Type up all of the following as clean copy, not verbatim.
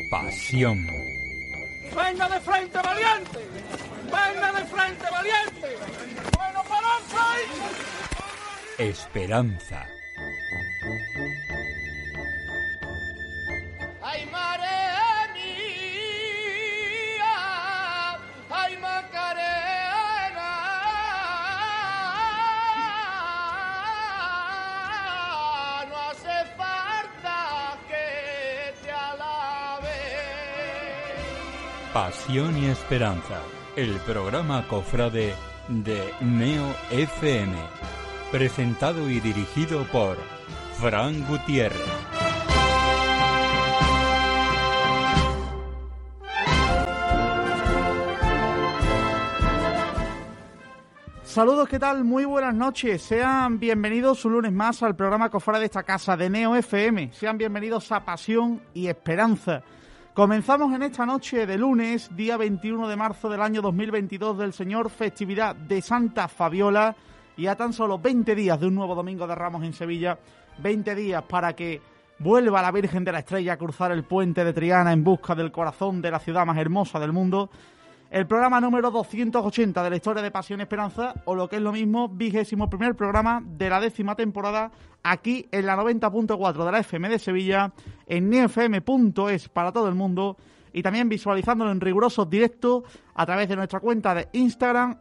Pasión. ¡Venga de frente, valiente! ¡Venga de frente, valiente! ¡Bueno, palanza! Esperanza. ¡Ay, marea mía! ¡Ay, Macarena! No hace falta que te alabe. Pasión y Esperanza, el programa cofrade de Neo FM, presentado y dirigido por Fran Gutiérrez. Saludos, ¿qué tal? Muy buenas noches. Sean bienvenidos un lunes más al programa cofrade de esta casa de Neo FM. Sean bienvenidos a Pasión y Esperanza. Comenzamos en esta noche de lunes, día 21 de marzo del año 2022 del Señor, festividad de Santa Fabiola, y a tan solo 20 días de un nuevo Domingo de Ramos en Sevilla, 20 días para que vuelva la Virgen de la Estrella a cruzar el puente de Triana en busca del corazón de la ciudad más hermosa del mundo. El programa número 280 de la historia de Pasión y Esperanza, o lo que es lo mismo, 21º programa de la 10ª temporada, aquí en la 90.4 de la FM de Sevilla, en neofm.es para todo el mundo, y también visualizándolo en riguroso directo a través de nuestra cuenta de Instagram,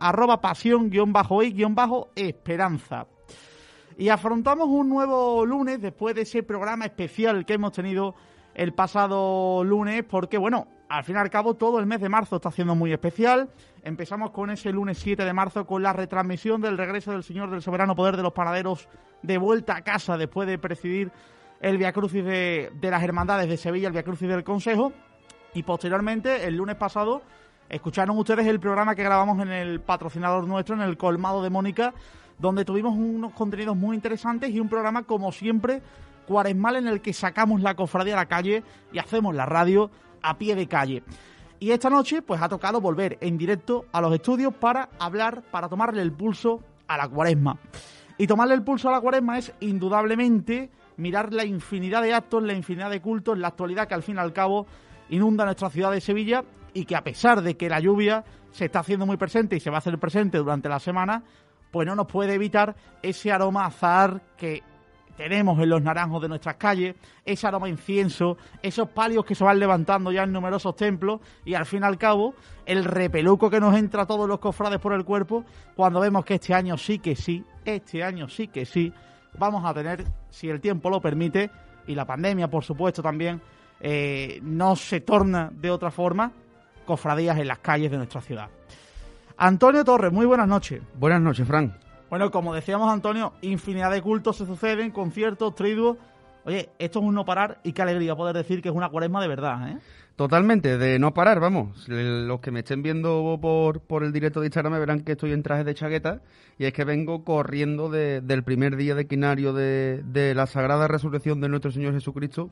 @pasión_y_esperanza. Y afrontamos un nuevo lunes después de ese programa especial que hemos tenido el pasado lunes, porque bueno, al fin y al cabo todo el mes de marzo está siendo muy especial. Empezamos con ese lunes 7 de marzo con la retransmisión del regreso del Señor del Soberano Poder de los Panaderos de vuelta a casa después de presidir el Viacrucis de las Hermandades de Sevilla, el Viacrucis del Consejo. Y posteriormente, el lunes pasado, escucharon ustedes el programa que grabamos en el patrocinador nuestro, en el Colmado de Mónica, donde tuvimos unos contenidos muy interesantes y un programa, como siempre, cuaresmal, en el que sacamos la cofradía a la calle y hacemos la radio a pie de calle. Y esta noche pues ha tocado volver en directo a los estudios para hablar, para tomarle el pulso a la cuaresma. Y tomarle el pulso a la cuaresma es indudablemente mirar la infinidad de actos, la infinidad de cultos, la actualidad que al fin y al cabo inunda nuestra ciudad de Sevilla, y que a pesar de que la lluvia se está haciendo muy presente y se va a hacer presente durante la semana, pues no nos puede evitar ese aroma a azahar que tenemos en los naranjos de nuestras calles, ese aroma a incienso, esos palios que se van levantando ya en numerosos templos, y al fin y al cabo el repeluco que nos entra a todos los cofrades por el cuerpo cuando vemos que este año sí que sí, vamos a tener, si el tiempo lo permite, y la pandemia por supuesto también no se torna de otra forma, cofradías en las calles de nuestra ciudad. Antonio Torres, muy buenas noches. Buenas noches, Fran. Bueno, como decíamos, Antonio, infinidad de cultos se suceden, conciertos, triduos. Oye, esto es un no parar, y qué alegría poder decir que es una cuaresma de verdad, ¿eh? Totalmente, de no parar, vamos. Los que me estén viendo por el directo de Instagram me verán que estoy en traje de chaqueta, y es que vengo corriendo del primer día de quinario de la Sagrada Resurrección de nuestro Señor Jesucristo.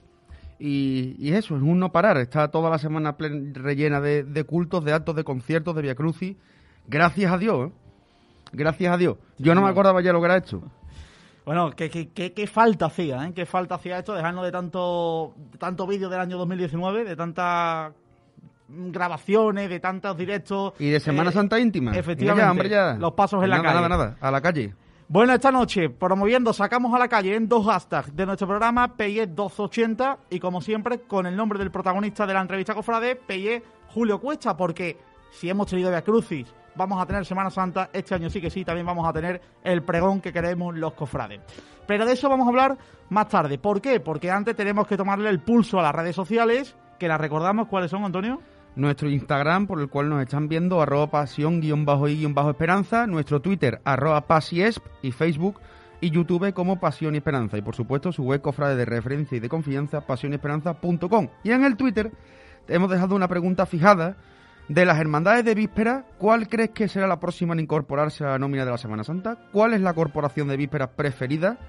Y eso, es un no parar. Está toda la semana rellena de cultos, de actos, de conciertos, de viacrucis. Gracias a Dios, ¿eh? Gracias a Dios. Yo no me acordaba ya lo que era esto. Bueno, qué falta hacía, ¿eh? Qué falta hacía esto, dejarnos de tanto vídeo del año 2019, de tantas grabaciones, de tantos directos. Y de Semana Santa íntima. Efectivamente, ya, hombre, ya. Los pasos en la calle. Nada, a la calle. Bueno, esta noche, promoviendo, sacamos a la calle en 2 hashtags de nuestro programa, PIE 280, y como siempre, con el nombre del protagonista de la entrevista cofrade, PIE Julio Cuesta, porque si hemos tenido Viacrucis, vamos a tener Semana Santa, este año sí que sí, también vamos a tener el pregón que queremos los cofrades. Pero de eso vamos a hablar más tarde. ¿Por qué? Porque antes tenemos que tomarle el pulso a las redes sociales, que las recordamos. ¿Cuáles son, Antonio? Nuestro Instagram, por el cual nos están viendo, @pasión_y_esperanza, nuestro Twitter, @pasiesp, y Facebook y YouTube como Pasión y Esperanza. Y por supuesto su web cofrade de referencia y de confianza, pasionyesperanza.com. Y en el Twitter hemos dejado una pregunta fijada. De las hermandades de víspera, ¿cuál crees que será la próxima en incorporarse a la nómina de la Semana Santa? ¿Cuál es la corporación de vísperas preferida?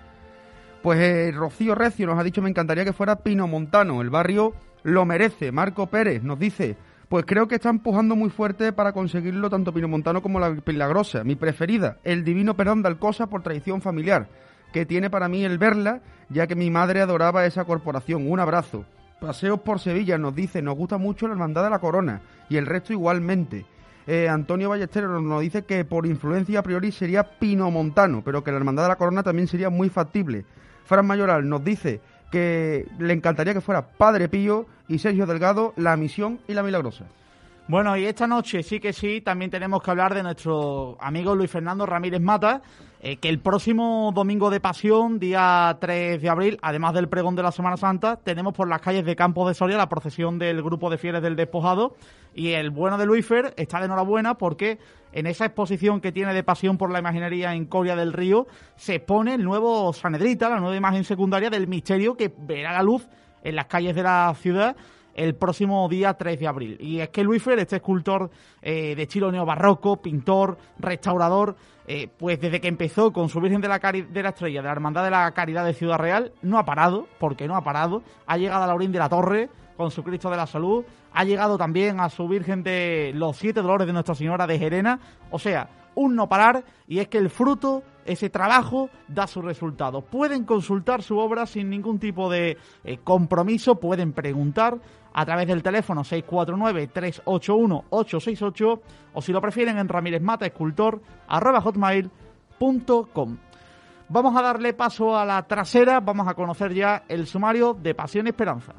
Pues Rocío Recio nos ha dicho: me encantaría que fuera Pinomontano, el barrio lo merece. Marco Pérez nos dice: pues creo que está empujando muy fuerte para conseguirlo tanto Pinomontano como la Milagrosa. Mi preferida, el Divino Perdón de Alcosa, por tradición familiar, que tiene para mí el verla, ya que mi madre adoraba esa corporación. Un abrazo. Paseos por Sevilla nos dice, nos gusta mucho la Hermandad de la Corona y el resto igualmente. Antonio Ballesteros nos dice que por influencia a priori sería pinomontano, pero que la Hermandad de la Corona también sería muy factible. Fran Mayoral nos dice que le encantaría que fuera Padre Pío, y Sergio Delgado, la Misión y la Milagrosa. Bueno, y esta noche sí que sí, también tenemos que hablar de nuestro amigo Luis Fernando Ramírez Mata, que el próximo domingo de Pasión, día 3 de abril, además del pregón de la Semana Santa, tenemos por las calles de Campos de Soria la procesión del grupo de fieles del Despojado, y el bueno de Luis Fer está de enhorabuena porque en esa exposición que tiene de Pasión por la Imaginería en Coria del Río se expone el nuevo Sanedrita, la nueva imagen secundaria del misterio que verá la luz en las calles de la ciudad el próximo día 3 de abril. Y es que Luis Fer, este escultor de estilo neobarroco, pintor, restaurador, pues desde que empezó con su Virgen de la Estrella, de la Hermandad de la Caridad de Ciudad Real, no ha parado, porque no ha parado. Ha llegado a Laurín de la Torre con su Cristo de la Salud, ha llegado también a su Virgen de los 7 Dolores de Nuestra Señora de Gerena, o sea, un no parar, y es que el fruto, ese trabajo, da sus resultados. Pueden consultar su obra sin ningún tipo de compromiso, pueden preguntar a través del teléfono 649-381-868 o si lo prefieren en ramirezmataescultor@hotmail.com. Vamos a darle paso a la trasera, vamos a conocer ya el sumario de Pasión y Esperanza.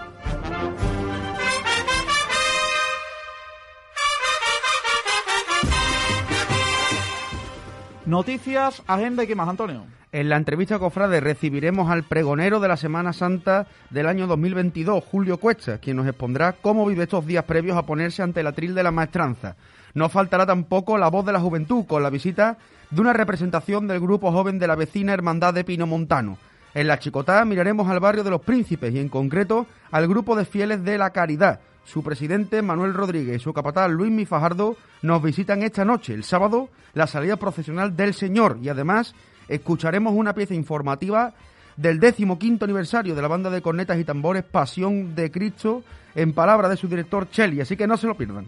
Noticias, agenda y qué más, Antonio. En la entrevista, cofrade, recibiremos al pregonero de la Semana Santa del año 2022, Julio Cuesta, quien nos expondrá cómo vive estos días previos a ponerse ante el atril de la maestranza. No faltará tampoco la voz de la juventud, con la visita de una representación del grupo joven de la vecina Hermandad de Pinomontano. En la Chicotá miraremos al barrio de los Príncipes y en concreto al grupo de fieles de la Caridad. Su presidente, Manuel Rodríguez, y su capataz, Luismi Fajardo, nos visitan esta noche, el sábado, la salida procesional del Señor, y además escucharemos una pieza informativa del 15º aniversario de la banda de cornetas y tambores Pasión de Cristo, en palabra de su director Cheli, así que no se lo pierdan.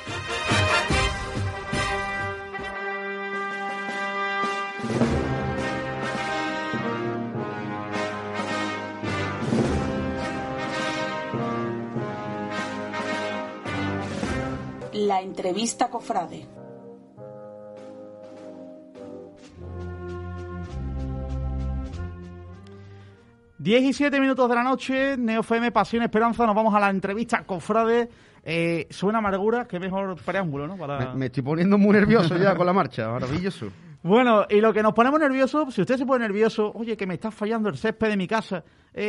La entrevista, cofrade. Diez y 7 minutos de la noche, Neo FM, Pasión, Esperanza, nos vamos a la entrevista, cofrade. Suena amargura, qué mejor preámbulo, ¿no? Me estoy poniendo muy nervioso ya con la marcha, maravilloso. Bueno, y lo que nos ponemos nerviosos, si usted se pone nervioso, oye, que me está fallando el césped de mi casa,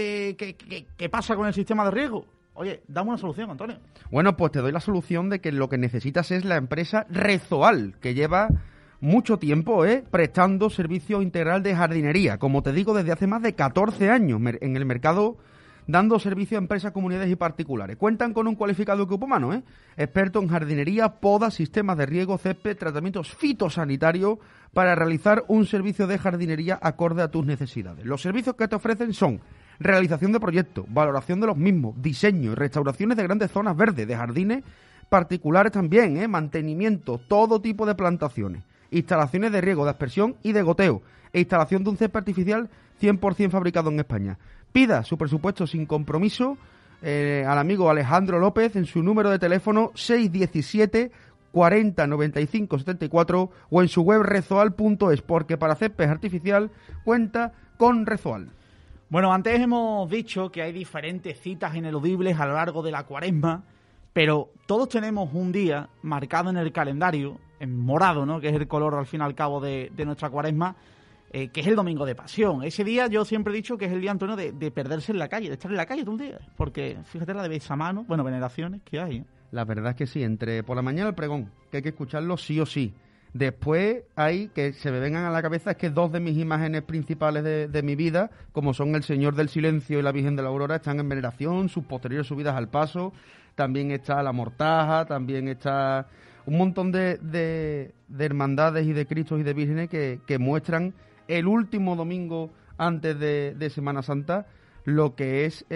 ¿qué pasa con el sistema de riego? Oye, dame una solución, Antonio. Bueno, pues te doy la solución de que lo que necesitas es la empresa Rezoal, que lleva mucho tiempo prestando servicio integral de jardinería. Como te digo, desde hace más de 14 años en el mercado, dando servicio a empresas, comunidades y particulares. Cuentan con un cualificado equipo humano, experto en jardinería, podas, sistemas de riego, césped, tratamientos fitosanitarios, para realizar un servicio de jardinería acorde a tus necesidades. Los servicios que te ofrecen son realización de proyectos, valoración de los mismos, diseño y restauraciones de grandes zonas verdes, de jardines particulares también, mantenimiento, todo tipo de plantaciones, instalaciones de riego, de aspersión y de goteo, e instalación de un césped artificial 100% fabricado en España. Pida su presupuesto sin compromiso al amigo Alejandro López en su número de teléfono 617 40 95 74 o en su web rezoal.es, porque para césped artificial cuenta con Rezoal. Bueno, antes hemos dicho que hay diferentes citas ineludibles a lo largo de la Cuaresma, pero todos tenemos un día marcado en el calendario, en morado, ¿no?, que es el color al fin y al cabo de nuestra Cuaresma, que es el Domingo de Pasión. Ese día yo siempre he dicho que es el día, Antonio, de perderse en la calle, de estar en la calle todo el día, porque fíjate la de besamanos, bueno, veneraciones que hay. La verdad es que sí, por la mañana el pregón, que hay que escucharlo sí o sí. Después hay que se me vengan a la cabeza es que dos de mis imágenes principales de mi vida, como son el Señor del Silencio y la Virgen de la Aurora, están en veneración, sus posteriores subidas al paso, también está la Mortaja, también está un montón de hermandades y de Cristos y de vírgenes que muestran el último domingo antes de Semana Santa lo que es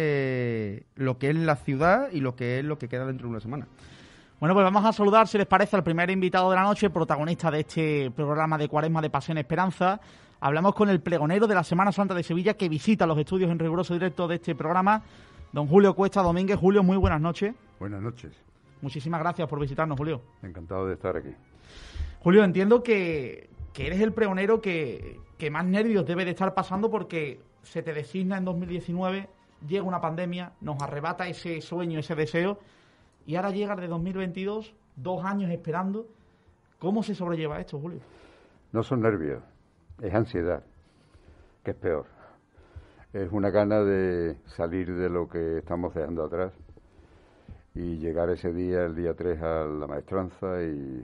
la ciudad y lo que queda dentro de una semana. Bueno, pues vamos a saludar, si les parece, al primer invitado de la noche, protagonista de este programa de Cuaresma de Pasión y Esperanza. Hablamos con el pregonero de la Semana Santa de Sevilla, que visita los estudios en riguroso directo de este programa. Don Julio Cuesta Domínguez. Julio, muy buenas noches. Buenas noches. Muchísimas gracias por visitarnos, Julio. Encantado de estar aquí. Julio, entiendo que eres el pregonero que más nervios debe de estar pasando porque se te designa en 2019, llega una pandemia, nos arrebata ese sueño, ese deseo, y ahora llegas de 2022, 2 años esperando. ¿Cómo se sobrelleva esto, Julio? No son nervios, es ansiedad, que es peor. Es una gana de salir de lo que estamos dejando atrás y llegar ese día, el día 3, a la maestranza y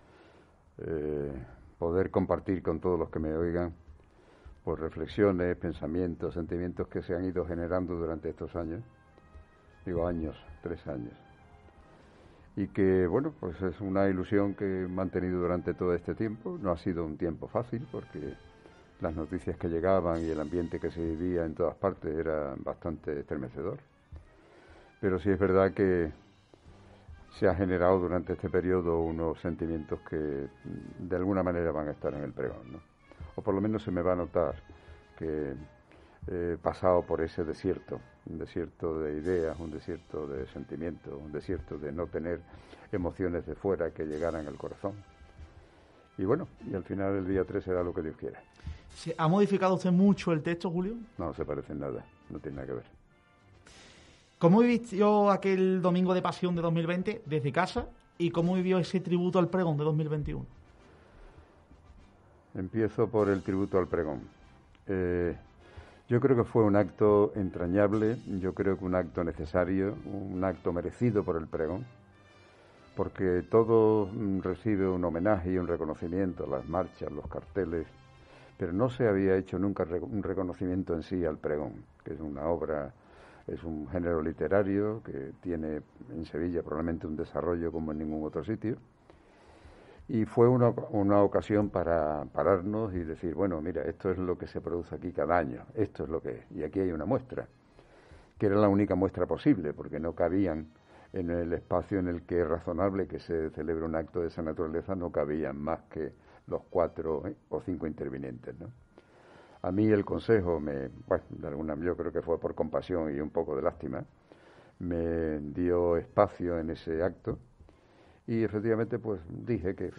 poder compartir con todos los que me oigan pues reflexiones, pensamientos, sentimientos que se han ido generando durante estos años, digo años, 3 años. Y que, bueno, pues es una ilusión que he mantenido durante todo este tiempo. No ha sido un tiempo fácil porque las noticias que llegaban y el ambiente que se vivía en todas partes era bastante estremecedor. Pero sí es verdad que se ha generado durante este periodo unos sentimientos que de alguna manera van a estar en el pregón, ¿no? O por lo menos se me va a notar que he pasado por ese desierto, un desierto de ideas, un desierto de sentimientos, un desierto de no tener emociones de fuera que llegaran al corazón. Y bueno, y al final el día 3 será lo que Dios quiera. ¿Ha modificado usted mucho el texto, Julio? No se parece en nada, no tiene nada que ver. ¿Cómo vivió aquel domingo de pasión de 2020 desde casa y cómo vivió ese tributo al pregón de 2021? Empiezo por el tributo al pregón. Yo creo que fue un acto entrañable, yo creo que un acto necesario, un acto merecido por el pregón, porque todo recibe un homenaje y un reconocimiento, las marchas, los carteles, pero no se había hecho nunca un reconocimiento en sí al pregón, que es una obra, es un género literario que tiene en Sevilla probablemente un desarrollo como en ningún otro sitio. Y fue una ocasión para pararnos y decir, bueno, mira, esto es lo que se produce aquí cada año, esto es lo que es. Y aquí hay una muestra, que era la única muestra posible, porque no cabían en el espacio en el que es razonable que se celebre un acto de esa naturaleza, no cabían más que los 4 o 5 intervinientes, ¿no? A mí el Consejo, yo creo que fue por compasión y un poco de lástima, me dio espacio en ese acto. Y efectivamente pues dije que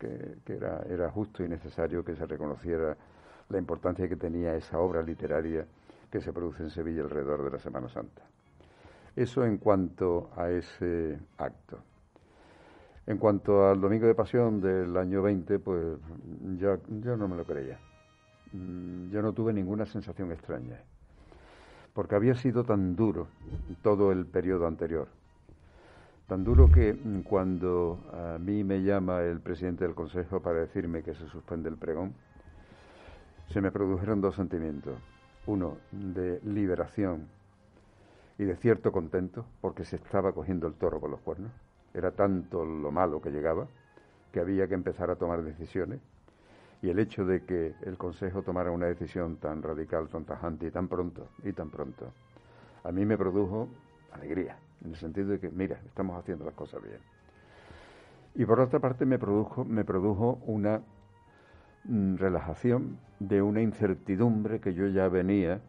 era justo y necesario que se reconociera la importancia que tenía esa obra literaria que se produce en Sevilla alrededor de la Semana Santa. Eso en cuanto a ese acto. En cuanto al Domingo de Pasión del año 20, pues yo no me lo creía. Yo no tuve ninguna sensación extraña, porque había sido tan duro todo el periodo anterior. Tan duro que cuando a mí me llama el presidente del Consejo para decirme que se suspende el pregón, se me produjeron 2 sentimientos. Uno, de liberación y de cierto contento, porque se estaba cogiendo el toro por los cuernos. Era tanto lo malo que llegaba, que había que empezar a tomar decisiones. Y el hecho de que el Consejo tomara una decisión tan radical, tan tajante y tan pronto, a mí me produjo alegría. En el sentido de que, mira, estamos haciendo las cosas bien. Y por otra parte me produjo una relajación de una incertidumbre que yo ya venía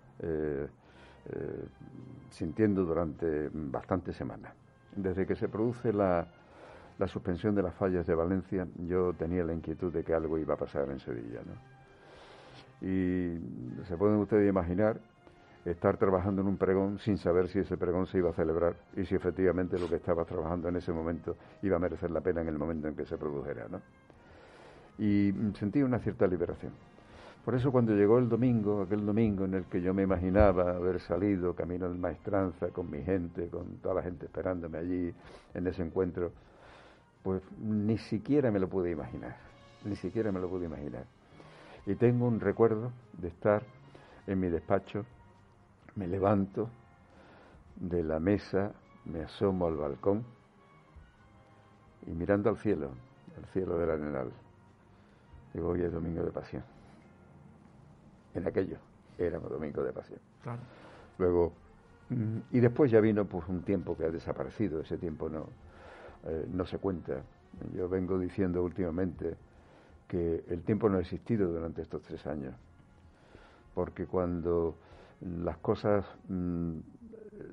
sintiendo durante bastantes semanas. Desde que se produce la suspensión de las fallas de Valencia, yo tenía la inquietud de que algo iba a pasar en Sevilla, ¿no? Y se pueden ustedes imaginar estar trabajando en un pregón sin saber si ese pregón se iba a celebrar y si efectivamente lo que estaba trabajando en ese momento iba a merecer la pena en el momento en que se produjera, ¿no? Y sentí una cierta liberación. Por eso cuando llegó el domingo, aquel domingo en el que yo me imaginaba haber salido camino de maestranza con mi gente, con toda la gente esperándome allí en ese encuentro, pues ni siquiera me lo pude imaginar, Y tengo un recuerdo de estar en mi despacho. Me levanto de la mesa, me asomo al balcón y mirando al cielo del Arenal, digo, hoy es Domingo de Pasión. En aquello era Domingo de Pasión. Claro. Luego, y después ya vino pues un tiempo que ha desaparecido, ese tiempo no se cuenta. Yo vengo diciendo últimamente que el tiempo no ha existido durante estos 3 años, porque cuando las cosas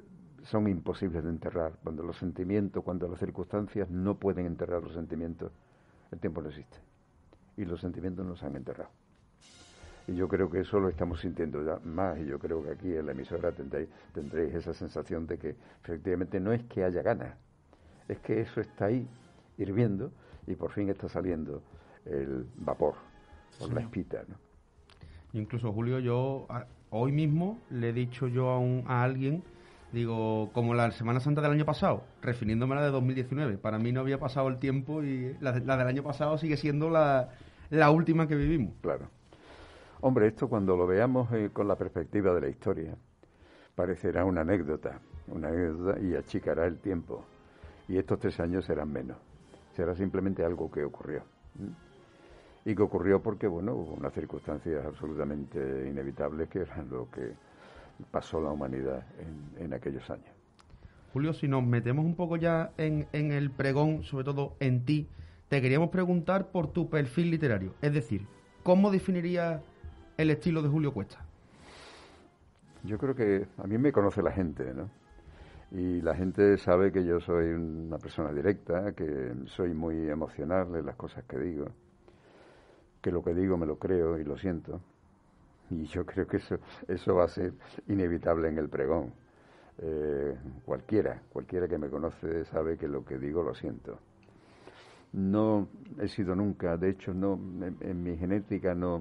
son imposibles de enterrar. Cuando los sentimientos, cuando las circunstancias no pueden enterrar los sentimientos, el tiempo no existe. Y los sentimientos no se han enterrado. Y yo creo que eso lo estamos sintiendo ya más, y yo creo que aquí en la emisora tendréis esa sensación de que efectivamente no es que haya ganas, es que eso está ahí hirviendo y por fin está saliendo el vapor, por la espita, ¿no? Incluso, Julio, yo hoy mismo le he dicho yo a alguien, digo, como la Semana Santa del año pasado, refiriéndome a la de 2019, para mí no había pasado el tiempo y la del año pasado sigue siendo la última que vivimos. Claro. Hombre, esto cuando lo veamos con la perspectiva de la historia, parecerá una anécdota y achicará el tiempo. Y estos 3 años serán menos. Será simplemente algo que ocurrió. Y que ocurrió porque, bueno, hubo unas circunstancias absolutamente inevitables que eran lo que pasó la humanidad en aquellos años. Julio, si nos metemos un poco ya en el pregón, sobre todo en ti, te queríamos preguntar por tu perfil literario. Es decir, ¿cómo definirías el estilo de Julio Cuesta? Yo creo que a mí me conoce la gente, ¿no? Y la gente sabe que yo soy una persona directa, que soy muy emocional en las cosas que digo, que lo que digo me lo creo y lo siento. Y yo creo que eso va a ser inevitable en el pregón. Cualquiera que me conoce sabe que lo que digo lo siento. No he sido nunca, de hecho, no, en mi genética yo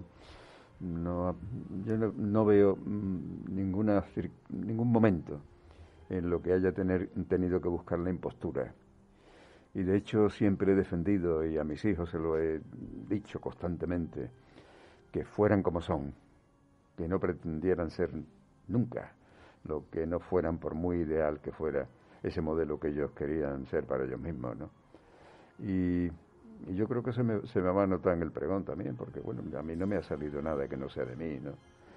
no veo ningún momento en lo que haya tenido que buscar la impostura. Y de hecho siempre he defendido, y a mis hijos se lo he dicho constantemente, que fueran como son, que no pretendieran ser nunca lo que no fueran, por muy ideal que fuera ese modelo que ellos querían ser para ellos mismos, ¿no? Y yo creo que se me va a notar en el pregón también, porque bueno, a mí no me ha salido nada que no sea de mí, ¿no?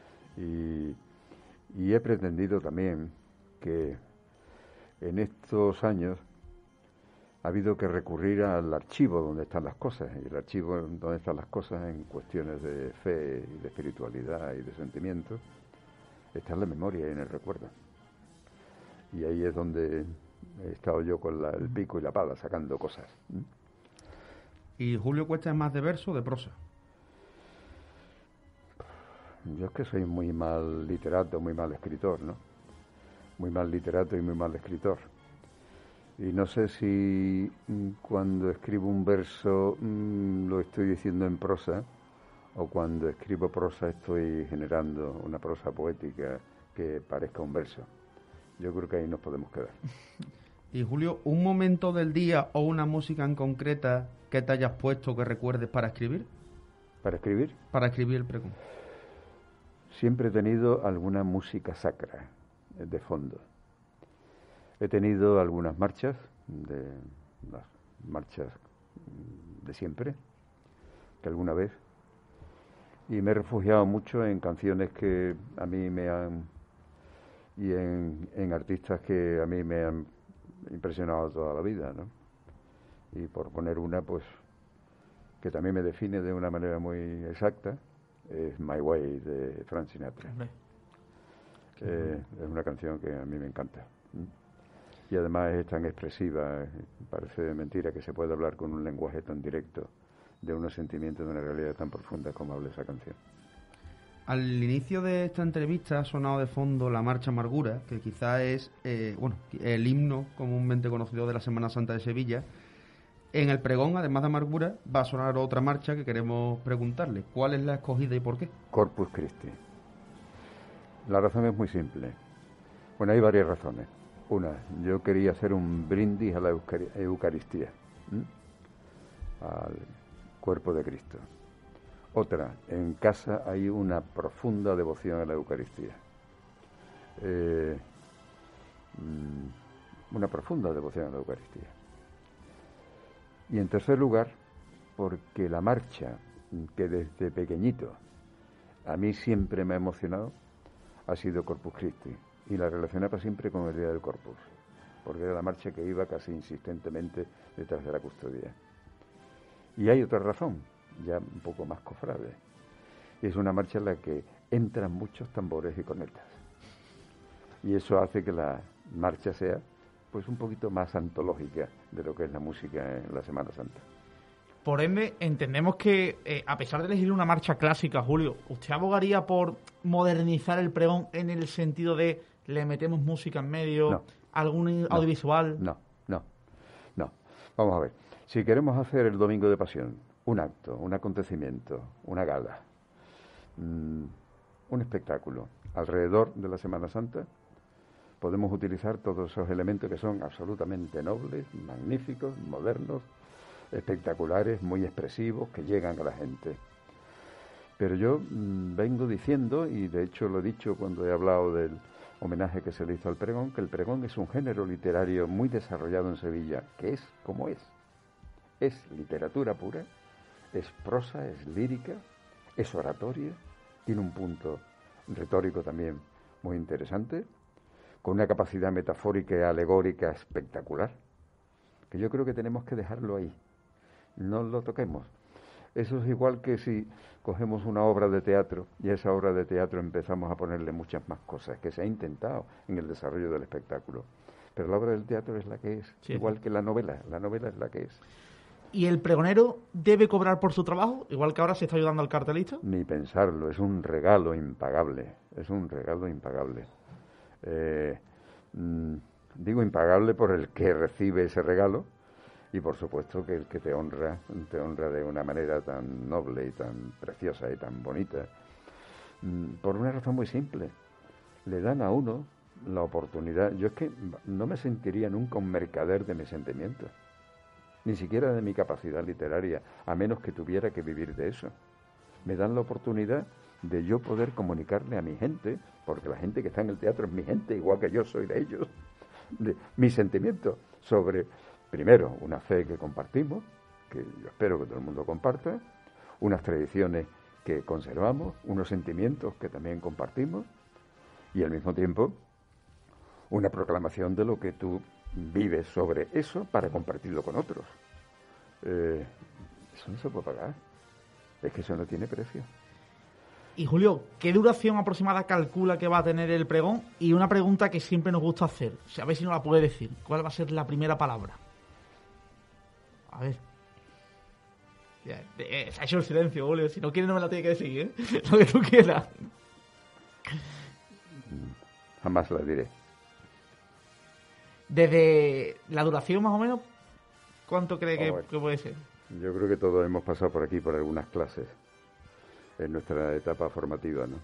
Y he pretendido también que en estos años ha habido que recurrir al archivo donde están las cosas, y el archivo donde están las cosas en cuestiones de fe y de espiritualidad y de sentimientos está en la memoria y en el recuerdo. Y ahí es donde he estado yo con el pico y la pala sacando cosas. ¿Y Julio Cuesta es más de verso o de prosa? Yo es que soy muy mal literato, muy mal escritor, ¿no? Muy mal literato y muy mal escritor. Y no sé si cuando escribo un verso lo estoy diciendo en prosa, o cuando escribo prosa estoy generando una prosa poética que parezca un verso. Yo creo que ahí nos podemos quedar. Y Julio, ¿un momento del día o una música en concreta que te hayas puesto que recuerdes para escribir? ¿Para escribir? Para escribir el pregón. Siempre he tenido alguna música sacra de fondo. He tenido algunas marchas, las marchas de siempre, que alguna vez, y me he refugiado mucho en canciones que a mí me han, y en artistas que a mí me han impresionado toda la vida, ¿no? Y por poner una, pues, que también me define de una manera muy exacta, es My Way de Frank Sinatra. Es una canción que a mí me encanta. Y además es tan expresiva, parece mentira que se pueda hablar con un lenguaje tan directo de unos sentimientos, de una realidad tan profunda como habla esa canción. Al inicio de esta entrevista ha sonado de fondo la Marcha Amargura, que quizá es el himno comúnmente conocido de la Semana Santa de Sevilla. En el pregón, además de Amargura, va a sonar otra marcha que queremos preguntarle. ¿Cuál es la escogida y por qué? Corpus Christi. La razón es muy simple. Bueno, hay varias razones. Una, yo quería hacer un brindis a la Eucaristía, al cuerpo de Cristo. Otra, en casa hay una profunda devoción a la Eucaristía. Una profunda devoción a la Eucaristía. Y en tercer lugar, porque la marcha que desde pequeñito a mí siempre me ha emocionado ha sido Corpus Christi. Y la relacionaba siempre con el Día del Corpus, porque era la marcha que iba casi insistentemente detrás de la custodia. Y hay otra razón, ya un poco más cofrade, y es una marcha en la que entran muchos tambores y cornetas. Y eso hace que la marcha sea pues un poquito más antológica de lo que es la música en la Semana Santa. Por ende, entendemos que, a pesar de elegir una marcha clásica, Julio, ¿usted abogaría por modernizar el pregón en el sentido de le metemos música en medio, No. algún audiovisual? No. Vamos a ver. Si queremos hacer el Domingo de Pasión un acto, un acontecimiento, una gala, un espectáculo alrededor de la Semana Santa, podemos utilizar todos esos elementos que son absolutamente nobles, magníficos, modernos, espectaculares, muy expresivos, que llegan a la gente. Pero yo vengo diciendo, y de hecho lo he dicho cuando he hablado del homenaje que se le hizo al pregón, que el pregón es un género literario muy desarrollado en Sevilla, que es como es. Es literatura pura, es prosa, es lírica, es oratoria, tiene un punto retórico también muy interesante, con una capacidad metafórica y alegórica espectacular, que yo creo que tenemos que dejarlo ahí. No lo toquemos. Eso es igual que si cogemos una obra de teatro y a esa obra de teatro empezamos a ponerle muchas más cosas, que se ha intentado en el desarrollo del espectáculo. Pero la obra del teatro es la que es, sí, igual que la novela es la que es. ¿Y el pregonero debe cobrar por su trabajo, igual que ahora se está ayudando al cartelista? Ni pensarlo, es un regalo impagable, Digo impagable por el que recibe ese regalo, y por supuesto que el que te honra de una manera tan noble y tan preciosa y tan bonita, por una razón muy simple. Le dan a uno la oportunidad. Yo es que no me sentiría nunca un mercader de mis sentimientos, ni siquiera de mi capacidad literaria, a menos que tuviera que vivir de eso. Me dan la oportunidad de yo poder comunicarle a mi gente, porque la gente que está en el teatro es mi gente, igual que yo soy de ellos, de mis sentimientos sobre, primero, una fe que compartimos, que yo espero que todo el mundo comparta, unas tradiciones que conservamos, unos sentimientos que también compartimos, y al mismo tiempo una proclamación de lo que tú vives sobre eso para compartirlo con otros. Eso no se puede pagar. Es que eso no tiene precio. Y Julio, ¿qué duración aproximada calcula que va a tener el pregón? Y una pregunta que siempre nos gusta hacer, a ver si nos la puede decir. ¿Cuál va a ser la primera palabra? A ver. Se ha hecho el silencio, Julio. Si no quiere no me la tiene que decir, ¿eh? Lo que tú quieras. Jamás la diré. Desde la duración más o menos, ¿cuánto cree que puede ser? Yo creo que todos hemos pasado por aquí por algunas clases en nuestra etapa formativa, ¿no?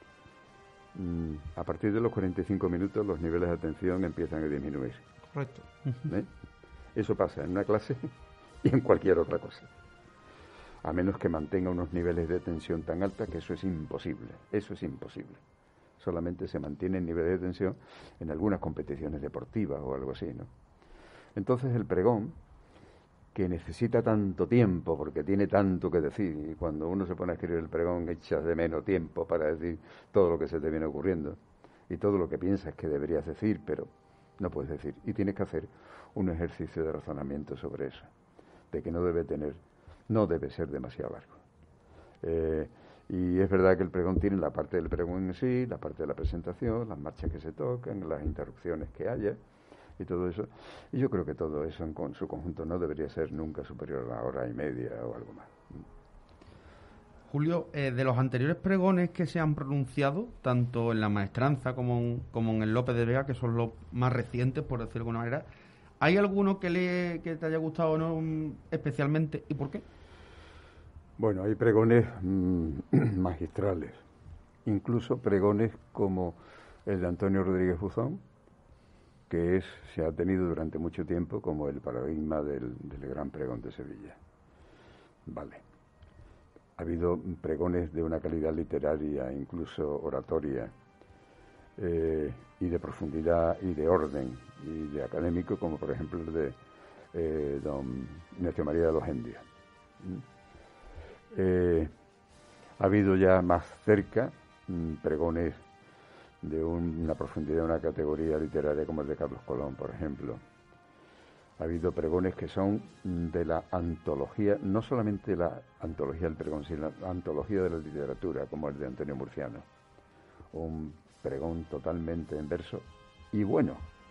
A partir de los 45 minutos los niveles de atención empiezan a disminuir. Correcto. Eso pasa en una clase y en cualquier otra cosa. A menos que mantenga unos niveles de tensión tan alta que eso es imposible. Eso es imposible. Solamente se mantienen niveles de tensión en algunas competiciones deportivas o algo así, ¿no? Entonces el pregón, que necesita tanto tiempo porque tiene tanto que decir, y cuando uno se pone a escribir el pregón echas de menos tiempo para decir todo lo que se te viene ocurriendo y todo lo que piensas que deberías decir, pero no puedes decir, y tienes que hacer un ejercicio de razonamiento sobre eso, de que no debe ser demasiado largo. Y es verdad que el pregón tiene la parte del pregón en sí, la parte de la presentación, las marchas que se tocan, las interrupciones que haya y todo eso. Y yo creo que todo eso en su conjunto no debería ser nunca superior a 1 hora y media o algo más. Julio, de los anteriores pregones que se han pronunciado, tanto en la Maestranza como en el López de Vega, que son los más recientes, por decirlo de alguna manera, ¿hay alguno que te haya gustado no especialmente y por qué? Bueno, hay pregones magistrales, incluso pregones como el de Antonio Rodríguez Buzón, que se ha tenido durante mucho tiempo como el paradigma del gran pregón de Sevilla. Vale. Ha habido pregones de una calidad literaria, incluso oratoria, y de profundidad y de orden y de académico, como por ejemplo el de don Ignacio María de los Endios. Ha habido ya más cerca pregones de una profundidad, una categoría literaria como el de Carlos Colón, por ejemplo. Ha habido pregones que son de la antología, no solamente la antología del pregón, sino la antología de la literatura, como el de Antonio Murciano. Un pregón totalmente en verso y bueno,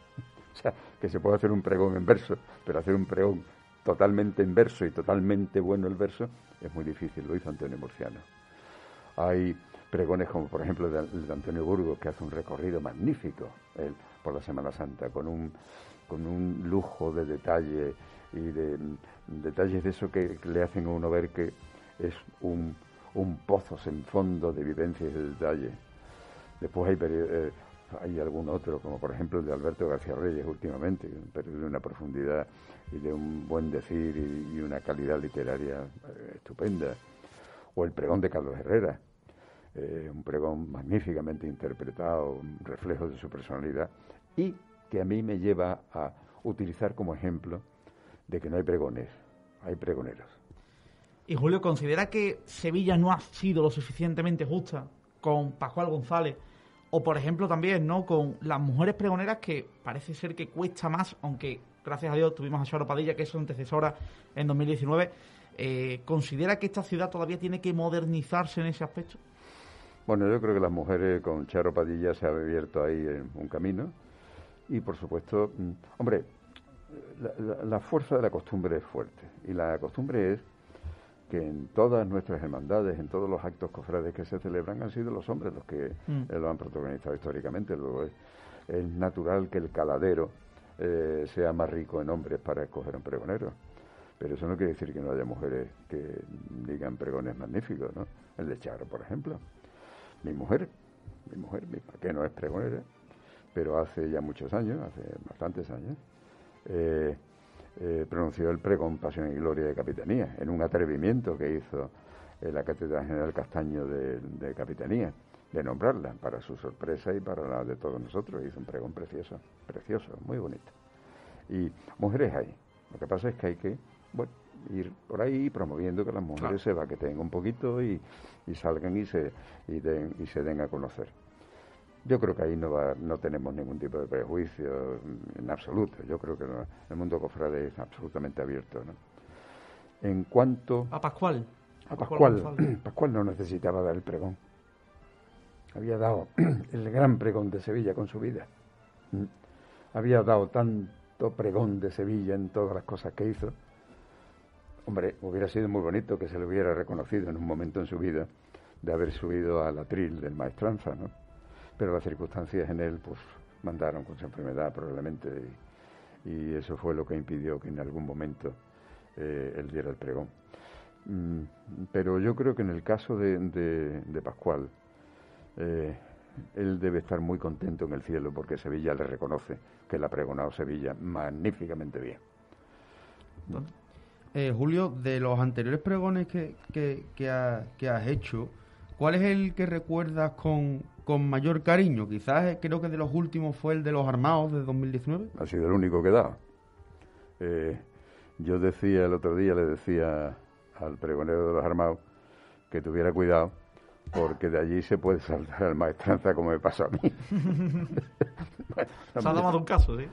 O sea, que se puede hacer un pregón en verso, pero hacer un pregón totalmente en verso y totalmente bueno el verso es muy difícil. Lo hizo Antonio Murciano. Hay pregones como, por ejemplo, el de Antonio Burgos, que hace un recorrido magnífico por la Semana Santa, con un lujo de detalle y de detalles de eso que le hacen a uno ver que es un pozo sin fondo de vivencias y de detalle. Después hay algún otro, como por ejemplo el de Alberto García Reyes últimamente, pero de una profundidad y de un buen decir y una calidad literaria estupenda. O el pregón de Carlos Herrera, un pregón magníficamente interpretado, un reflejo de su personalidad, y que a mí me lleva a utilizar como ejemplo de que no hay pregones, hay pregoneros. Y Julio, ¿considera que Sevilla no ha sido lo suficientemente justa con Pascual González? O, por ejemplo, también, ¿no?, con las mujeres pregoneras, que parece ser que cuesta más, aunque gracias a Dios tuvimos a Charo Padilla, que es su antecesora en 2019. ¿Considera que esta ciudad todavía tiene que modernizarse en ese aspecto? Bueno, yo creo que las mujeres con Charo Padilla se ha abierto ahí un camino. Y, por supuesto, hombre, la fuerza de la costumbre es fuerte. Y la costumbre es que en todas nuestras hermandades, en todos los actos cofrades que se celebran, han sido los hombres los que lo han protagonizado históricamente. Luego es natural que el caladero sea más rico en hombres para escoger un pregonero. Pero eso no quiere decir que no haya mujeres que digan pregones magníficos, ¿no? El de Charo, por ejemplo. Mi mujer misma, que no es pregonera, pero hace ya muchos años, hace bastantes años, pronunció el pregón Pasión y Gloria de Capitanía, en un atrevimiento que hizo en la Cátedra General Castaño de Capitanía, de nombrarla, para su sorpresa y para la de todos nosotros. Hizo un pregón precioso, muy bonito. Y mujeres hay. Lo que pasa es que hay que ir por ahí promoviendo que las mujeres se baqueteen un poquito y salgan y se den a conocer. Yo creo que ahí no tenemos ningún tipo de prejuicio en absoluto. Yo creo que el mundo cofrade es absolutamente abierto, ¿no? En cuanto a Pascual no necesitaba dar el pregón. Había dado el gran pregón de Sevilla con su vida. Había dado tanto pregón de Sevilla en todas las cosas que hizo. Hombre, hubiera sido muy bonito que se le hubiera reconocido en un momento en su vida de haber subido al atril del Maestranza, ¿no? Pero las circunstancias en él, pues, mandaron con su enfermedad probablemente, y eso fue lo que impidió que en algún momento él diera el pregón. Pero yo creo que en el caso de Pascual, él debe estar muy contento en el cielo, porque Sevilla le reconoce que le ha pregonado Sevilla magníficamente bien. Julio, de los anteriores pregones que has hecho, ¿cuál es el que recuerdas con mayor cariño? Quizás creo que de los últimos fue el de los Armados de 2019. Ha sido el único que he dado. Yo decía el otro día, le decía al pregonero de los Armados que tuviera cuidado, porque de allí se puede saltar al Maestranza como me pasó a mí. Se ha dado un caso, ¿sí?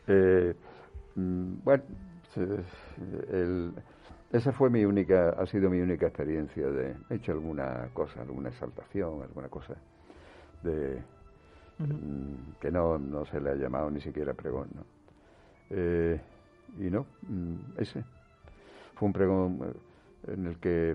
Esa fue ha sido mi única experiencia he hecho alguna cosa, alguna exaltación, alguna cosa que no se le ha llamado ni siquiera pregón, ¿no? Ese fue un pregón en el que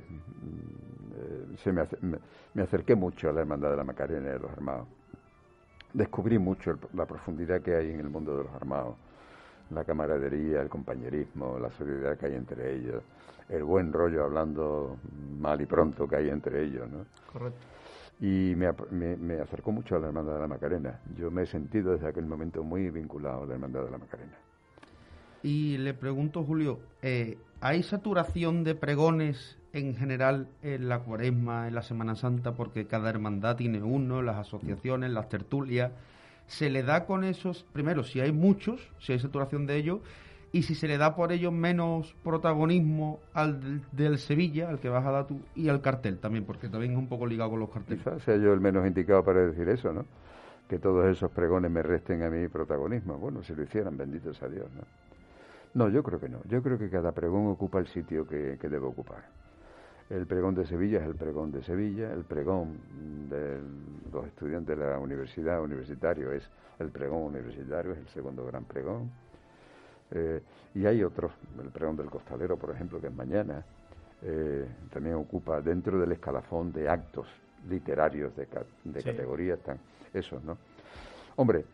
me acerqué mucho a la Hermandad de la Macarena y de los Armados. Descubrí mucho la profundidad que hay en el mundo de los Armados, la camaradería, el compañerismo, la solidaridad que hay entre ellos, el buen rollo, hablando mal y pronto, que hay entre ellos, ¿no? Correcto. Y me acercó mucho a la Hermandad de la Macarena. Yo me he sentido desde aquel momento muy vinculado a la Hermandad de la Macarena. Y le pregunto, Julio, ¿hay saturación de pregones en general en la Cuaresma, en la Semana Santa? Porque cada hermandad tiene uno, las asociaciones, las tertulias. ¿Se le da con esos, primero, si hay muchos, si hay saturación de ellos, y si se le da por ellos menos protagonismo al del Sevilla, al que vas a dar tú, y al cartel también, porque también es un poco ligado con los carteles? Quizás sea yo el menos indicado para decir eso, ¿no? Que todos esos pregones me resten a mí protagonismo. Bueno, si lo hicieran, bendito sea Dios, ¿no? No, yo creo que no. Yo creo que cada pregón ocupa el sitio que debe ocupar. El pregón de Sevilla es el pregón de Sevilla, el pregón de los estudiantes de la universidad universitario es el pregón universitario, es el segundo gran pregón. Y hay otros, el pregón del costalero, por ejemplo, que es mañana, también ocupa dentro del escalafón de actos literarios de categoría, están esos, ¿no? Hombre,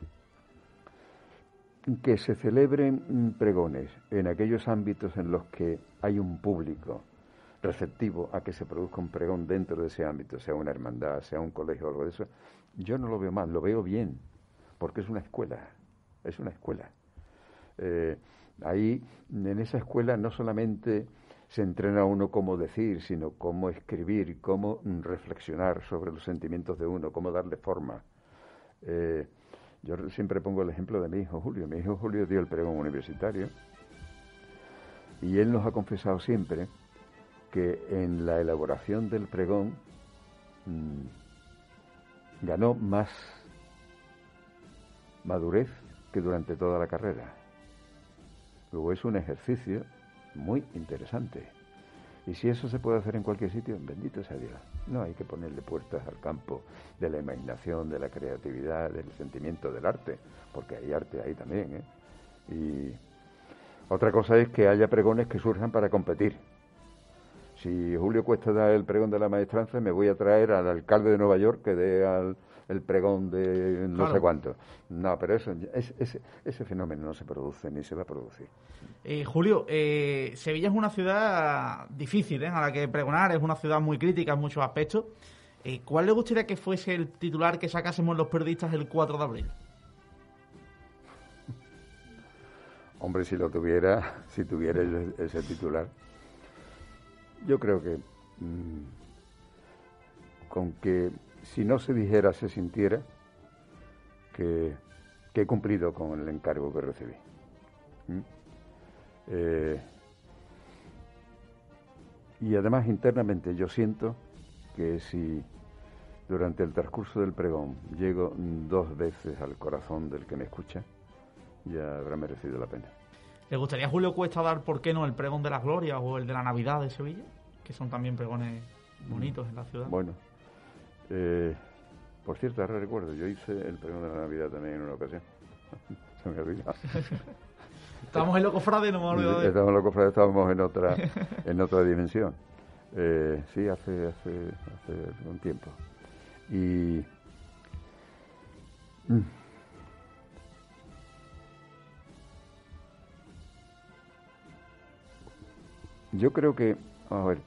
que se celebren pregones en aquellos ámbitos en los que hay un público receptivo a que se produzca un pregón dentro de ese ámbito, sea una hermandad, sea un colegio o algo de eso, yo no lo veo mal, lo veo bien, porque es una escuela, es una escuela. Ahí, en esa escuela, no solamente se entrena a uno cómo decir, sino cómo escribir, cómo reflexionar sobre los sentimientos de uno, cómo darle forma. Yo siempre pongo el ejemplo de mi hijo Julio. Mi hijo Julio dio el pregón universitario y él nos ha confesado siempre que en la elaboración del pregón ganó más madurez que durante toda la carrera. Luego es un ejercicio muy interesante. Y si eso se puede hacer en cualquier sitio, bendito sea Dios. No hay que ponerle puertas al campo de la imaginación, de la creatividad, del sentimiento del arte, porque hay arte ahí también, ¿eh? Y otra cosa es que haya pregones que surjan para competir. Si Julio Cuesta da el pregón de la maestranza, me voy a traer al alcalde de Nueva York que dé el pregón de no sé cuánto. No, pero ese fenómeno no se produce ni se va a producir. Julio, Sevilla es una ciudad difícil, a la que pregonar, es una ciudad muy crítica en muchos aspectos. ¿Cuál le gustaría que fuese el titular que sacásemos los periodistas el 4 de abril? Hombre, si tuviera ese titular, yo creo que con que si no se dijera, se sintiera que he cumplido con el encargo que recibí. Y además internamente yo siento que si durante el transcurso del pregón llego 2 veces al corazón del que me escucha, ya habrá merecido la pena. ¿Le gustaría a Julio Cuesta dar, por qué no, el pregón de las glorias o el de la Navidad de Sevilla? Que son también pregones bonitos en la ciudad. Bueno, por cierto, ahora recuerdo, yo hice el pregón de la Navidad también en una ocasión. Se me olvidó. Estamos en Loco Frade, no me olvidado de... Estamos en Loco Frade, estábamos en otra dimensión. Sí, hace un tiempo. Y... yo creo que, vamos a ver,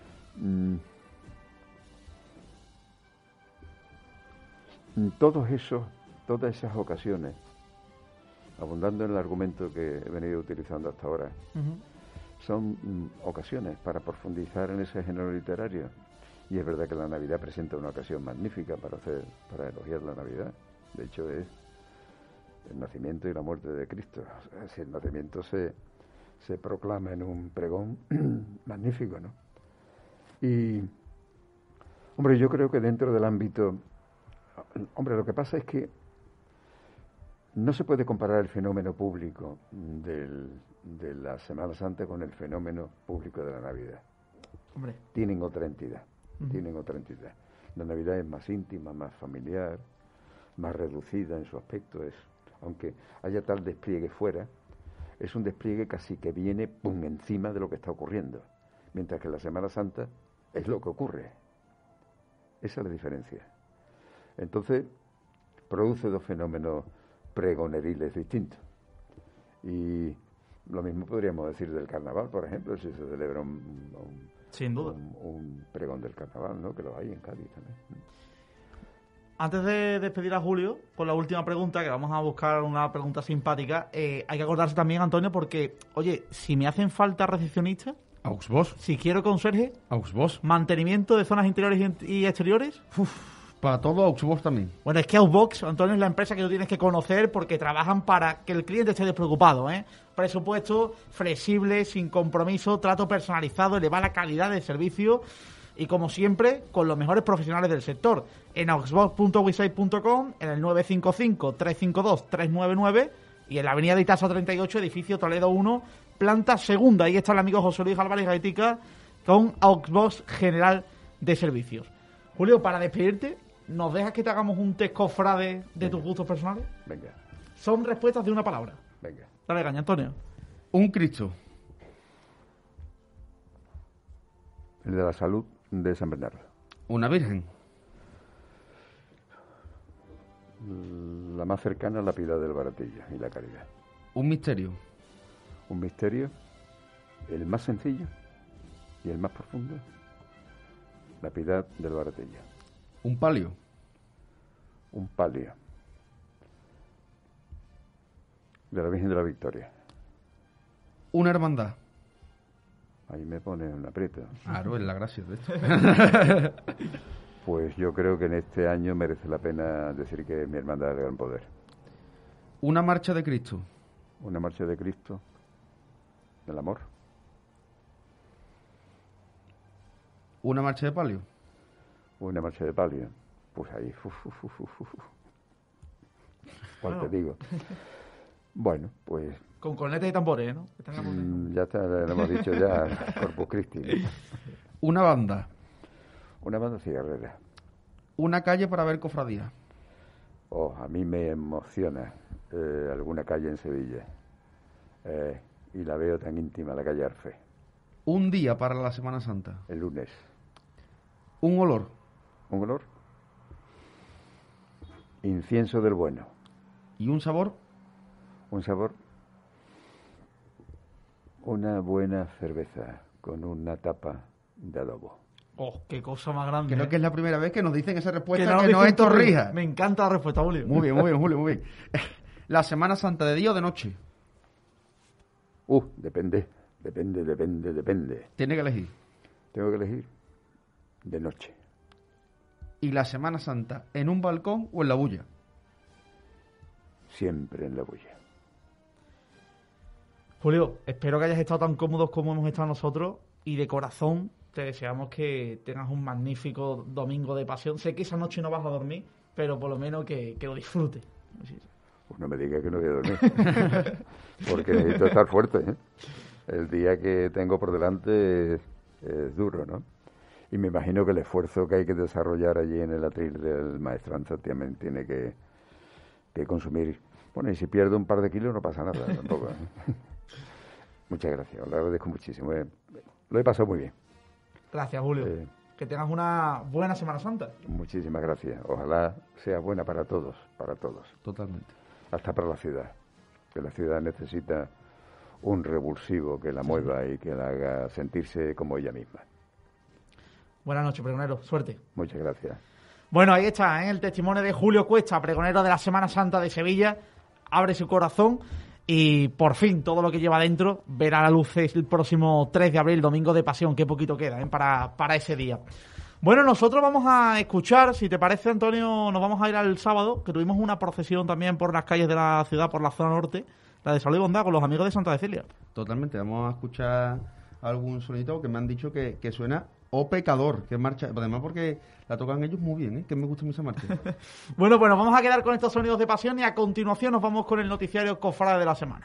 todas esas ocasiones, abundando en el argumento que he venido utilizando hasta ahora, son ocasiones para profundizar en ese género literario. Y es verdad que la Navidad presenta una ocasión magnífica para elogiar la Navidad. De hecho, es el nacimiento y la muerte de Cristo. O sea, si el nacimiento se proclama en un pregón magnífico, ¿no? Y, hombre, yo creo que dentro del ámbito... Hombre, lo que pasa es que no se puede comparar el fenómeno público de la Semana Santa con el fenómeno público de la Navidad. Hombre. Tienen otra entidad, tienen otra entidad. La Navidad es más íntima, más familiar, más reducida en su aspecto. Aunque haya tal despliegue fuera, es un despliegue casi que viene encima de lo que está ocurriendo. Mientras que la Semana Santa es lo que ocurre. Esa es la diferencia. Entonces, produce 2 fenómenos pregoneriles distintos. Y lo mismo podríamos decir del carnaval, por ejemplo, si se celebra sin duda un pregón del carnaval, ¿no? Que lo hay en Cádiz también. Antes de despedir a Julio, por la última pregunta, que vamos a buscar una pregunta simpática, hay que acordarse también, Antonio, porque, oye, si me hacen falta recepcionistas, Auxboss. Si quiero conserje, Auxboss. Mantenimiento de zonas interiores y exteriores. Para todo Auxboss también. Bueno, es que Auxboss, Antonio, es la empresa que tú tienes que conocer porque trabajan para que el cliente esté despreocupado, ¿eh? Presupuesto flexible, sin compromiso, trato personalizado, elevada calidad de servicio y, como siempre, con los mejores profesionales del sector. En auxboss.website.com, en el 955-352-399 y en la avenida de Itaza 38, edificio Toledo 1, planta segunda. Ahí está el amigo José Luis Álvarez Gaitica con Auxbox General de Servicios. Julio, para despedirte, ¿nos dejas que te hagamos un test cofrade de tus gustos personales? Venga, Son respuestas de una palabra. venga. Dale caña, Antonio. Un Cristo. El de la salud de San Bernardo. Una Virgen. La más cercana a la Piedad del Baratillo y la Caridad. Un misterio. Un misterio, el más sencillo y el más profundo, la Piedad del Baratillo. Un palio. Un palio de la Virgen de la Victoria. Una hermandad. Ahí me pone un aprieto. Claro, es la gracia de esto. Pues yo creo que en este año merece la pena decir que es mi hermandad del Gran Poder. Una marcha de Cristo. Una marcha de Cristo, del amor. Una marcha de palio. Una marcha de palio. Pues ahí. ¿Cuál te digo? Bueno, pues Con cornetas y tambores, ¿no? ya está, lo hemos dicho ya, Corpus Christi. Una banda. Una banda cigarrera. Una calle para ver cofradías. Oh, a mí me emociona alguna calle en Sevilla. Y la veo tan íntima, la calle Arfe. Un día para la Semana Santa. El lunes. Un olor. ¿Un olor? Incienso del bueno. Y un sabor. Un sabor. Una buena cerveza con una tapa de adobo. Oh, qué cosa más grande. Creo que es la primera vez que nos dicen esa respuesta nos que no dicen es Torrija. Me encanta la respuesta, Julio. Muy bien, muy bien. La Semana Santa, ¿de día o de noche? Depende. Tiene que elegir. Tengo que elegir de noche. ¿Y la Semana Santa en un balcón o en la bulla? Siempre en la bulla. Julio, espero que hayas estado tan cómodos como hemos estado nosotros y de corazón te deseamos que tengas un magnífico domingo de pasión. Sé que esa noche no vas a dormir, pero por lo menos que lo disfrutes. Pues no me digas que no voy a dormir, porque necesito estar fuerte, ¿eh? El día que tengo por delante es duro, ¿no? Y me imagino que el esfuerzo que hay que desarrollar allí en el atril del Maestranza también tiene que consumir. Bueno, y si pierdo un par de kilos no pasa nada tampoco, ¿eh? Muchas gracias, os lo agradezco muchísimo. Lo he pasado muy bien. Gracias, Julio. Que tengas una buena Semana Santa. Muchísimas gracias. Ojalá sea buena para todos, Totalmente. hasta para la ciudad. Que la ciudad necesita un revulsivo que la mueva y que la haga sentirse como ella misma. Buenas noches, pregonero. Suerte. Muchas gracias. Bueno, ahí está, el testimonio de Julio Cuesta, pregonero de la Semana Santa de Sevilla. Abre su corazón y por fin todo lo que lleva dentro verá la luz el próximo 3 de abril, domingo de Pasión. Qué poquito queda para ese día. Bueno, nosotros vamos a escuchar, si te parece, Antonio, nos vamos a ir al sábado, que tuvimos una procesión también por las calles de la ciudad, por la zona norte, la de Salud y Bondad, con los amigos de Santa Cecilia. Totalmente, vamos a escuchar algún sonito que me han dicho que suena O Pecador, que marcha, además porque la tocan ellos muy bien, que me gusta mucho esa marcha. Bueno, pues nos vamos a quedar con estos sonidos de pasión y a continuación nos vamos con el noticiario Cofrade de la semana.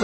pase.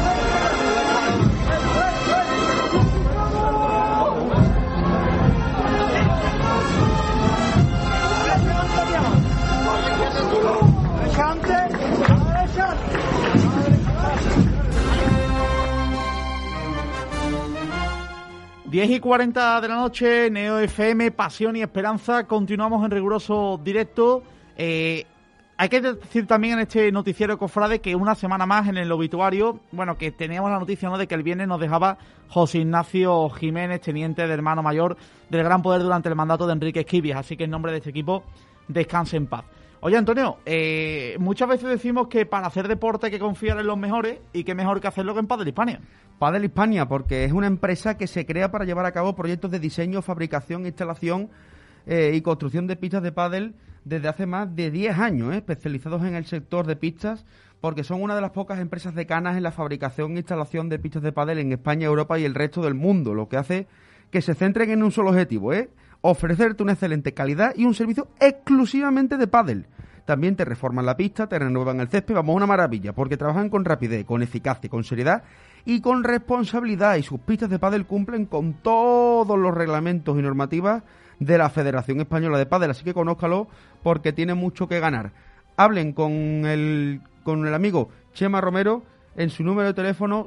Diez y 40 de la noche, Neo FM, Pasión y Esperanza. Continuamos en riguroso directo. Hay que decir también en este noticiero cofrade que una semana más en el obituario, bueno, que teníamos la noticia, ¿no?, de que el viernes nos dejaba José Ignacio Jiménez, teniente de hermano mayor del Gran Poder durante el mandato de Enrique Esquivias. Así que en nombre de este equipo, descanse en paz. Oye, Antonio, muchas veces decimos que para hacer deporte hay que confiar en los mejores, y qué mejor que hacerlo que en Padel Hispania. Padel Hispania, porque es una empresa que se crea para llevar a cabo proyectos de diseño, fabricación, instalación y construcción de pistas de pádel desde hace más de 10 años, especializados en el sector de pistas, porque son una de las pocas empresas decanas en la fabricación e instalación de pistas de pádel en España, Europa y el resto del mundo, lo que hace que se centren en un solo objetivo, ofrecerte una excelente calidad y un servicio exclusivamente de pádel. También te reforman la pista, te renuevan el césped, vamos, una maravilla, porque trabajan con rapidez, con eficacia, con seriedad y con responsabilidad, y sus pistas de pádel cumplen con todos los reglamentos y normativas de la Federación Española de Pádel, así que conózcalo porque tiene mucho que ganar. Hablen con el amigo Chema Romero en su número de teléfono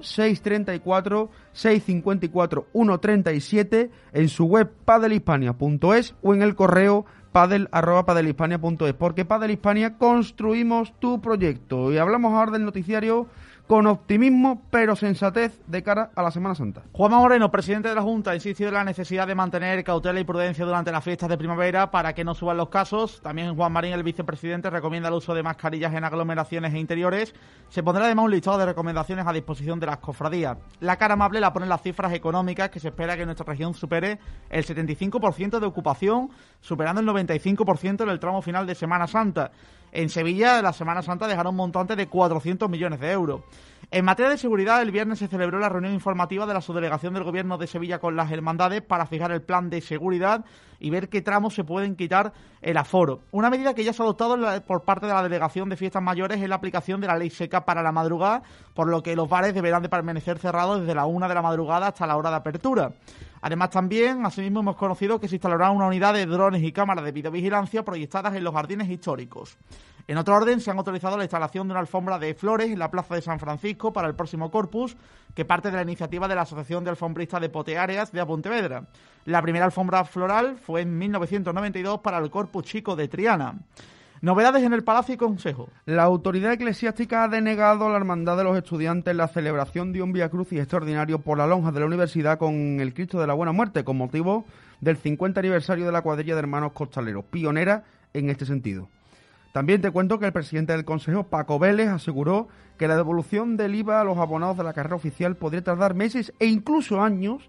634-654-137, en su web padelhispania.es o en el correo padel@padelhispania.es, porque Padel Hispania construimos tu proyecto. Y hablamos ahora del noticiario con optimismo pero sensatez de cara a la Semana Santa. Juanma Moreno, presidente de la Junta, ha insistido en la necesidad de mantener cautela y prudencia durante las fiestas de primavera para que no suban los casos. También Juan Marín, el vicepresidente, recomienda el uso de mascarillas en aglomeraciones e interiores. Se pondrá además un listado de recomendaciones a disposición de las cofradías. La cara amable la ponen las cifras económicas, que se espera que nuestra región supere el 75% de ocupación, superando el 95% en el tramo final de Semana Santa. En Sevilla, la Semana Santa dejará un montante de 400 millones de euros. En materia de seguridad, el viernes se celebró la reunión informativa de la subdelegación del Gobierno de Sevilla con las hermandades para fijar el plan de seguridad y ver qué tramos se pueden quitar el aforo. Una medida que ya se ha adoptado por parte de la Delegación de Fiestas Mayores es la aplicación de la ley seca para la madrugada, por lo que los bares deberán de permanecer cerrados desde la 1 de la madrugada hasta la hora de apertura. Además, también, asimismo, hemos conocido que se instalará una unidad de drones y cámaras de videovigilancia proyectadas en los jardines históricos. En otro orden, se han autorizado la instalación de una alfombra de flores en la Plaza de San Francisco para el próximo Corpus, que parte de la iniciativa de la Asociación de Alfombristas de Poteareas de Pontevedra. La primera alfombra floral fue en 1992 para el Corpus Chico de Triana. Novedades en el Palacio y Consejo. La autoridad eclesiástica ha denegado a la Hermandad de los Estudiantes la celebración de un Vía Crucis extraordinario por la lonja de la universidad con el Cristo de la Buena Muerte, con motivo del 50 aniversario de la cuadrilla de hermanos costaleros, pionera en este sentido. También te cuento que el presidente del Consejo, Paco Vélez, aseguró que la devolución del IVA a los abonados de la carrera oficial podría tardar meses e incluso años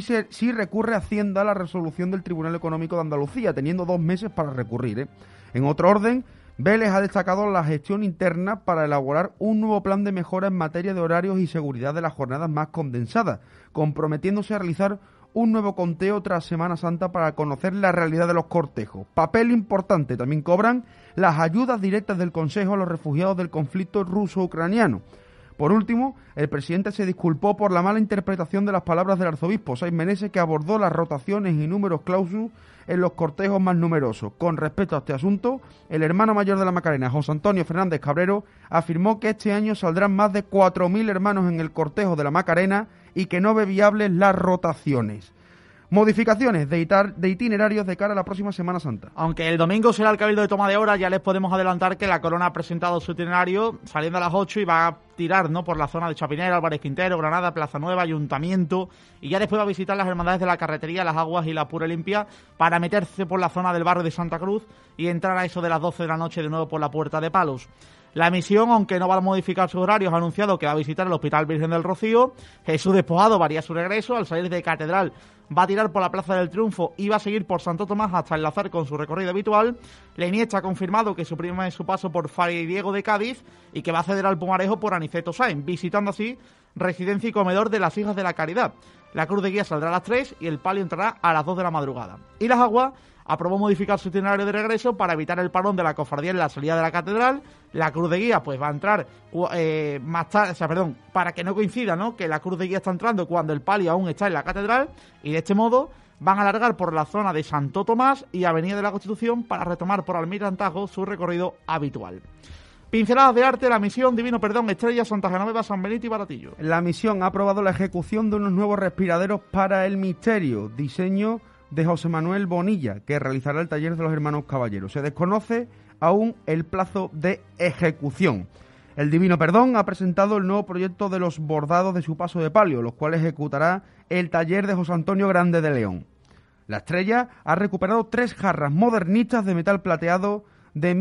si recurre Hacienda a la resolución del Tribunal Económico de Andalucía, teniendo 2 meses para recurrir. En otro orden, Vélez ha destacado la gestión interna para elaborar un nuevo plan de mejora en materia de horarios y seguridad de las jornadas más condensadas, comprometiéndose a realizar un nuevo conteo tras Semana Santa para conocer la realidad de los cortejos. Papel importante también cobran las ayudas directas del Consejo a los refugiados del conflicto ruso-ucraniano. Por último, el presidente se disculpó por la mala interpretación de las palabras del arzobispo Saiz Meneses, que abordó las rotaciones y números clausus en los cortejos más numerosos. Con respecto a este asunto, el hermano mayor de la Macarena, José Antonio Fernández Cabrero, afirmó que este año saldrán más de 4.000 hermanos en el cortejo de la Macarena y que no ve viables las rotaciones. Modificaciones de itinerarios de cara a la próxima Semana Santa. Aunque el domingo será el Cabildo de toma de hora, ya les podemos adelantar que la Corona ha presentado su itinerario saliendo a las 8 y va a tirar, ¿no?, por la zona de Chapinera, Álvarez Quintero, Granada, Plaza Nueva, Ayuntamiento, y ya después va a visitar las hermandades de la Carretería, Las Aguas y la Pura Limpia para meterse por la zona del barrio de Santa Cruz y entrar a eso de las 12 de la noche de nuevo por la Puerta de Palos. La misión, aunque no va a modificar sus horarios, ha anunciado que va a visitar el Hospital Virgen del Rocío. Jesús Despojado varía su regreso. Al salir de Catedral va a tirar por la Plaza del Triunfo y va a seguir por Santo Tomás hasta enlazar con su recorrido habitual. La Iniesta ha confirmado que suprime su paso por Fray Diego de Cádiz y que va a ceder al Pumarejo por Aniceto Sáenz, visitando así residencia y comedor de las Hijas de la Caridad. La cruz de guía saldrá a las 3 y el palio entrará a las 2 de la madrugada. Y las Aguas aprobó modificar su itinerario de regreso para evitar el parón de la cofradía en la salida de la catedral. La cruz de guía pues va a entrar más tarde, para que no coincida, ¿no?, que la cruz de guía está entrando cuando el palio aún está en la catedral, y de este modo van a alargar por la zona de Santo Tomás y Avenida de la Constitución para retomar por Almirantajo su recorrido habitual. Pinceladas de arte, la misión Divino Perdón, Estrella, Santa Genoveva, San Benito y Baratillo. La misión ha aprobado la ejecución de unos nuevos respiraderos para el misterio, diseño de José Manuel Bonilla, que realizará el taller de los hermanos caballeros. Se desconoce aún el plazo de ejecución. El Divino Perdón ha presentado el nuevo proyecto de los bordados de su paso de palio, los cuales ejecutará el taller de José Antonio Grande de León. La Estrella ha recuperado 3 jarras modernistas de metal plateado de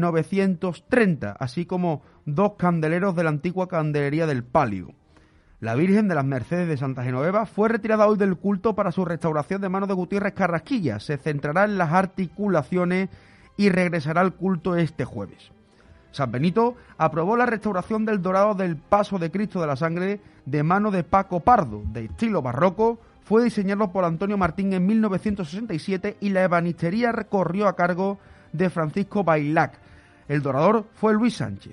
1930, así como 2 candeleros de la antigua candelería del palio. La Virgen de las Mercedes de Santa Genoveva fue retirada hoy del culto para su restauración de mano de Gutiérrez Carrasquilla. Se centrará en las articulaciones y regresará al culto este jueves. San Benito aprobó la restauración del dorado del Paso de Cristo de la Sangre de mano de Paco Pardo, de estilo barroco. Fue diseñado por Antonio Martín en 1967 y la ebanistería corrió a cargo de Francisco Bailac. El dorador fue Luis Sánchez.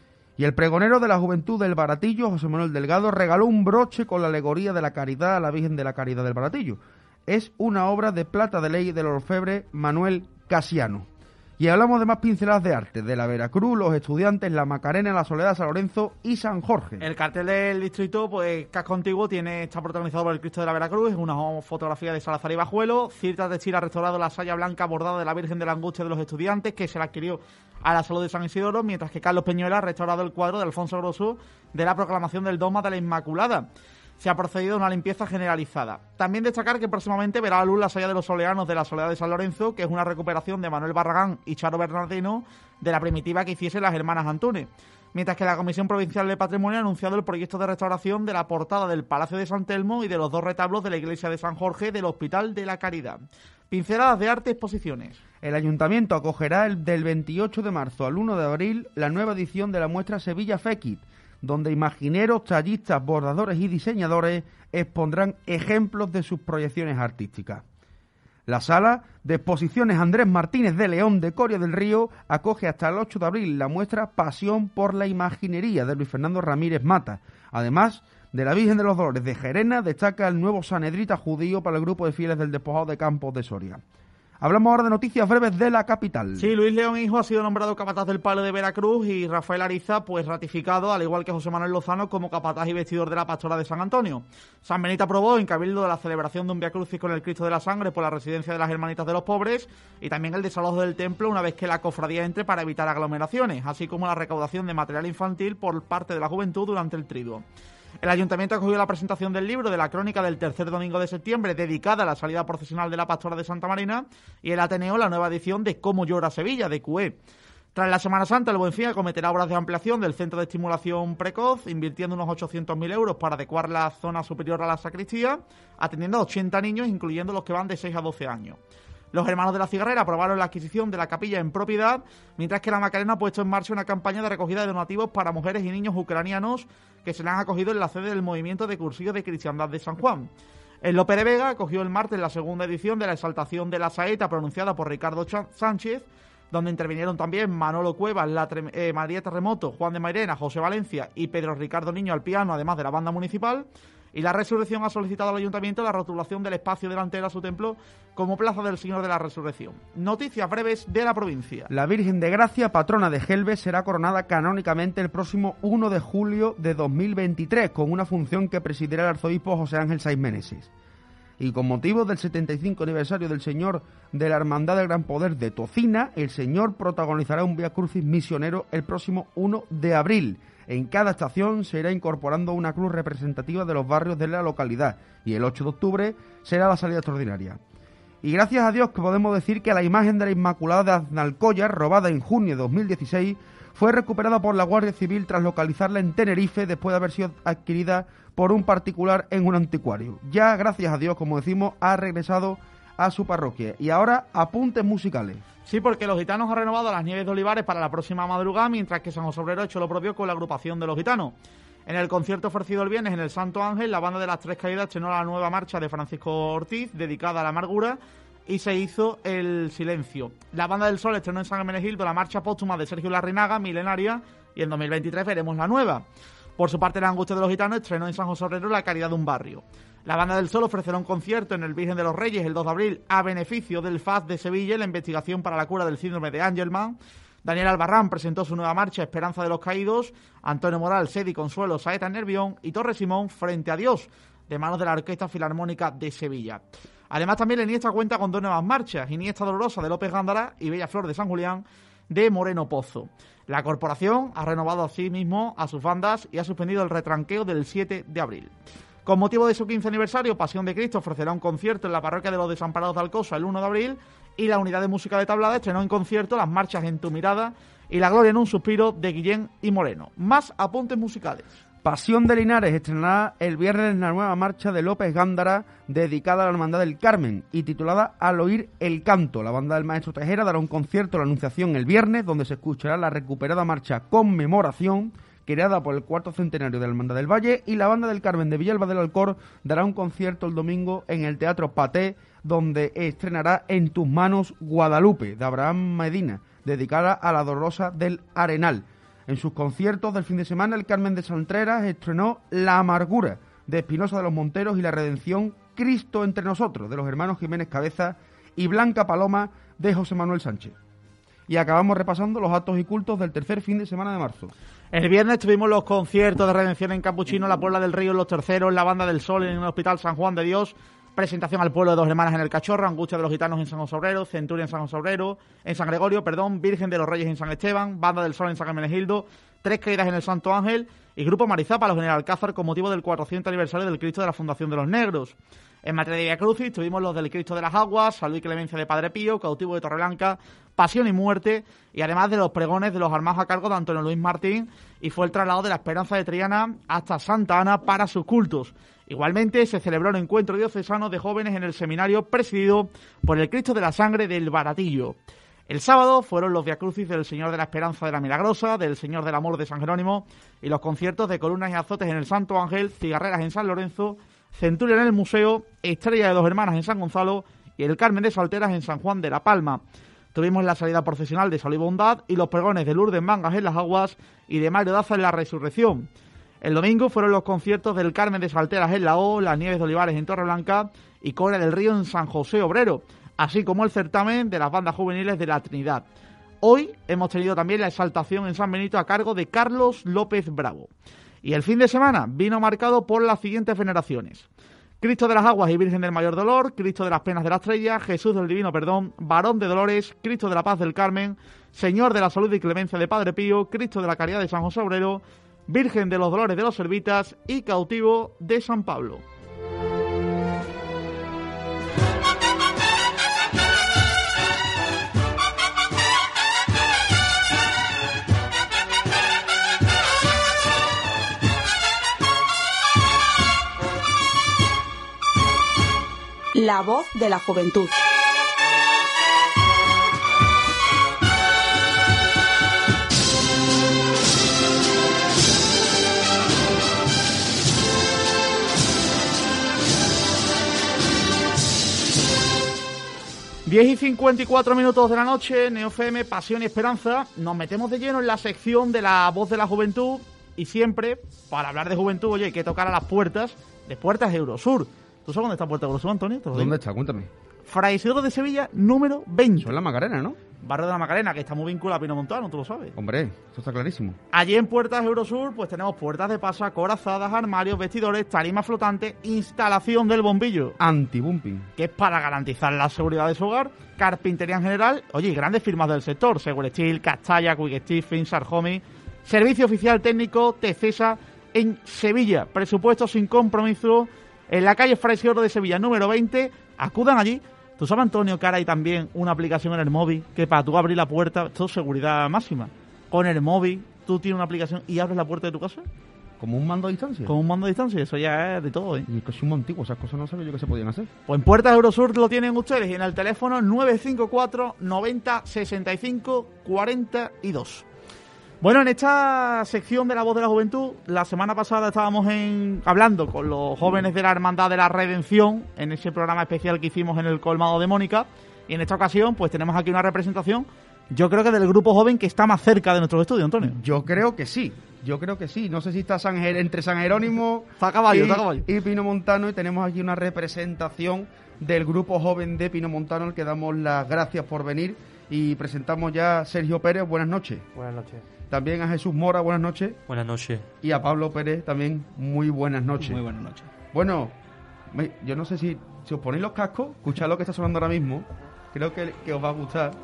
Y el pregonero de la Juventud del Baratillo, José Manuel Delgado, regaló un broche con la alegoría de la Caridad a la Virgen de la Caridad del Baratillo. Es una obra de plata de ley del orfebre Manuel Casiano. Y hablamos de más pinceladas de arte, de la Veracruz, los estudiantes, la Macarena, la Soledad, San Lorenzo y San Jorge. El cartel del distrito, pues Casco Antiguo, está protagonizado por el Cristo de la Veracruz, es una fotografía de Salazar y Bajuelo. Cirtas de Chile ha restaurado la saya blanca bordada de la Virgen de la Angustia de los Estudiantes, que se la adquirió a la Salud de San Isidoro, mientras que Carlos Peñuela ha restaurado el cuadro de Alfonso Grosso de la proclamación del dogma de la Inmaculada. Se ha procedido a una limpieza generalizada. También destacar que próximamente verá a la luz la saya de los Soleanos de la Soledad de San Lorenzo, que es una recuperación de Manuel Barragán y Charo Bernardino de la primitiva que hiciesen las hermanas Antunes. Mientras que la Comisión Provincial de Patrimonio ha anunciado el proyecto de restauración de la portada del Palacio de San Telmo y de los 2 retablos de la Iglesia de San Jorge del Hospital de la Caridad. Pinceladas de arte, exposiciones. El Ayuntamiento acogerá del 28 de marzo al 1 de abril la nueva edición de la muestra Sevilla Fekit, donde imagineros, tallistas, bordadores y diseñadores expondrán ejemplos de sus proyecciones artísticas. La sala de exposiciones Andrés Martínez de León de Coria del Río acoge hasta el 8 de abril la muestra Pasión por la Imaginería de Luis Fernando Ramírez Mata. Además de la Virgen de los Dolores de Gerena, destaca el nuevo Sanedrita judío para el grupo de fieles del Despojado de Campos de Soria. Hablamos ahora de noticias breves de la capital. Sí, Luis León Hijo ha sido nombrado capataz del Palio de Veracruz y Rafael Ariza, pues ratificado, al igual que José Manuel Lozano, como capataz y vestidor de la Pastora de San Antonio. San Benito aprobó en Cabildo la celebración de un Viacrucis con el Cristo de la Sangre por la residencia de las Hermanitas de los Pobres y también el desalojo del templo una vez que la cofradía entre para evitar aglomeraciones, así como la recaudación de material infantil por parte de la juventud durante el triduo. El Ayuntamiento acogió la presentación del libro de la crónica del tercer domingo de septiembre dedicada a la salida procesional de la Pastora de Santa Marina y el Ateneo la nueva edición de Cómo llora Sevilla, de CUE. Tras la Semana Santa, el Buen Fin acometerá obras de ampliación del Centro de Estimulación Precoz, invirtiendo unos 800.000 euros para adecuar la zona superior a la sacristía, atendiendo a 80 niños, incluyendo los que van de 6 a 12 años. Los hermanos de la Cigarrera aprobaron la adquisición de la capilla en propiedad, mientras que la Macarena ha puesto en marcha una campaña de recogida de donativos para mujeres y niños ucranianos que se le han acogido en la sede del Movimiento de Cursillos de Cristiandad de San Juan. El Lope de Vega acogió el martes la segunda edición de la exaltación de la saeta pronunciada por Ricardo Sánchez, donde intervinieron también Manolo Cuevas, María Terremoto, Juan de Mairena, José Valencia y Pedro Ricardo Niño al piano, además de la banda municipal. Y la Resurrección ha solicitado al Ayuntamiento la rotulación del espacio delantero a su templo como Plaza del Señor de la Resurrección. Noticias breves de la provincia. La Virgen de Gracia, patrona de Gelbe, será coronada canónicamente el próximo 1 de julio de 2023, con una función que presidirá el arzobispo José Ángel Saiz Meneses. Y con motivo del 75 aniversario del Señor de la Hermandad del Gran Poder de Tocina, el Señor protagonizará un Vía Crucis misionero el próximo 1 de abril. En cada estación se irá incorporando una cruz representativa de los barrios de la localidad y el 8 de octubre será la salida extraordinaria. Y gracias a Dios que podemos decir que la imagen de la Inmaculada de Aznalcóllar, robada en junio de 2016, fue recuperada por la Guardia Civil tras localizarla en Tenerife después de haber sido adquirida por un particular en un anticuario. Ya, gracias a Dios, como decimos, ha regresado a su parroquia. Y ahora, apuntes musicales. Sí, porque Los Gitanos ha renovado las Nieves de Olivares para la próxima madrugada, mientras que San José Obrero ha hecho lo propio con la agrupación de Los Gitanos. En el concierto ofrecido el viernes en el Santo Ángel, la banda de las Tres Caídas estrenó la nueva marcha de Francisco Ortiz, dedicada a la amargura, y se hizo El Silencio. La Banda del Sol estrenó en San Hermenegildo la marcha póstuma de Sergio Larrinaga, Milenaria, y en 2023 veremos la nueva. Por su parte, La Angustia de los Gitanos estrenó en San José Obrero La Caridad de un Barrio. La Banda del Sol ofrecerá un concierto en el Virgen de los Reyes el 2 de abril a beneficio del FAS de Sevilla, la investigación para la cura del síndrome de Angelman. Daniel Albarrán presentó su nueva marcha Esperanza de los Caídos. Antonio Moral, Sedi Consuelo, Saeta Nervión y Torres Simón Frente a Dios, de manos de la Orquesta Filarmónica de Sevilla. Además, también la Iniesta cuenta con dos nuevas marchas, Iniesta Dolorosa de López Gándara y Bella Flor de San Julián de Moreno Pozo. La corporación ha renovado asimismo a sus bandas y ha suspendido el retranqueo del 7 de abril. Con motivo de su 15 aniversario, Pasión de Cristo ofrecerá un concierto en la parroquia de los Desamparados de Alcosa el 1 de abril y la Unidad de Música de Tablada estrenó en concierto las marchas En tu mirada y La Gloria en un suspiro de Guillén y Moreno. Más apuntes musicales. Pasión de Linares estrenará el viernes la nueva marcha de López Gándara dedicada a la Hermandad del Carmen y titulada Al oír el canto. La banda del Maestro Tejera dará un concierto en la Anunciación el viernes donde se escuchará la recuperada marcha Conmemoración creada por el cuarto centenario de la Hermandad del Valle, y la Banda del Carmen de Villalba del Alcor dará un concierto el domingo en el Teatro Paté donde estrenará En tus manos Guadalupe de Abraham Medina dedicada a la Dolorosa del Arenal. En sus conciertos del fin de semana, el Carmen de Santreras estrenó La Amargura de Espinosa de los Monteros y La Redención Cristo entre nosotros de los hermanos Jiménez Cabeza y Blanca Paloma de José Manuel Sánchez. Y acabamos repasando los actos y cultos del tercer fin de semana de marzo. El viernes tuvimos los conciertos de Redención en Capuchino, La Puebla del Río en Los Terceros, La Banda del Sol en el Hospital San Juan de Dios, presentación al pueblo de Dos Hermanas en el Cachorro, Angustia de los Gitanos en San José Obrero, Centuria en San José Obrero, en San Gregorio, Virgen de los Reyes en San Esteban, Banda del Sol en San Hermenegildo, Tres Caídas en el Santo Ángel y Grupo Marizápalo en el Alcázar con motivo del 400 aniversario del Cristo de la Fundación de los Negros. En materia de Via Crucis tuvimos los del Cristo de las Aguas, Salud y Clemencia de Padre Pío, Cautivo de Torreblanca, Pasión y Muerte, y además de los pregones de los armados a cargo de Antonio Luis Martín, y fue el traslado de la Esperanza de Triana hasta Santa Ana para sus cultos. Igualmente se celebró el encuentro diocesano de jóvenes en el seminario presidido por el Cristo de la Sangre del Baratillo. El sábado fueron los viacrucis del Señor de la Esperanza de la Milagrosa, del Señor del Amor de San Jerónimo y los conciertos de columnas y azotes en el Santo Ángel, cigarreras en San Lorenzo, Centuria en el Museo, Estrella de Dos Hermanas en San Gonzalo y el Carmen de Salteras en San Juan de la Palma. Tuvimos la salida procesional de Salud y Bondad y los pregones de Lourdes Mangas en las Aguas y de Mario Daza en la Resurrección. El domingo fueron los conciertos del Carmen de Salteras en la O, las Nieves de Olivares en Torreblanca y Coria del Río en San José Obrero, así como el certamen de las bandas juveniles de la Trinidad. Hoy hemos tenido también la exaltación en San Benito a cargo de Carlos López Bravo. Y el fin de semana vino marcado por las siguientes veneraciones: Cristo de las Aguas y Virgen del Mayor Dolor, Cristo de las Penas de la Estrella, Jesús del Divino Perdón, Varón de Dolores, Cristo de la Paz del Carmen, Señor de la Salud y Clemencia de Padre Pío, Cristo de la Caridad de San José Obrero, Virgen de los Dolores de los Servitas y Cautivo de San Pablo. La voz de la juventud. Diez y 54 minutos de la noche, Neo FM, Pasión y Esperanza. Nos metemos de lleno en la sección de la voz de la juventud y siempre, para hablar de juventud, oye, hay que tocar a las puertas de Puertas Eurosur. ¿Tú sabes dónde está Puertas Eurosur, Antonio? ¿Dónde está? Cuéntame. Fray Isidro de Sevilla, número 20. Eso es la Macarena, ¿no? Barrio de la Macarena, que está muy vinculado a Pino Montano, tú lo sabes. Hombre, eso está clarísimo. Allí en Puertas Eurosur, pues tenemos puertas de paso, corazadas, armarios, vestidores, tarima flotante, instalación del bombillo. Anti-bumping. Que es para garantizar la seguridad de su hogar, carpintería en general, oye, y grandes firmas del sector, Segure Steel, Castalla, Quick Steel, Finsar Home, servicio oficial técnico, Tecesa, en Sevilla. Presupuesto sin compromiso, en la calle Fray Isidro de Sevilla, número 20, acudan allí. Tú sabes, Antonio, que ahora hay también una aplicación en el móvil que para tú abrir la puerta, esto es seguridad máxima. Con el móvil, tú tienes una aplicación y abres la puerta de tu casa. ¿Como un mando a distancia? Como un mando a distancia, eso ya es de todo, ¿eh? Y es que es muy antiguo, esas cosas no sabía yo que se podían hacer. Pues en Puertas Eurosur lo tienen ustedes y en el teléfono 954 90 65 42. Bueno, en esta sección de La Voz de la Juventud, la semana pasada estábamos hablando con los jóvenes de la Hermandad de la Redención, en ese programa especial que hicimos en el Colmado de Mónica, y en esta ocasión pues tenemos aquí una representación, yo creo que del grupo joven que está más cerca de nuestro estudio, Antonio. Yo creo que sí. No sé si está entre San Jerónimo está a caballo, y Pino Montano, y tenemos aquí una representación del grupo joven de Pino Montano, al que damos las gracias por venir, y presentamos ya a Sergio Pérez. Buenas noches. Buenas noches. También a Jesús Mora, buenas noches. Buenas noches. Y a Pablo Pérez también, muy buenas noches. Muy buenas noches. Bueno, yo no sé si os ponéis los cascos, escuchad lo que está sonando ahora mismo, creo que os va a gustar.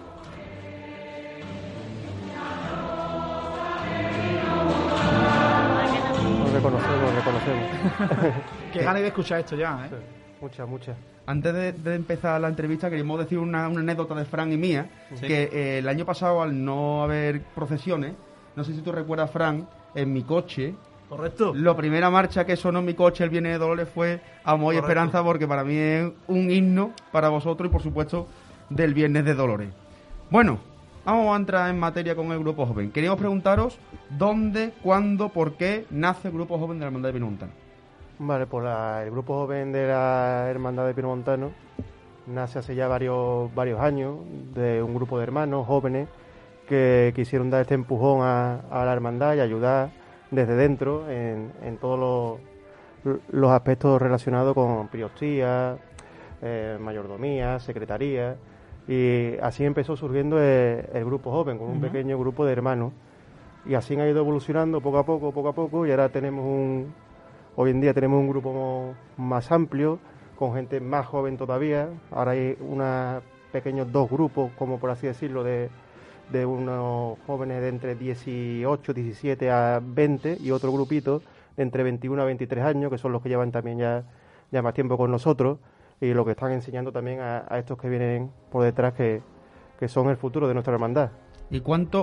Nos reconocemos. Qué ganas de escuchar esto ya, ¿eh? Sí, muchas. Antes de empezar la entrevista, queríamos decir una anécdota de Fran y mía, Sí. que el año pasado, al no haber procesiones, no sé si tú recuerdas, Fran, en mi coche, Correcto. la primera marcha que sonó en mi coche el Viernes de Dolores fue Amor y Correcto. Esperanza, porque para mí es un himno para vosotros y, por supuesto, del Viernes de Dolores. Bueno, vamos a entrar en materia con el Grupo Joven. Queríamos preguntaros dónde, cuándo, por qué nace el Grupo Joven de la Hermandad de Pino Montano. Vale, pues el grupo joven de la Hermandad de Pino Montano nace hace ya varios años, de un grupo de hermanos jóvenes que quisieron dar este empujón a la hermandad y ayudar desde dentro en todos los aspectos relacionados con priostía, mayordomía, secretaría, y así empezó surgiendo el grupo joven, con un pequeño grupo de hermanos, y así ha ido evolucionando poco a poco, y ahora hoy en día tenemos un grupo más amplio, con gente más joven todavía. Ahora hay pequeños dos grupos, como por así decirlo, de unos jóvenes de entre 18, 17 a 20, y otro grupito de entre 21 a 23 años, que son los que llevan también ya más tiempo con nosotros, y lo que están enseñando también a estos que vienen por detrás, que son el futuro de nuestra hermandad. ¿Y cuántos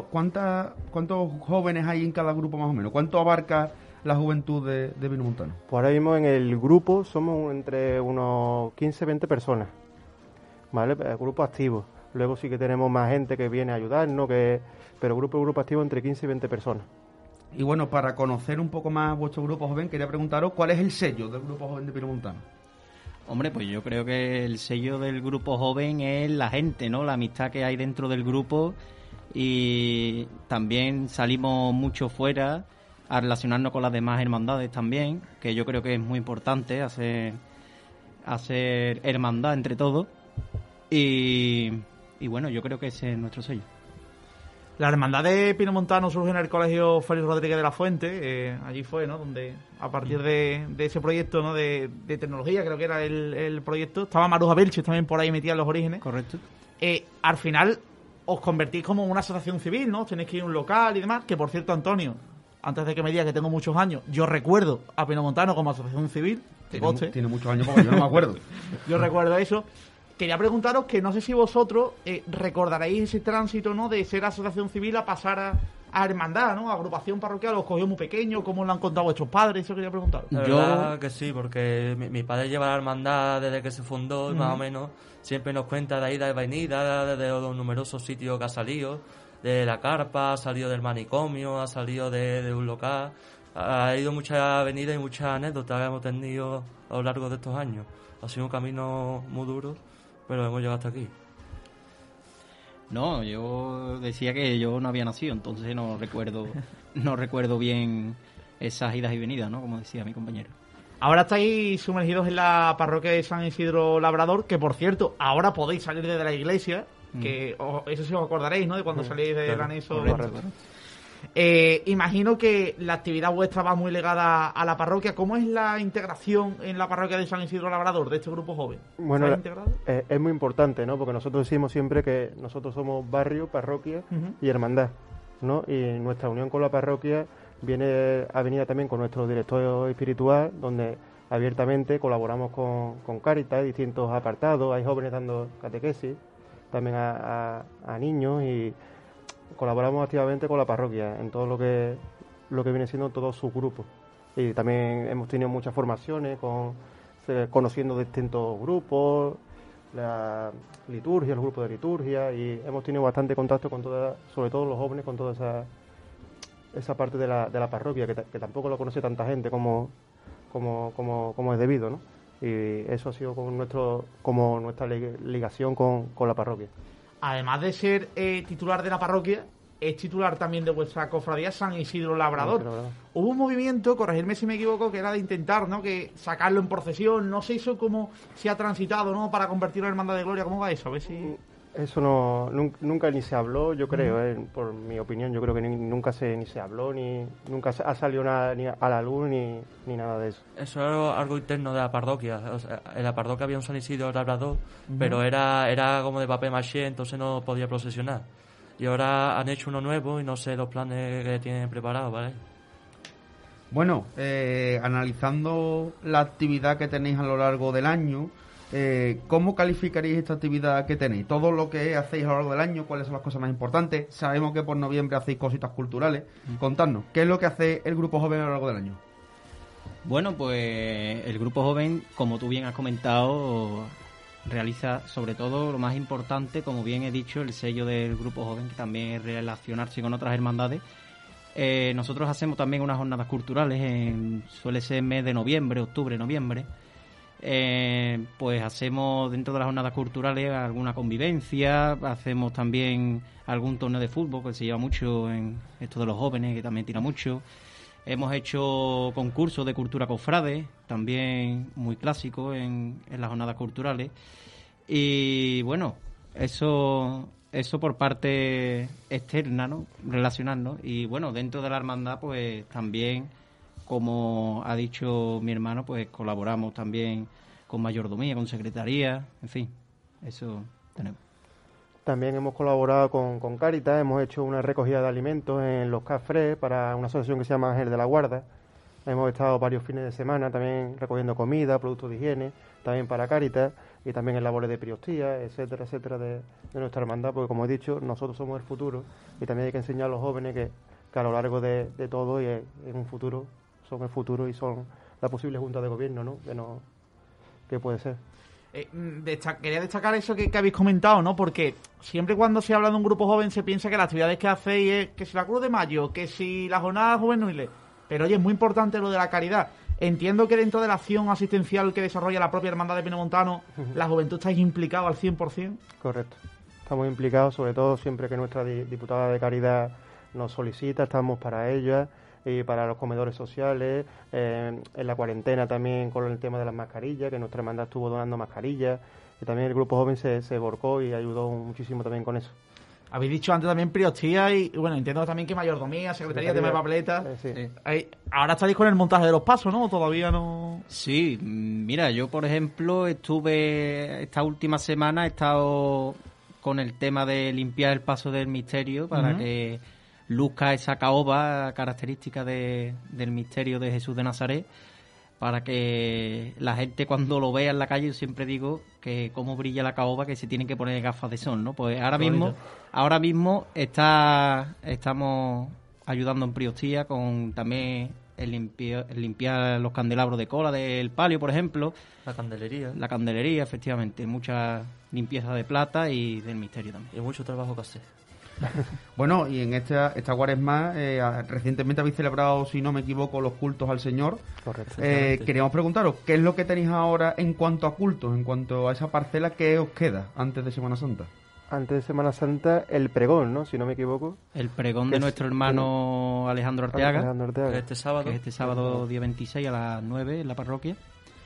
jóvenes hay en cada grupo más o menos? ¿Cuánto abarca la juventud de Pino Montano? Pues ahora mismo en el grupo somos entre unos 15-20 personas, ¿vale? El grupo activo. Luego sí que tenemos más gente que viene a ayudarnos, pero grupo activo entre 15 y 20 personas. Y bueno, para conocer un poco más vuestro grupo joven, quería preguntaros cuál es el sello del grupo joven de Pino Montano. Hombre, pues yo creo que el sello del grupo joven es la gente, ¿no? La amistad que hay dentro del grupo, y también salimos mucho fuera a relacionarnos con las demás hermandades también, que yo creo que es muy importante hacer hermandad entre todos, y bueno, yo creo que ese es nuestro sello. La hermandad de Pino Montano surge en el Colegio Félix Rodríguez de la Fuente, allí fue, ¿no? Donde a partir de ese proyecto, ¿no? de tecnología, creo que era el proyecto, estaba Maruja Vilches también por ahí metida en los orígenes. Correcto. Al final os convertís como en una asociación civil, ¿no? Tenéis que ir a un local y demás, que por cierto, Antonio, antes de que me diga que tengo muchos años, yo recuerdo a Pino Montano como asociación civil, que conste. Tiene muchos años porque yo no me acuerdo. Yo recuerdo eso. Quería preguntaros que no sé si vosotros recordaréis ese tránsito, ¿no? De ser asociación civil a pasar a hermandad, ¿no? Agrupación parroquial, os cogió muy pequeño, ¿cómo lo han contado vuestros padres? Eso quería preguntaros. La verdad que sí, porque mi padre lleva la hermandad desde que se fundó, y más o menos siempre nos cuenta de ida y venida, de los numerosos sitios que ha salido, de la carpa, ha salido del manicomio, ha salido de un local. Ha ido muchas avenidas y muchas anécdotas que hemos tenido a lo largo de estos años. Ha sido un camino muy duro, pero hemos llegado hasta aquí. No, yo decía que yo no había nacido, entonces no recuerdo bien esas idas y venidas, ¿no? Como decía mi compañero. Ahora estáis sumergidos en la parroquia de San Isidro Labrador, que por cierto, ahora podéis salir desde la iglesia, que eso sí os acordaréis, ¿no? De cuando salís del anexo. Correcto. Imagino que la actividad vuestra va muy ligada a la parroquia. ¿Cómo es la integración en la parroquia de San Isidro Labrador de este grupo joven? Bueno, ¿Estáis integrados? es muy importante, ¿no? Porque nosotros decimos siempre que nosotros somos barrio, parroquia y hermandad, ¿no? Y nuestra unión con la parroquia viene avenida también con nuestro director espiritual, donde abiertamente colaboramos con Cáritas, distintos apartados. Hay jóvenes dando catequesis también a niños, y colaboramos activamente con la parroquia en todo lo que viene siendo todos sus grupos. Y también hemos tenido muchas formaciones conociendo distintos grupos, la liturgia, los grupos de liturgia, y hemos tenido bastante contacto con sobre todo los jóvenes, con toda esa parte de la parroquia, que tampoco lo conoce tanta gente como es debido, ¿no? Y eso ha sido como nuestra ligación con la parroquia. Además de ser titular de la parroquia, es titular también de vuestra cofradía San Isidro Labrador. Hubo un movimiento, corregirme si me equivoco, que era de intentar, ¿no?, que sacarlo en procesión. No sé eso cómo se ha transitado, ¿no?, para convertirlo en hermandad de gloria. ¿Cómo va eso? A ver si... Eso nunca ni se habló, yo creo, por mi opinión, yo creo que nunca ni se habló, ni nunca ha salido nada ni a la luz, ni nada de eso. Eso era algo interno de la parroquia. O sea, en la parroquia había un San Isidro Labrador, pero era como de papel maché, entonces no podía procesionar. Y ahora han hecho uno nuevo y no sé los planes que tienen preparados, ¿vale? Bueno, analizando la actividad que tenéis a lo largo del año, ¿cómo calificaréis esta actividad que tenéis? Todo lo que hacéis a lo largo del año, ¿cuáles son las cosas más importantes? Sabemos que por noviembre hacéis cositas culturales. Contadnos, ¿qué es lo que hace el Grupo Joven a lo largo del año? Bueno, pues el Grupo Joven, como tú bien has comentado, realiza sobre todo lo más importante, como bien he dicho, el sello del Grupo Joven, que también es relacionarse con otras hermandades. Nosotros hacemos también unas jornadas culturales, suele ser mes de noviembre, octubre, noviembre. Pues hacemos dentro de las jornadas culturales alguna convivencia, hacemos también algún torneo de fútbol que se lleva mucho en esto de los jóvenes, que también tira mucho. Hemos hecho concursos de cultura cofrade, también muy clásico en las jornadas culturales. Y bueno, eso por parte externa, ¿no?, relacionarnos. Y bueno, dentro de la hermandad pues también, como ha dicho mi hermano, pues colaboramos también con mayordomía, con secretaría, en fin, eso tenemos. También hemos colaborado con Cáritas, hemos hecho una recogida de alimentos en los cafés para una asociación que se llama Ángel de la Guarda. Hemos estado varios fines de semana también recogiendo comida, productos de higiene, también para Cáritas, y también en labores de periostía, etcétera, etcétera, de nuestra hermandad, porque como he dicho, nosotros somos el futuro y también hay que enseñar a los jóvenes que a lo largo de todo y en un futuro son el futuro y son la posible junta de gobierno, ¿no? Que puede ser. Quería destacar eso que habéis comentado, ¿no? Porque siempre cuando se habla de un grupo joven se piensa que las actividades que hacéis es que si la Cruz de Mayo, que si las jornadas juveniles. Pero oye, es muy importante lo de la caridad. Entiendo que dentro de la acción asistencial que desarrolla la propia Hermandad de Pinomontano, la juventud estáis implicados al 100%. Correcto. Estamos implicados, sobre todo siempre que nuestra diputada de caridad nos solicita, estamos para ella. Y para los comedores sociales, en la cuarentena también con el tema de las mascarillas, que nuestra hermandad estuvo donando mascarillas, y también el Grupo Joven se volcó y ayudó muchísimo también con eso. Habéis dicho antes también priostía y bueno, entiendo también que mayordomía, secretaría, tema de papeletas. Sí. Ahora estáis con el montaje de los pasos, ¿no? ¿Todavía no? Sí, mira, yo por ejemplo estuve esta última semana, he estado con el tema de limpiar el paso del misterio para que luzca esa caoba característica del misterio de Jesús de Nazaret, para que la gente cuando lo vea en la calle, yo siempre digo que cómo brilla la caoba, que se tienen que poner gafas de sol, ¿no? Pues ahora mismo estamos ayudando en priostía con también el limpiar los candelabros de cola del palio, por ejemplo. La candelería, efectivamente. Mucha limpieza de plata y del misterio también. Y mucho trabajo que hacer. Bueno, y en esta cuaresma recientemente habéis celebrado, si no me equivoco, los cultos al Señor. Correcto. Queríamos preguntaros, ¿qué es lo que tenéis ahora en cuanto a cultos, en cuanto a esa parcela que os queda antes de Semana Santa? Antes de Semana Santa, el pregón, ¿no? Si no me equivoco. El pregón de nuestro hermano Alejandro Arteaga. Que este sábado día 26 a las 9 en la parroquia.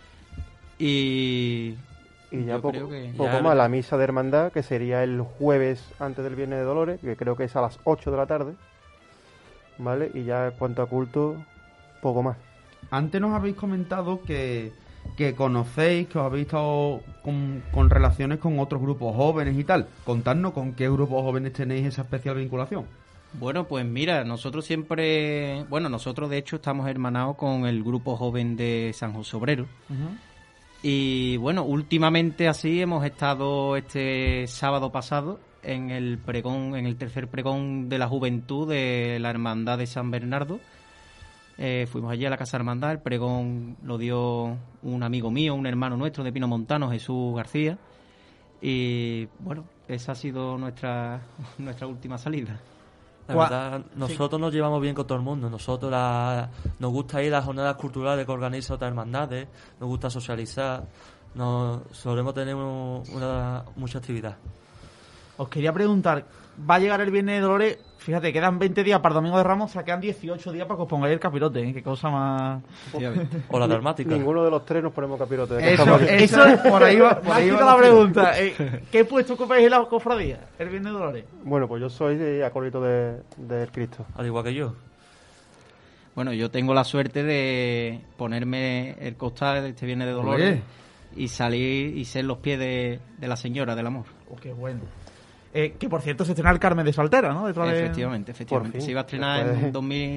Y ya poco más la misa de hermandad, que sería el jueves antes del Viernes de Dolores, que creo que es a las 8 de la tarde, ¿vale? Y ya en cuanto a culto, poco más. Antes nos habéis comentado que conocéis, que os habéis estado con relaciones con otros grupos jóvenes y tal. Contadnos con qué grupos jóvenes tenéis esa especial vinculación. Bueno, pues mira, nosotros de hecho estamos hermanados con el grupo joven de San José Obrero. Y bueno, últimamente así hemos estado este sábado pasado en el tercer pregón de la juventud de la Hermandad de San Bernardo. Fuimos allí a la Casa Hermandad, el pregón lo dio un amigo mío, un hermano nuestro de Pinomontano, Jesús García. Y bueno, esa ha sido nuestra última salida. La verdad, nosotros nos llevamos bien con todo el mundo. Nosotros nos gusta ir a las jornadas culturales que organiza otras hermandades, nos gusta socializar, solemos tener mucha actividad. Os quería preguntar, va a llegar el Viernes de Dolores, fíjate, quedan 20 días para el Domingo de Ramos, o sea, quedan 18 días para que os pongáis el capirote, ¿eh? Qué cosa más... O la dramática. Ninguno de los tres nos ponemos capirote. Eso por ahí va la pregunta. ¿Qué puesto ocupáis en la cofradía el Viernes de Dolores? Bueno, pues yo soy acólito del Cristo. Al igual que yo. Bueno, yo tengo la suerte de ponerme el costal de este Viernes de Dolores y salir y ser los pies de la Señora del Amor. Oh, qué bueno. Que por cierto se estrena el Carmen de Saltera, ¿no? Efectivamente. Se iba a estrenar en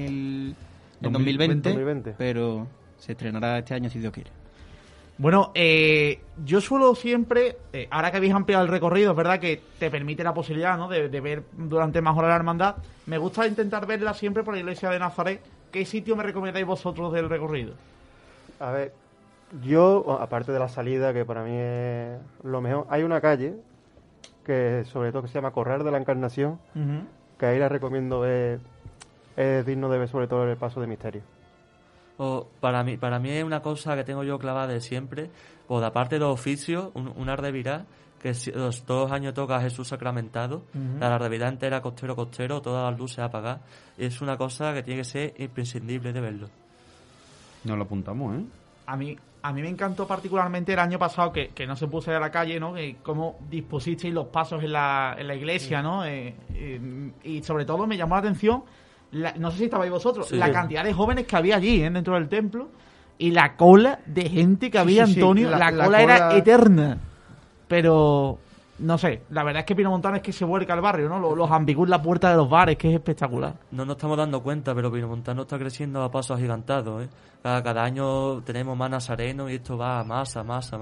2020, pero se estrenará este año si Dios quiere. Bueno, yo suelo siempre, ahora que habéis ampliado el recorrido, es verdad que te permite la posibilidad, ¿no?, de ver durante más horas la hermandad. Me gusta intentar verla siempre por la iglesia de Nazaret. ¿Qué sitio me recomendáis vosotros del recorrido? A ver, yo, aparte de la salida, que para mí es lo mejor, hay una calle que sobre todo que se llama Corral de la Encarnación, que ahí la recomiendo ver, es digno de ver sobre todo el paso de misterio. Para mí es una cosa que tengo yo clavada de siempre, pues aparte de los oficios, un ardevirá, que todos los años toca Jesús sacramentado, la ardevirá entera costero, todas las luces apagadas, es una cosa que tiene que ser imprescindible de verlo. Nos lo apuntamos, ¿eh? A mí me encantó particularmente el año pasado que no se puso a la calle, ¿no? Cómo dispusisteis los pasos en la iglesia, ¿no? Y sobre todo me llamó la atención, no sé si estabais vosotros, la cantidad de jóvenes que había allí, dentro del templo, y la cola de gente que había, Antonio. La cola era eterna. Pero, no sé, la verdad es que Pinomontano es que se vuelca al barrio, ¿no? Los ambigús, la puerta de los bares, que es espectacular. No nos estamos dando cuenta, pero Pinomontano está creciendo a pasos agigantados, ¿eh? Cada año tenemos más nazarenos y esto va a más.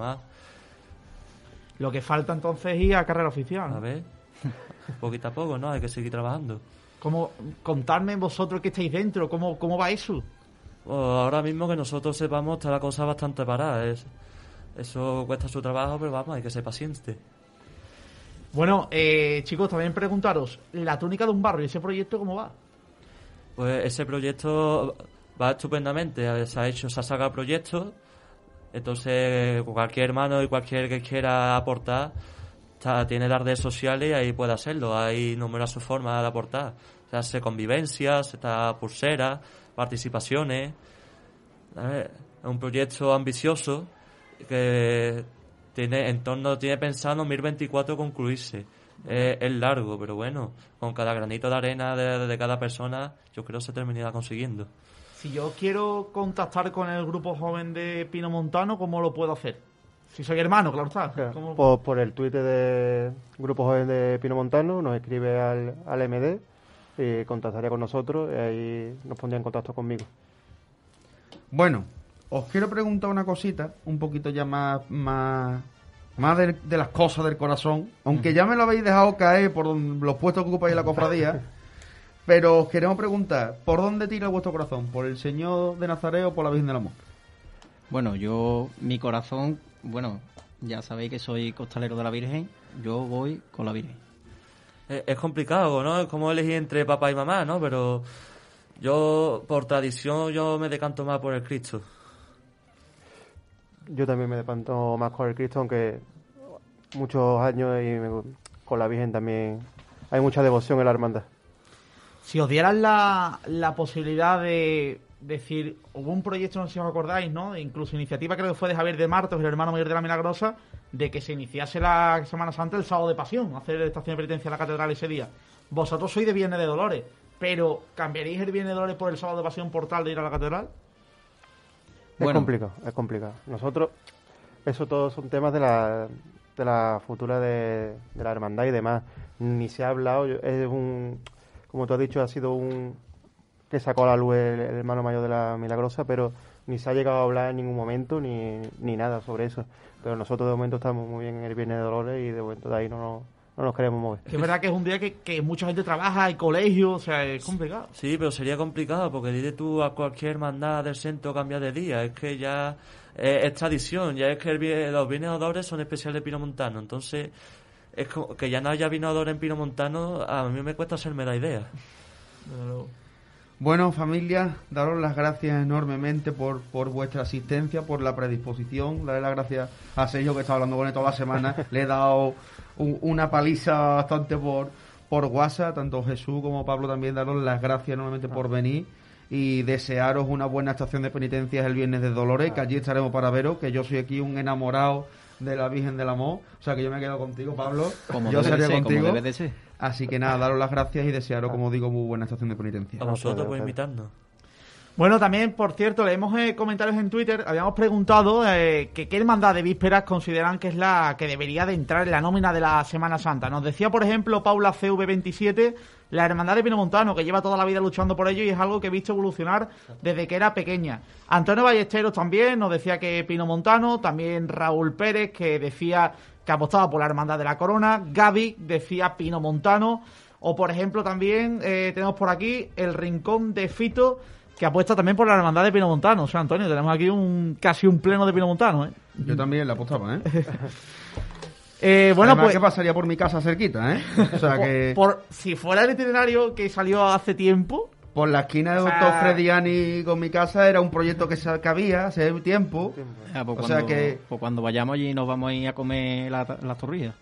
Lo que falta entonces es ir a carrera oficial, ¿no? A ver, poquito a poco, ¿no? Hay que seguir trabajando. Contadme vosotros que estáis dentro, ¿cómo va eso? Pues ahora mismo que nosotros sepamos está la cosa bastante parada. Eso cuesta su trabajo, pero vamos, hay que ser paciente. Bueno, chicos, también preguntaros, la túnica de un barrio, ¿ese proyecto cómo va? Pues ese proyecto va estupendamente, se ha sacado proyectos, entonces cualquier hermano y cualquier que quiera aportar tiene las redes sociales y ahí puede hacerlo, hay numerosas formas de aportar, se hace convivencias, se está pulseras, participaciones, es un proyecto ambicioso que tiene pensado en 2024 concluirse. Es largo, pero bueno, con cada granito de arena de cada persona, yo creo que se terminará consiguiendo. Si yo quiero contactar con el grupo joven de Pinomontano, ¿cómo lo puedo hacer? Si soy hermano, claro está. Por el Twitter de Grupo Joven de Pinomontano, nos escribe al MD y contactaría con nosotros y ahí nos pondría en contacto conmigo. Bueno, os quiero preguntar una cosita, un poquito ya más de las cosas del corazón, aunque ya me lo habéis dejado caer por los puestos que ocupáis en la cofradía, pero os queremos preguntar, ¿por dónde tira vuestro corazón? ¿Por el Señor de Nazaret o por la Virgen del Amor? Bueno, mi corazón, ya sabéis que soy costalero de la Virgen, yo voy con la Virgen. Es complicado, ¿no? Es como elegir entre papá y mamá, ¿no? Pero yo, por tradición, me decanto más por el Cristo. Yo también me decanto más con el Cristo, aunque muchos años con la Virgen también hay mucha devoción en la hermandad. Si os dieran la posibilidad de decir, hubo un proyecto, no sé si os acordáis, ¿no? Incluso iniciativa, creo que fue de Javier de Martos, el hermano mayor de la Milagrosa, de que se iniciase la Semana Santa el sábado de Pasión, hacer estación de penitencia en la catedral ese día. Vosotros sois de Viernes de Dolores, pero ¿cambiaríais el Viernes de Dolores por el sábado de Pasión por tal de ir a la catedral? Es complicado. Nosotros, eso todos son temas de la futura de la hermandad y demás. Ni se ha hablado, como tú has dicho, ha sido que sacó a la luz el hermano mayor de la Milagrosa, pero ni se ha llegado a hablar en ningún momento ni nada sobre eso. Pero nosotros de momento estamos muy bien en el Viernes de Dolores y de momento de ahí no nos queremos mover. Es verdad que es un día que mucha gente trabaja, hay colegios, o sea, es complicado. Sí, pero sería complicado porque dile tú a cualquier hermandad del centro cambiar de día, es que ya es tradición, ya es que los Viernes de Dolores son especiales de Pinomontano, entonces es que ya no haya Viernes de Dolores en Pinomontano, a mí me cuesta hacerme la idea. desde luego. Bueno, familia, daros las gracias enormemente por vuestra asistencia, por la predisposición. Darle las gracias a Sergio, que está hablando con él toda la semana. Le he dado una paliza bastante por WhatsApp, tanto Jesús como Pablo también. Daros las gracias enormemente por venir y desearos una buena estación de penitencias el Viernes de Dolores, que allí estaremos para veros, que yo soy aquí un enamorado de la Virgen del Amor. O sea, que yo me quedo contigo, Pablo. Yo seré contigo. Como debe de ser. Así que nada, daros las gracias y desearos, como digo, muy buena estación de penitencia. A vosotros por invitarnos. Bueno, también, por cierto, leemos comentarios en Twitter. Habíamos preguntado que qué hermandad de vísperas consideran que es la que debería de entrar en la nómina de la Semana Santa. Nos decía, por ejemplo, Paula CV27, la hermandad de Pinomontano, que lleva toda la vida luchando por ello y es algo que he visto evolucionar desde que era pequeña. Antonio Ballesteros también nos decía que Pinomontano, también Raúl Pérez, que decía que apostaba por la hermandad de la Corona, Gaby decía Pinomontano, o por ejemplo también tenemos por aquí el Rincón de Fito, que apuesta también por la hermandad de Pinomontano. O sea, Antonio, tenemos aquí casi un pleno de Pinomontano, ¿eh? Yo también la apostaba, ¿eh? Bueno, además, pues que pasaría por mi casa cerquita, ¿eh? O sea que... si fuera el itinerario que salió hace tiempo... Por la esquina de Doctor Frediani con mi casa era un proyecto que había hace tiempo. Pues cuando vayamos allí nos vamos a ir a comer las torrillas.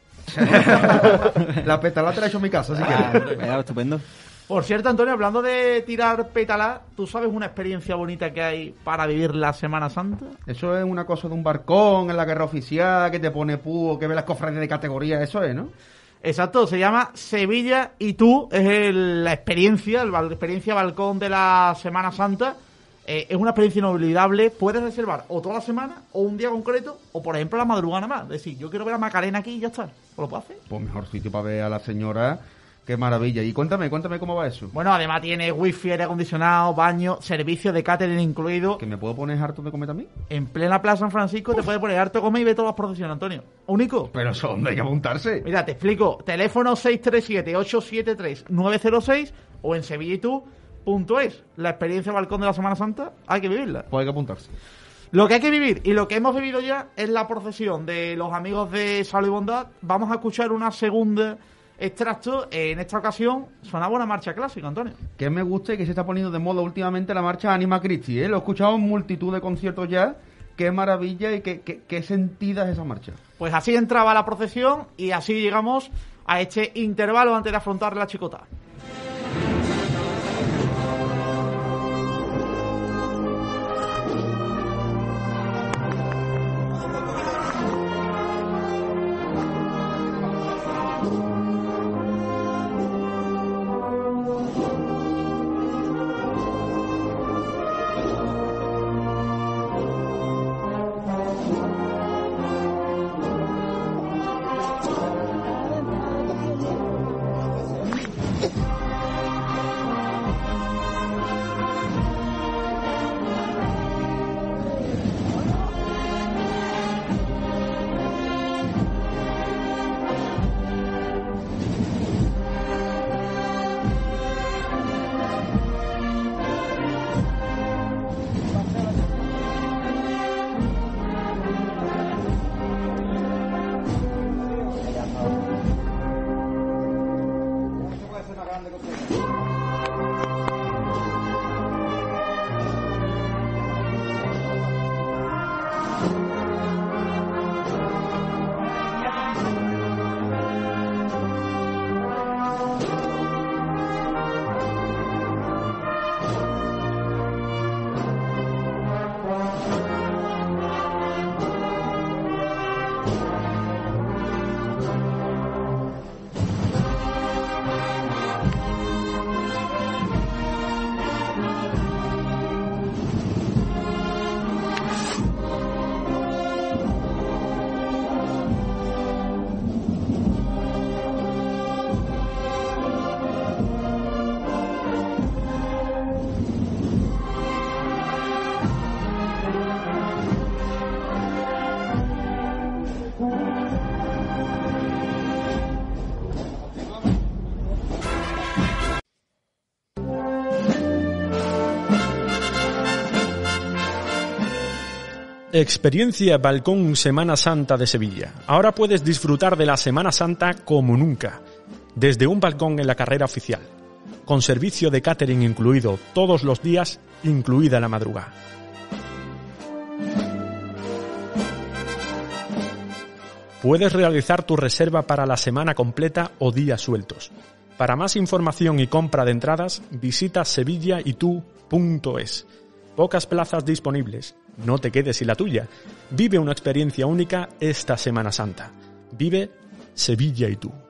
La petalá te la he hecho en mi casa, si quieres. Estupendo. Por cierto, Antonio, hablando de tirar pétala, ¿tú sabes una experiencia bonita que hay para vivir la Semana Santa? Eso es una cosa de un barcón en la guerra oficial, que te pone púo, que ve las cofradías de categoría, eso es, ¿no? Exacto, se llama Sevilla y tú, es la experiencia balcón de la Semana Santa. Es una experiencia inolvidable. Puedes reservar o toda la semana, o un día concreto, o por ejemplo la madrugada nada más. Es decir, yo quiero ver a Macarena aquí y ya está. ¿O lo puedo hacer? Pues mejor sitio para ver a la señora. Qué maravilla. Y cuéntame cómo va eso. Bueno, además tiene wifi, aire acondicionado, baño, servicio de catering incluido. ¿Que me puedo poner harto de comer también? En plena Plaza San Francisco te puedes poner harto de comer y ver todas las procesiones, Antonio. Único. Pero eso, ¿dónde hay que apuntarse? Mira, te explico. Teléfono 637-873-906 o en sevillitú.es. La experiencia balcón de la Semana Santa hay que vivirla. Pues hay que apuntarse. Lo que hay que vivir y lo que hemos vivido ya es la procesión de los amigos de Salud y Bondad. Vamos a escuchar una segunda extracto. En esta ocasión sonaba una marcha clásica, Antonio. Que me gusta y que se está poniendo de moda últimamente la marcha Anima Christi, ¿eh? Lo he escuchado en multitud de conciertos ya. Qué maravilla y qué sentida es esa marcha. Pues así entraba la procesión y así llegamos a este intervalo antes de afrontar la chicota. Experiencia Balcón Semana Santa de Sevilla. Ahora puedes disfrutar de la Semana Santa como nunca, desde un balcón en la carrera oficial, con servicio de catering incluido todos los días, incluida la madrugada. Puedes realizar tu reserva para la semana completa o días sueltos. Para más información y compra de entradas, visita sevillaitu.es. Pocas plazas disponibles. No te quedes sin la tuya. Vive una experiencia única esta Semana Santa. Vive Sevilla y tú.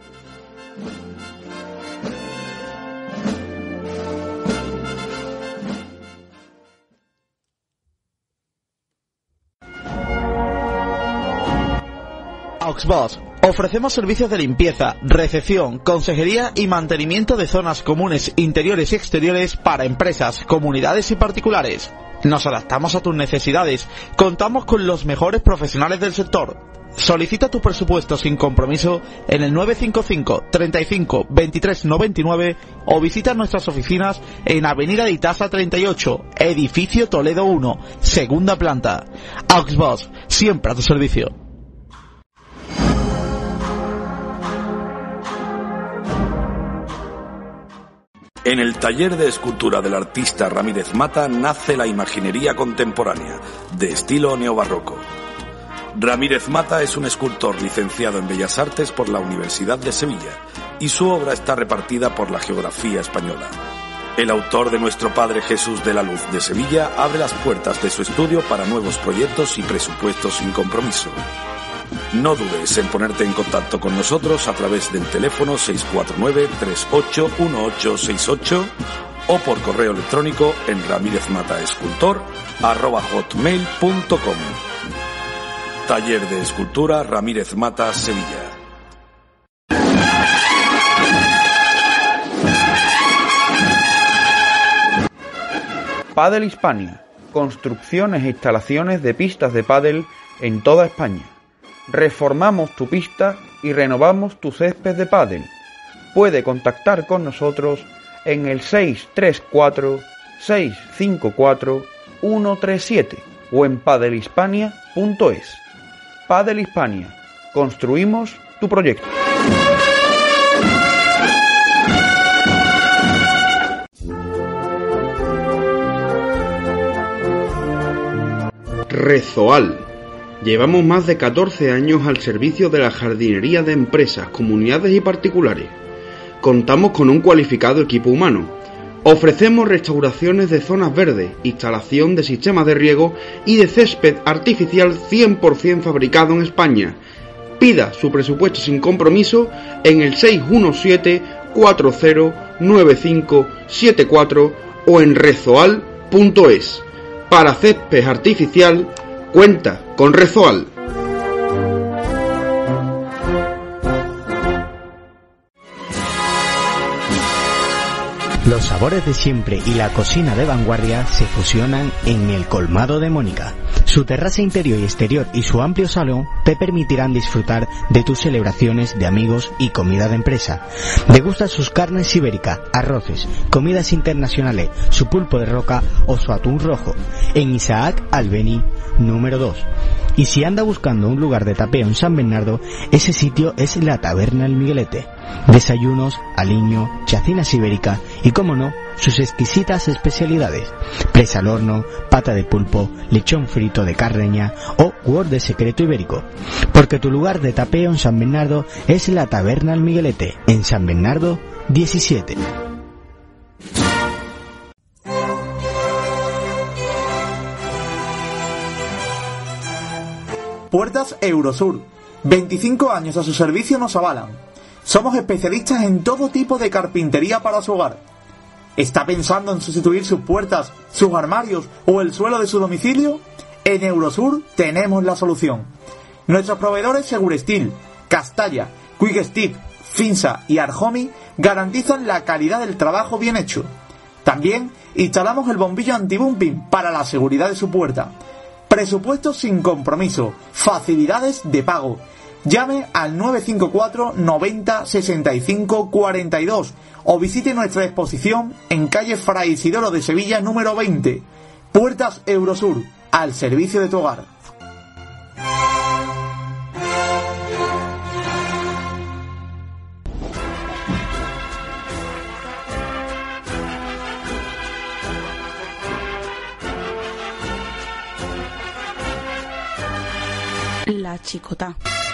Auxboss. Ofrecemos servicios de limpieza, recepción, consejería y mantenimiento de zonas comunes interiores y exteriores para empresas, comunidades y particulares. Nos adaptamos a tus necesidades. Contamos con los mejores profesionales del sector. Solicita tu presupuesto sin compromiso en el 955 35 23 99 o visita nuestras oficinas en Avenida de Itasa 38, Edificio Toledo 1, segunda planta. Auxboss, siempre a tu servicio. En el taller de escultura del artista Ramírez Mata nace la imaginería contemporánea, de estilo neobarroco. Ramírez Mata es un escultor licenciado en Bellas Artes por la Universidad de Sevilla y su obra está repartida por la geografía española. El autor de Nuestro Padre Jesús de la Luz de Sevilla abre las puertas de su estudio para nuevos proyectos y presupuestos sin compromiso. No dudes en ponerte en contacto con nosotros a través del teléfono 649-381868 o por correo electrónico en ramirezmataescultor@hotmail.com. Taller de Escultura Ramírez Mata, Sevilla. Pádel Hispania. Construcciones e instalaciones de pistas de pádel en toda España. Reformamos tu pista y renovamos tu césped de pádel. Puede contactar con nosotros en el 634-654-137 o en padelhispania.es. Pádel Hispania. Construimos tu proyecto. Rezoal. Llevamos más de 14 años al servicio de la jardinería de empresas, comunidades y particulares. Contamos con un cualificado equipo humano. Ofrecemos restauraciones de zonas verdes, instalación de sistemas de riego y de césped artificial 100% fabricado en España. Pida su presupuesto sin compromiso en el 617-409574 o en rezoal.es. Para césped artificial, cuenta con Rezoal. Los sabores de siempre y la cocina de vanguardia se fusionan en el Colmado de Mónica. Su terraza interior y exterior y su amplio salón te permitirán disfrutar de tus celebraciones de amigos y comida de empresa. Degusta sus carnes ibéricas, arroces, comidas internacionales, su pulpo de roca o su atún rojo. En Isaac Albeni, número 2. Y si anda buscando un lugar de tapeo en San Bernardo, ese sitio es la Taberna El Miguelete. Desayunos, aliño, chacinas ibéricas y, como no, sus exquisitas especialidades: presa al horno, pata de pulpo, lechón frito de carreña o huor de secreto ibérico. Porque tu lugar de tapeo en San Bernardo es la Taberna El Miguelete, en San Bernardo 17. Puertas Eurosur. 25 años a su servicio nos avalan. Somos especialistas en todo tipo de carpintería para su hogar. ¿Está pensando en sustituir sus puertas, sus armarios o el suelo de su domicilio? En Eurosur tenemos la solución. Nuestros proveedores Segurestil, Castalla, Quick Stip, Finsa y Arjomi garantizan la calidad del trabajo bien hecho. También instalamos el bombillo anti-bumping para la seguridad de su puerta. Presupuestos sin compromiso, facilidades de pago. Llame al 954 90 65 42 o visite nuestra exposición en calle Fray Isidoro de Sevilla número 20. Puertas Eurosur, al servicio de tu hogar. La Chicotá.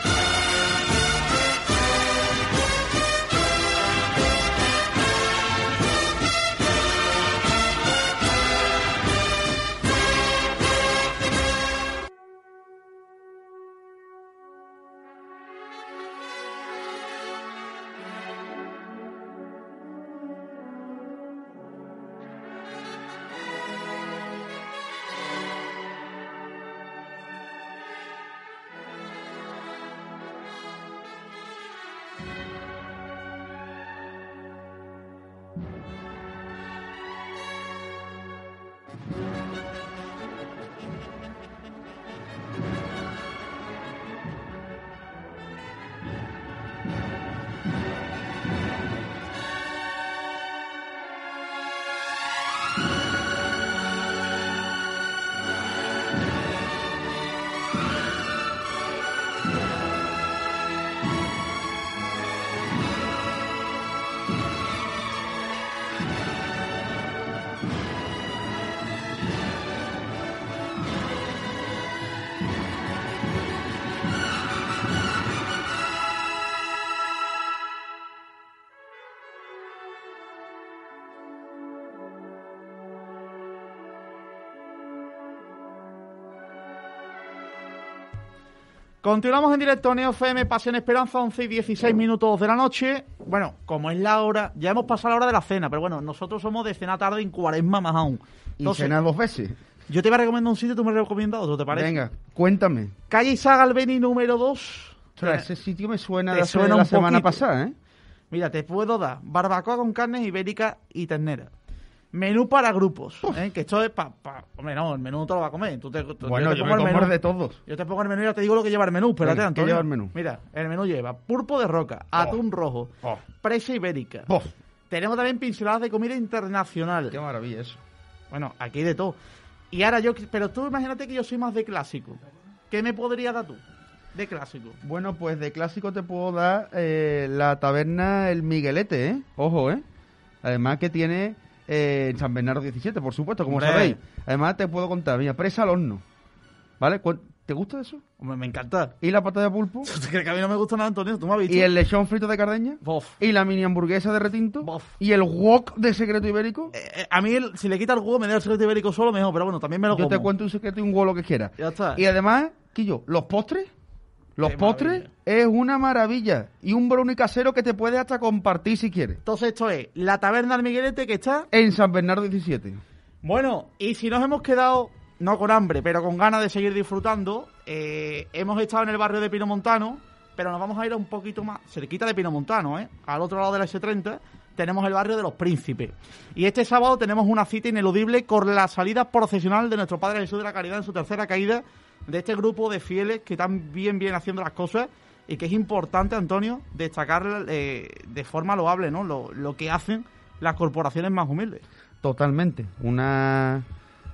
Continuamos en directo, Neo FM, Pasión Esperanza, 11 y 16 minutos de la noche. Bueno, como es la hora, ya hemos pasado la hora de la cena, pero bueno, nosotros somos de cena tarde en Cuaresma más aún. Entonces, ¿y cena 2 veces? Yo te voy a recomendar un sitio, tú me recomiendas otro, ¿te parece? Venga, cuéntame. Calle Isaga Albeni número 2. Ostras, ese sitio me suena de la semana pasada, ¿eh? Mira, te puedo dar barbacoa con carnes ibéricas y ternera. Menú para grupos, que esto es Hombre, no, el menú no te lo va a comer. Bueno, yo me como de todos. Yo te pongo el menú y ya te digo lo que lleva el menú. Espérate, Venga, Antonio. ¿qué lleva el menú? Mira, el menú lleva pulpo de roca, atún rojo, presa ibérica. Tenemos también pinceladas de comida internacional. Qué maravilla eso. Bueno, aquí hay de todo. Y ahora pero tú imagínate que yo soy más de clásico. ¿Qué me podrías dar tú de clásico? Bueno, pues de clásico te puedo dar la taberna El Miguelete, ¿eh? Ojo, ¿eh? Además que tiene... en San Bernardo 17, por supuesto, como sabéis. Además te puedo contar, mira, presa al horno, ¿vale? ¿Te gusta eso? Hombre, me encanta. ¿Y la pata de pulpo? ¿Tú crees que a mí no me gusta nada, Antonio? ¿Tú me has visto? ¿Y el lechón frito de Cardeña? Bof. ¿Y la mini hamburguesa de retinto? Bof. ¿Y el wok de secreto ibérico? A mí, si le quita el huevo, me da el secreto ibérico solo, mejor, pero bueno, también me lo como. Yo te cuento un secreto y un huevo, lo que quieras. Ya está. Y además, Quillo, los postres... Los postres es una maravilla. Y un brownie casero que te puedes hasta compartir si quieres. Entonces esto es la taberna del Miguelete que está... en San Bernardo 17. Bueno, y si nos hemos quedado, no con hambre, pero con ganas de seguir disfrutando, hemos estado en el barrio de Pinomontano, pero nos vamos a ir un poquito más cerquita de Pinomontano, al otro lado de la S30, tenemos el barrio de Los Príncipes. Y este sábado tenemos una cita ineludible con la salida procesional de nuestro Padre Jesús de la Caridad en su tercera caída, de este grupo de fieles que están bien haciendo las cosas y que es importante, Antonio, destacar de forma loable, ¿no? Lo que hacen las corporaciones más humildes. Totalmente. Una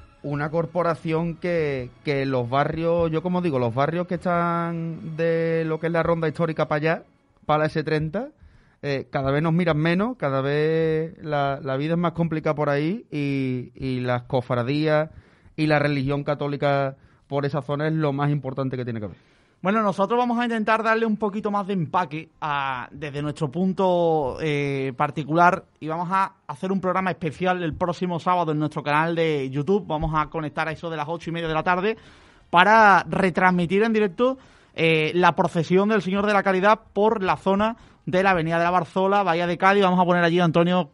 corporación que los barrios, yo como digo, los barrios que están de lo que es la ronda histórica para allá, para la S30, cada vez nos miran menos, cada vez la vida es más complicada por ahí y las cofradías y la religión católica por esa zona es lo más importante que tiene que haber. Bueno, nosotros vamos a intentar darle un poquito más de empaque desde nuestro punto particular y vamos a hacer un programa especial el próximo sábado en nuestro canal de YouTube. Vamos a conectar a eso de las 8:30 de la tarde para retransmitir en directo la procesión del Señor de la Caridad por la zona de la Avenida de la Barzola, Bahía de Cádiz. Vamos a poner allí, Antonio,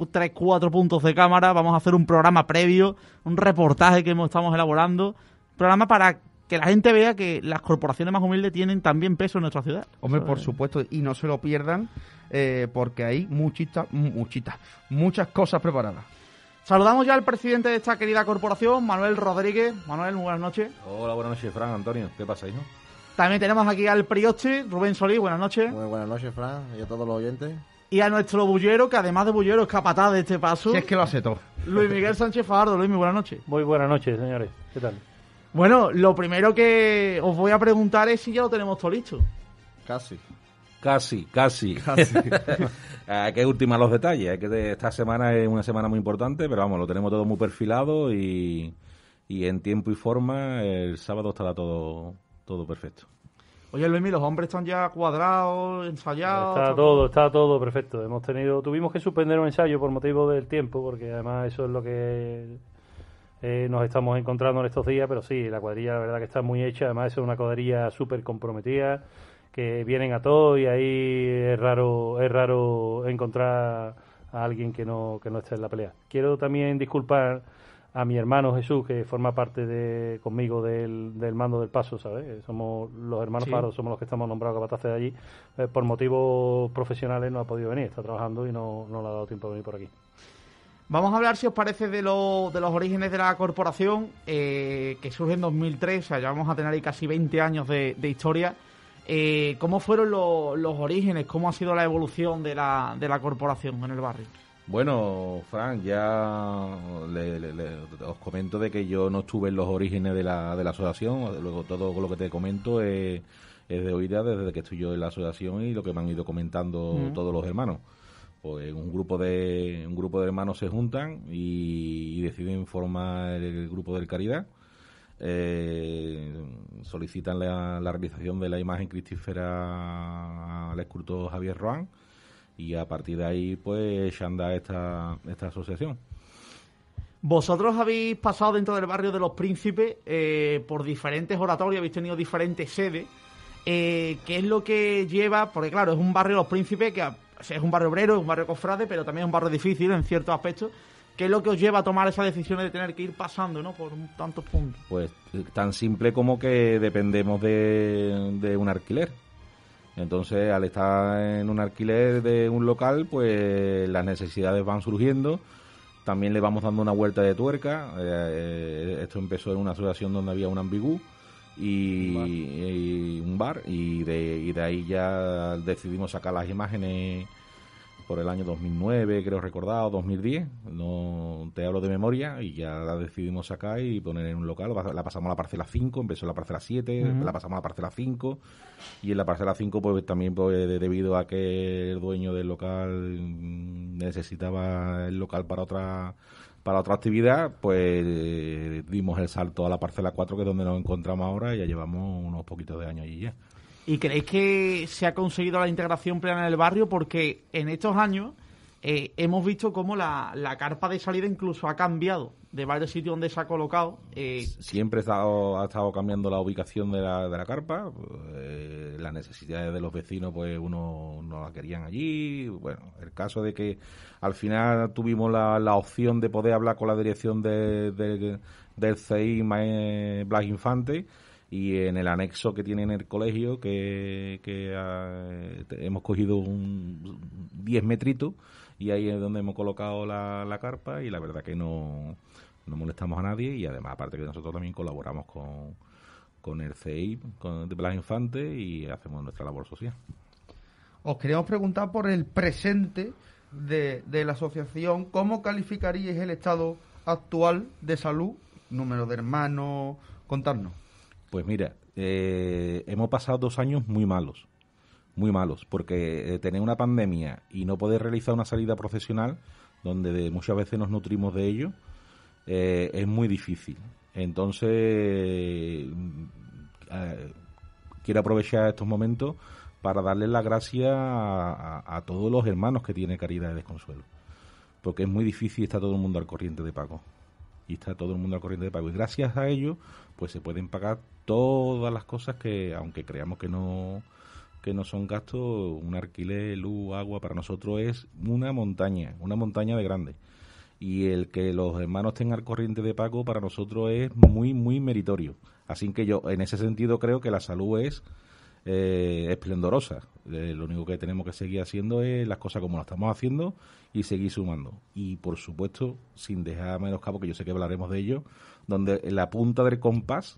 3-4 puntos de cámara. Vamos a hacer un programa previo, un reportaje que estamos elaborando. Programa para que la gente vea que las corporaciones más humildes tienen también peso en nuestra ciudad. Hombre, por supuesto, y no se lo pierdan porque hay muchas cosas preparadas. Saludamos ya al presidente de esta querida corporación, Manuel Rodríguez. Manuel, muy buenas noches. Hola, buenas noches, Fran, Antonio. ¿Qué pasa, hijo? También tenemos aquí al prioste, Rubén Solís. Buenas noches. Muy buenas noches, Fran, y a todos los oyentes. Y a nuestro bullero, que además de bullero es capataz de este paso. Si es que lo hace todo. Luis Miguel Sánchez Fajardo. Luis, muy buenas noches. Muy buenas noches, señores. ¿Qué tal? Bueno, lo primero que os voy a preguntar es si ya lo tenemos todo listo. Casi. Hay que ultimar los detalles. Esta semana es una semana muy importante, pero vamos, lo tenemos todo muy perfilado y en tiempo y forma el sábado estará todo todo perfecto. Oye, Luismi, los hombres están ya cuadrados, ensayados. Está todo perfecto. Tuvimos que suspender un ensayo por motivo del tiempo, porque además eso es lo que nos estamos encontrando en estos días, pero sí, la cuadrilla la verdad que está muy hecha. Además es una cuadrilla súper comprometida, que vienen a todo, y ahí es raro encontrar a alguien que no esté en la pelea. Quiero también disculpar a mi hermano Jesús, que forma parte conmigo del mando del paso, ¿sabes? Somos los hermanos Pardo, somos los que estamos nombrados capataces de allí. Por motivos profesionales no ha podido venir, está trabajando y no le ha dado tiempo de venir por aquí. Vamos a hablar, si os parece, de los orígenes de la corporación, que surge en 2003, o sea, ya vamos a tener ahí casi 20 años de historia. ¿Cómo fueron los orígenes? ¿Cómo ha sido la evolución de la corporación en el barrio? Bueno, Fran, ya os comento de que yo no estuve en los orígenes de la asociación. Luego todo lo que te comento es de oídas desde que estoy yo en la asociación y lo que me han ido comentando todos los hermanos. Pues un grupo de hermanos se juntan y deciden formar el grupo del Caridad. Solicitan la realización de la imagen cristífera al escultor Javier Roán, y a partir de ahí pues se anda esta asociación. Vosotros habéis pasado dentro del barrio de Los Príncipes por diferentes oratorios, habéis tenido diferentes sedes. ¿Qué es lo que lleva? Porque claro, es un barrio Los Príncipes que es un barrio obrero, es un barrio cofrade, pero también es un barrio difícil en ciertos aspectos. ¿Qué es lo que os lleva a tomar esas decisiones de tener que ir pasando, ¿no?, por tantos puntos? Pues tan simple como que dependemos de un alquiler. Entonces, al estar en un alquiler de un local, pues las necesidades van surgiendo. También le vamos dando una vuelta de tuerca. Esto empezó en una asociación donde había un ambigú y un bar. Y de ahí ya decidimos sacar las imágenes por el año 2009, creo recordar, o 2010, no te hablo de memoria, y ya la decidimos sacar y poner en un local. La pasamos a la parcela 5, empezó la parcela 7, la pasamos a la parcela 5, y en la parcela 5 pues también debido a que el dueño del local necesitaba el local para otra actividad, pues dimos el salto a la parcela 4, que es donde nos encontramos ahora, y ya llevamos unos poquitos de años allí ya. ¿Y creéis que se ha conseguido la integración plena en el barrio? Porque en estos años hemos visto cómo la carpa de salida incluso ha cambiado de varios sitios donde se ha colocado. Siempre ha estado cambiando la ubicación de la carpa. Las necesidades de los vecinos, pues uno no la querían allí. Bueno, el caso de que al final tuvimos la opción de poder hablar con la dirección del CI Blas Infante, y en el anexo que tiene en el colegio, que hemos cogido 10 metritos, y ahí es donde hemos colocado la carpa, y la verdad que no molestamos a nadie, y además aparte que nosotros también colaboramos con el CI, con Blas Infante, y hacemos nuestra labor social. Os queríamos preguntar por el presente de la asociación. ¿Cómo calificaríais el estado actual de salud? Número de hermanos, contarnos. Pues mira, hemos pasado 2 años muy malos, porque tener una pandemia y no poder realizar una salida profesional, donde muchas veces nos nutrimos de ello, es muy difícil. Entonces, quiero aprovechar estos momentos para darles las gracias a todos los hermanos que tiene Caridad de Desconsuelo, porque es muy difícil estar todo el mundo al corriente de pago. Y está todo el mundo al corriente de pago. Y gracias a ello, pues se pueden pagar todas las cosas que, aunque creamos que no son gastos, un alquiler, luz, agua, para nosotros es una montaña de grande. Y el que los hermanos estén al corriente de pago para nosotros es muy, muy meritorio. Así que yo, en ese sentido, creo que la salud es esplendorosa. Lo único que tenemos que seguir haciendo es las cosas como las estamos haciendo y seguir sumando. Y, por supuesto, sin dejar menoscabo, que yo sé que hablaremos de ello, donde la punta del compás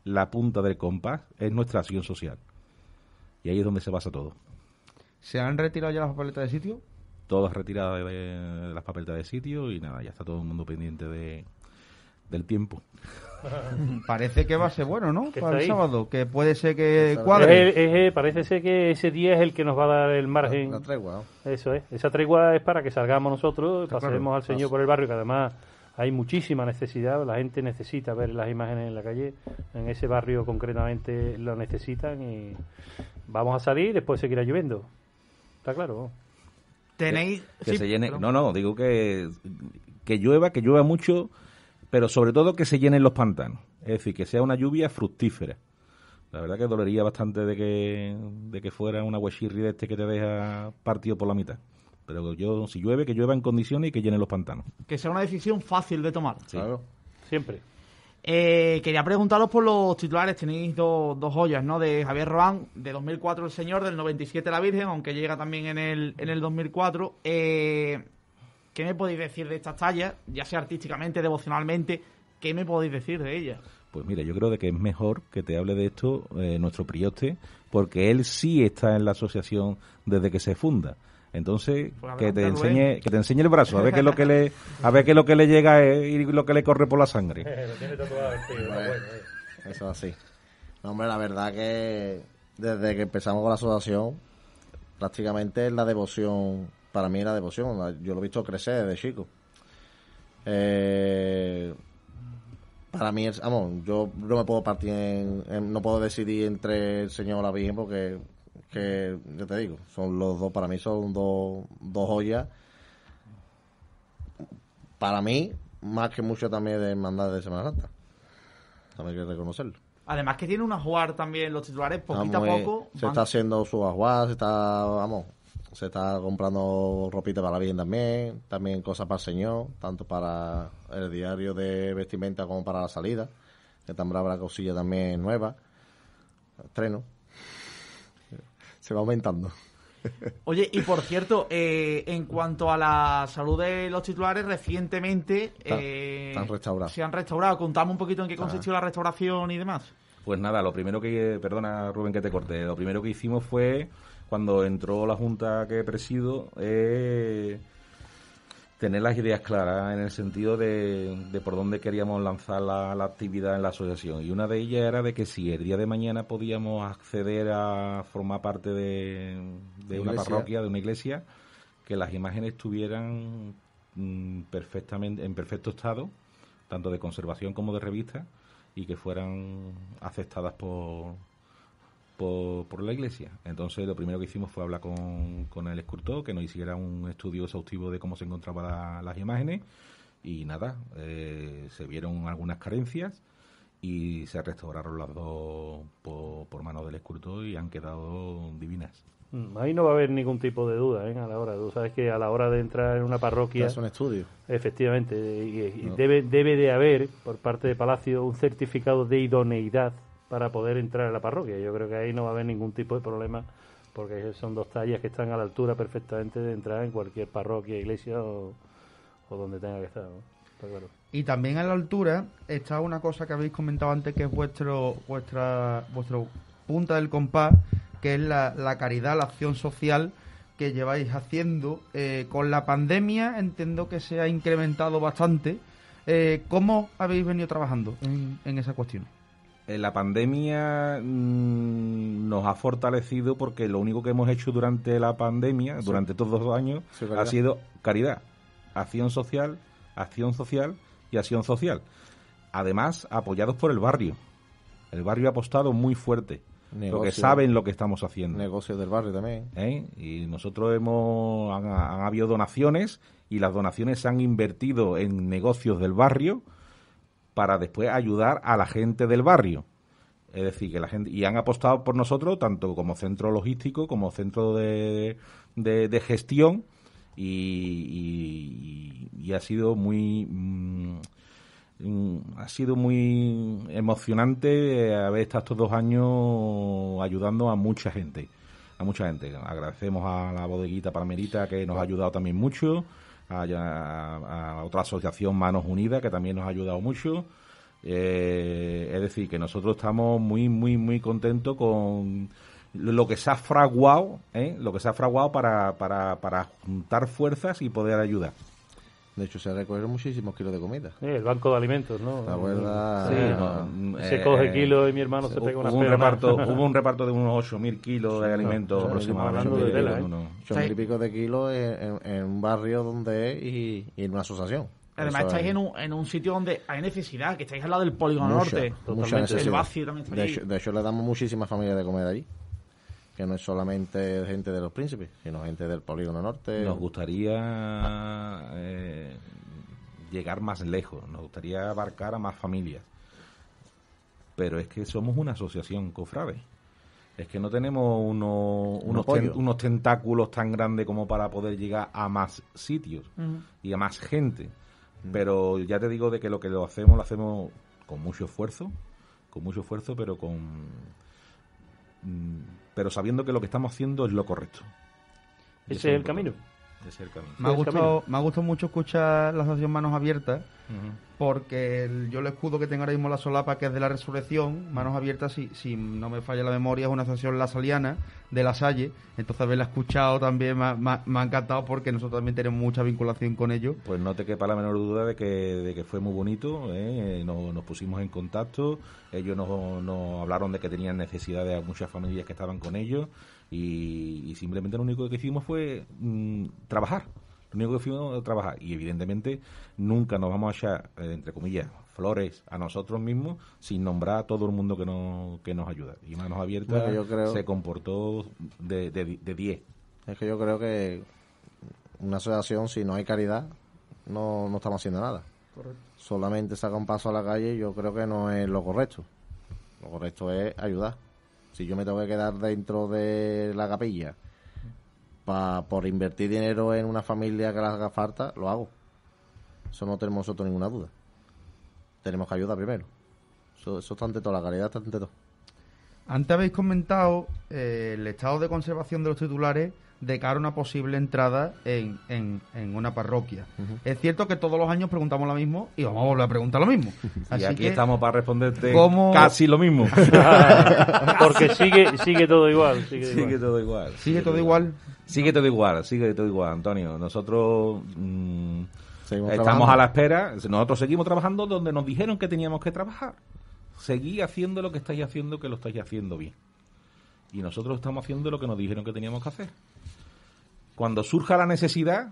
es nuestra acción social. Y ahí es donde se basa todo. ¿Se han retirado ya las papeletas de sitio? Todas retiradas de las papeletas de sitio, y nada, ya está todo el mundo pendiente del tiempo. Parece que va a ser bueno, ¿no? Que para el ahí. sábado, que puede ser que cuadre. Parece ser que ese día es el que nos va a dar el margen. La tregua. Eso es. Esa tregua es para que salgamos nosotros, pasemos al Señor por el barrio, que además hay muchísima necesidad, la gente necesita ver las imágenes en la calle, en ese barrio concretamente lo necesitan y vamos a salir, después seguirá lloviendo, está claro. Tenéis... Que sí, se llene... perdón. No, digo que llueva mucho, pero sobre todo que se llenen los pantanos. Es decir, que sea una lluvia fructífera. La verdad que dolería bastante de que fuera una huechirri de este que te deja partido por la mitad. Pero si llueve, que llueva en condiciones y que llenen los pantanos. Que sea una decisión fácil de tomar. Sí. Claro, siempre. Quería preguntaros por los titulares. Tenéis dos joyas, ¿no? De Javier Roán, de 2004 El Señor, del 97 La Virgen, aunque llega también en el 2004. ¿Qué me podéis decir de estas tallas? Ya sea artísticamente, devocionalmente, ¿qué me podéis decir de ellas? Pues mira, yo creo de que es mejor que te hable de esto nuestro prioste, porque él sí está en la asociación desde que se funda. Entonces, pues que te enseñe el brazo, a ver qué es lo que le llega y lo que le corre por la sangre. Lo tiene tatuado el tío, Bueno, eso es así. No, hombre, la verdad que desde que empezamos con la asociación, prácticamente es la devoción, para mí es la devoción, yo lo he visto crecer desde chico. Para mí, yo no me puedo partir no puedo decidir entre el Señor o la Virgen porque, yo te digo, son los dos, para mí son dos joyas. Para mí, más que mucho también de hermandad de Semana Santa. También hay que reconocerlo. Además que tiene un ajuar también los titulares, poquito a poco. Se está haciendo su ajuar, se está comprando ropita para la Virgen también cosas para el Señor, tanto para el diario de vestimenta como para la salida, que también habrá cosilla también nueva, estreno, se va aumentando. Oye, y por cierto, en cuanto a la salud de los titulares, recientemente están restaurados. Se han restaurado. Contame un poquito en qué consistió la restauración y demás. Pues nada, lo primero perdona Rubén que te corte, lo primero que hicimos fue, cuando entró la Junta que presido, tener las ideas claras en el sentido de por dónde queríamos lanzar la actividad en la asociación. Y una de ellas era de que si el día de mañana podíamos acceder a formar parte de una parroquia, de una iglesia, que las imágenes estuvieran perfectamente en perfecto estado, tanto de conservación como de revista, y que fueran aceptadas por la iglesia. Entonces lo primero que hicimos fue hablar con el escultor, que nos hiciera un estudio exhaustivo de cómo se encontraban las imágenes, y nada, se vieron algunas carencias y se restauraron las dos por mano del escultor y han quedado divinas. Ahí no va a haber ningún tipo de duda, a la hora. Tú sabes que a la hora de entrar en una parroquia... Es un estudio. Efectivamente, y No. debe de haber, por parte de Palacio, un certificado de idoneidad para poder entrar a la parroquia. Yo creo que ahí no va a haber ningún tipo de problema, porque son dos tallas que están a la altura perfectamente de entrar en cualquier parroquia, iglesia o donde tenga que estar, ¿no? Está claro. Y también a la altura está una cosa que habéis comentado antes, que es vuestro punta del compás, que es la caridad, la acción social que lleváis haciendo. Con la pandemia entiendo que se ha incrementado bastante. ¿Cómo habéis venido trabajando en esa cuestión? La pandemia nos ha fortalecido, porque lo único que hemos hecho durante la pandemia, durante todos los años, ha sido caridad, acción social y acción social. Además, apoyados por el barrio. El barrio ha apostado muy fuerte, porque saben lo que estamos haciendo. Negocios del barrio también. Y nosotros han habido donaciones, y las donaciones se han invertido en negocios del barrio para después ayudar a la gente del barrio. Es decir, que la gente, y han apostado por nosotros tanto como centro logístico como centro de gestión, y ha sido muy emocionante haber estado estos 2 años ayudando a mucha gente. Agradecemos a la bodeguita Palmerita, que nos ha ayudado también mucho, a otra asociación, Manos Unidas, que también nos ha ayudado mucho. Es decir, que nosotros estamos muy, muy, muy contentos con lo que se ha fraguado, para juntar fuerzas y poder ayudar. De hecho, se recogieron muchísimos kilos de comida. El banco de alimentos, ¿no? ¿Te acuerdas? Sí, se coge kilos y mi hermano se pega una pega. Hubo un reparto de unos 8.000 kilos de alimentos aproximadamente. Hablando de tela, 8.000 y pico de kilos en un barrio donde es y en una asociación. Además Eso estáis es. en un sitio donde hay necesidad, que estáis al lado del polígono Mucha norte. necesidad. El Baci también está allí. De hecho, le damos muchísimas familias de comer allí. Que no es solamente gente de los Príncipes, sino gente del polígono norte. Nos gustaría llegar más lejos, nos gustaría abarcar a más familias. Pero es que somos una asociación cofrade. Es que no tenemos unos tentáculos tan grandes como para poder llegar a más sitios y a más gente. Pero ya te digo de que lo hacemos con mucho esfuerzo, pero sabiendo que lo que estamos haciendo es lo correcto. Ese es el camino. Ese es el camino. Me ha gustado mucho escuchar la asociación Manos Abiertas, porque yo el escudo que tengo ahora mismo en la solapa, que es de la Resurrección, Manos Abiertas, si no me falla la memoria, es una asociación lasaliana de La Salle. Entonces haberla escuchado también me ha encantado, porque nosotros también tenemos mucha vinculación con ellos. Pues no te quepa la menor duda de que fue muy bonito, nos pusimos en contacto, ellos nos hablaron de que tenían necesidad de muchas familias que estaban con ellos, y simplemente lo único que hicimos fue trabajar. Lo único que fuimos fue trabajar. Y evidentemente nunca nos vamos a echar, entre comillas, flores a nosotros mismos sin nombrar a todo el mundo que nos ayuda. Y Manos Abiertas, bueno, yo creo, se comportó de 10. Es que yo creo que una asociación, si no hay caridad, no estamos haciendo nada. Correcto. Solamente saca un paso a la calle, yo creo que no es lo correcto. Lo correcto es ayudar. Si yo me tengo que quedar dentro de la capilla por invertir dinero en una familia que le haga falta, lo hago. Eso no tenemos nosotros ninguna duda. Tenemos que ayudar primero. Eso está ante todo, la caridad está ante todo. Antes habéis comentado el estado de conservación de los titulares de cara a una posible entrada en una parroquia. Es cierto que todos los años preguntamos lo mismo y vamos a volver a preguntar lo mismo. Y aquí estamos para responderte casi lo mismo. Porque sigue todo igual. Sigue todo igual. Sigue todo igual. Sigue todo igual, Antonio. Nosotros estamos trabajando a la espera. Nosotros seguimos trabajando donde nos dijeron que teníamos que trabajar. Seguí haciendo lo que estáis haciendo, que lo estáis haciendo bien. Y nosotros estamos haciendo lo que nos dijeron que teníamos que hacer. Cuando surja la necesidad,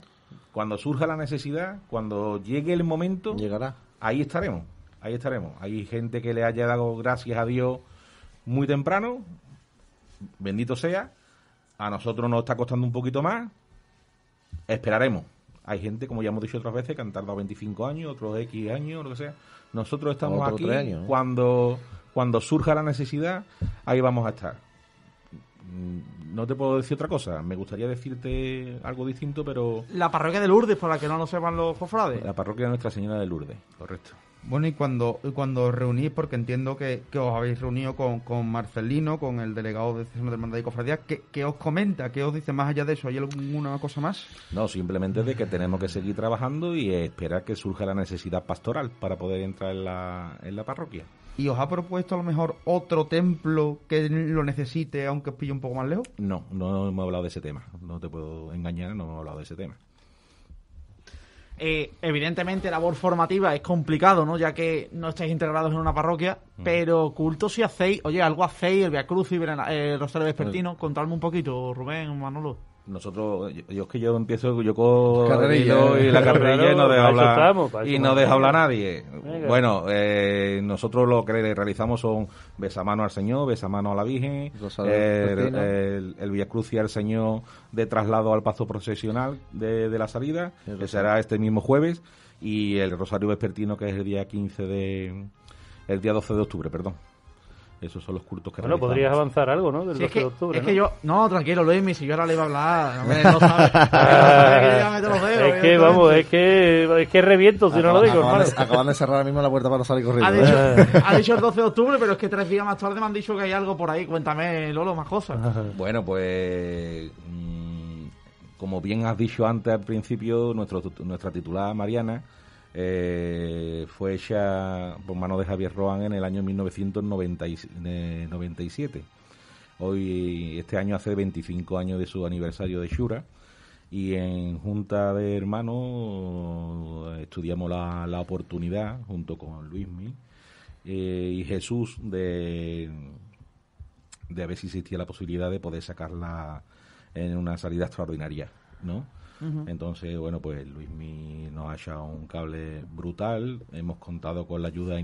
cuando llegue el momento, llegará. Ahí estaremos. Hay gente que le haya dado gracias a Dios muy temprano, bendito sea. A nosotros nos está costando un poquito más, esperaremos. Hay gente, como ya hemos dicho otras veces, que han tardado 25 años, otros X años, lo que sea. Nosotros estamos Otro aquí 3 años, ¿eh? Cuando surja la necesidad, ahí vamos a estar. No te puedo decir otra cosa. Me gustaría decirte algo distinto, pero... La parroquia de Lourdes, para que no lo sepan los cofrades. La parroquia de Nuestra Señora de Lourdes, correcto. Bueno, y cuando os reunís, porque entiendo que os habéis reunido con Marcelino, con el delegado de Cesión de Hermandad y Cofradía, ¿qué os comenta? ¿Qué os dice más allá de eso? ¿Hay alguna cosa más? No, simplemente de que tenemos que seguir trabajando y esperar que surja la necesidad pastoral para poder entrar en la parroquia. ¿Y os ha propuesto a lo mejor otro templo que lo necesite, aunque os pille un poco más lejos? No hemos hablado de ese tema. No te puedo engañar, no hemos hablado de ese tema. Evidentemente, labor formativa es complicado, ¿no? Ya que no estáis integrados en una parroquia, pero culto si hacéis, algo hacéis, el Via Crucis, el Rosario Vespertino. Contadme un poquito, Rubén, Manolo. Nosotros, yo empiezo con Carrerilla, y la carrerilla y no deja hablar y no deja hablar nadie. Venga. Bueno, nosotros lo que realizamos son besamano al Señor, besamano a la Virgen, el Via Crucis al Señor de traslado al paso procesional de la salida, que será este mismo jueves, y el Rosario Vespertino, que es el día 12 de octubre, perdón. Esos son los cultos que realizamos. Podrías avanzar algo, ¿no? Del 12 de octubre, es que yo... No, tranquilo, Luis, si yo ahora le iba a hablar... Hombre, no sabes. Es que reviento si no lo digo, hermano. Acaban de cerrar ahora mismo la puerta para salir corriendo. Ha dicho el 12 de octubre, pero es que 3 días más tarde me han dicho que hay algo por ahí. Cuéntame, Lolo, más cosas. Bueno, pues... como bien has dicho antes al principio, nuestra titular, Mariana... fue hecha por mano de Javier Rohan en el año 1997. Este año hace 25 años de su aniversario de Shura, y en Junta de Hermanos estudiamos la oportunidad, junto con Luismi y Jesús, de ver si existía la posibilidad de poder sacarla en una salida extraordinaria, ¿no? Uh-huh. Entonces, bueno, pues Luismi nos ha echado un cable brutal. Hemos contado con la ayuda...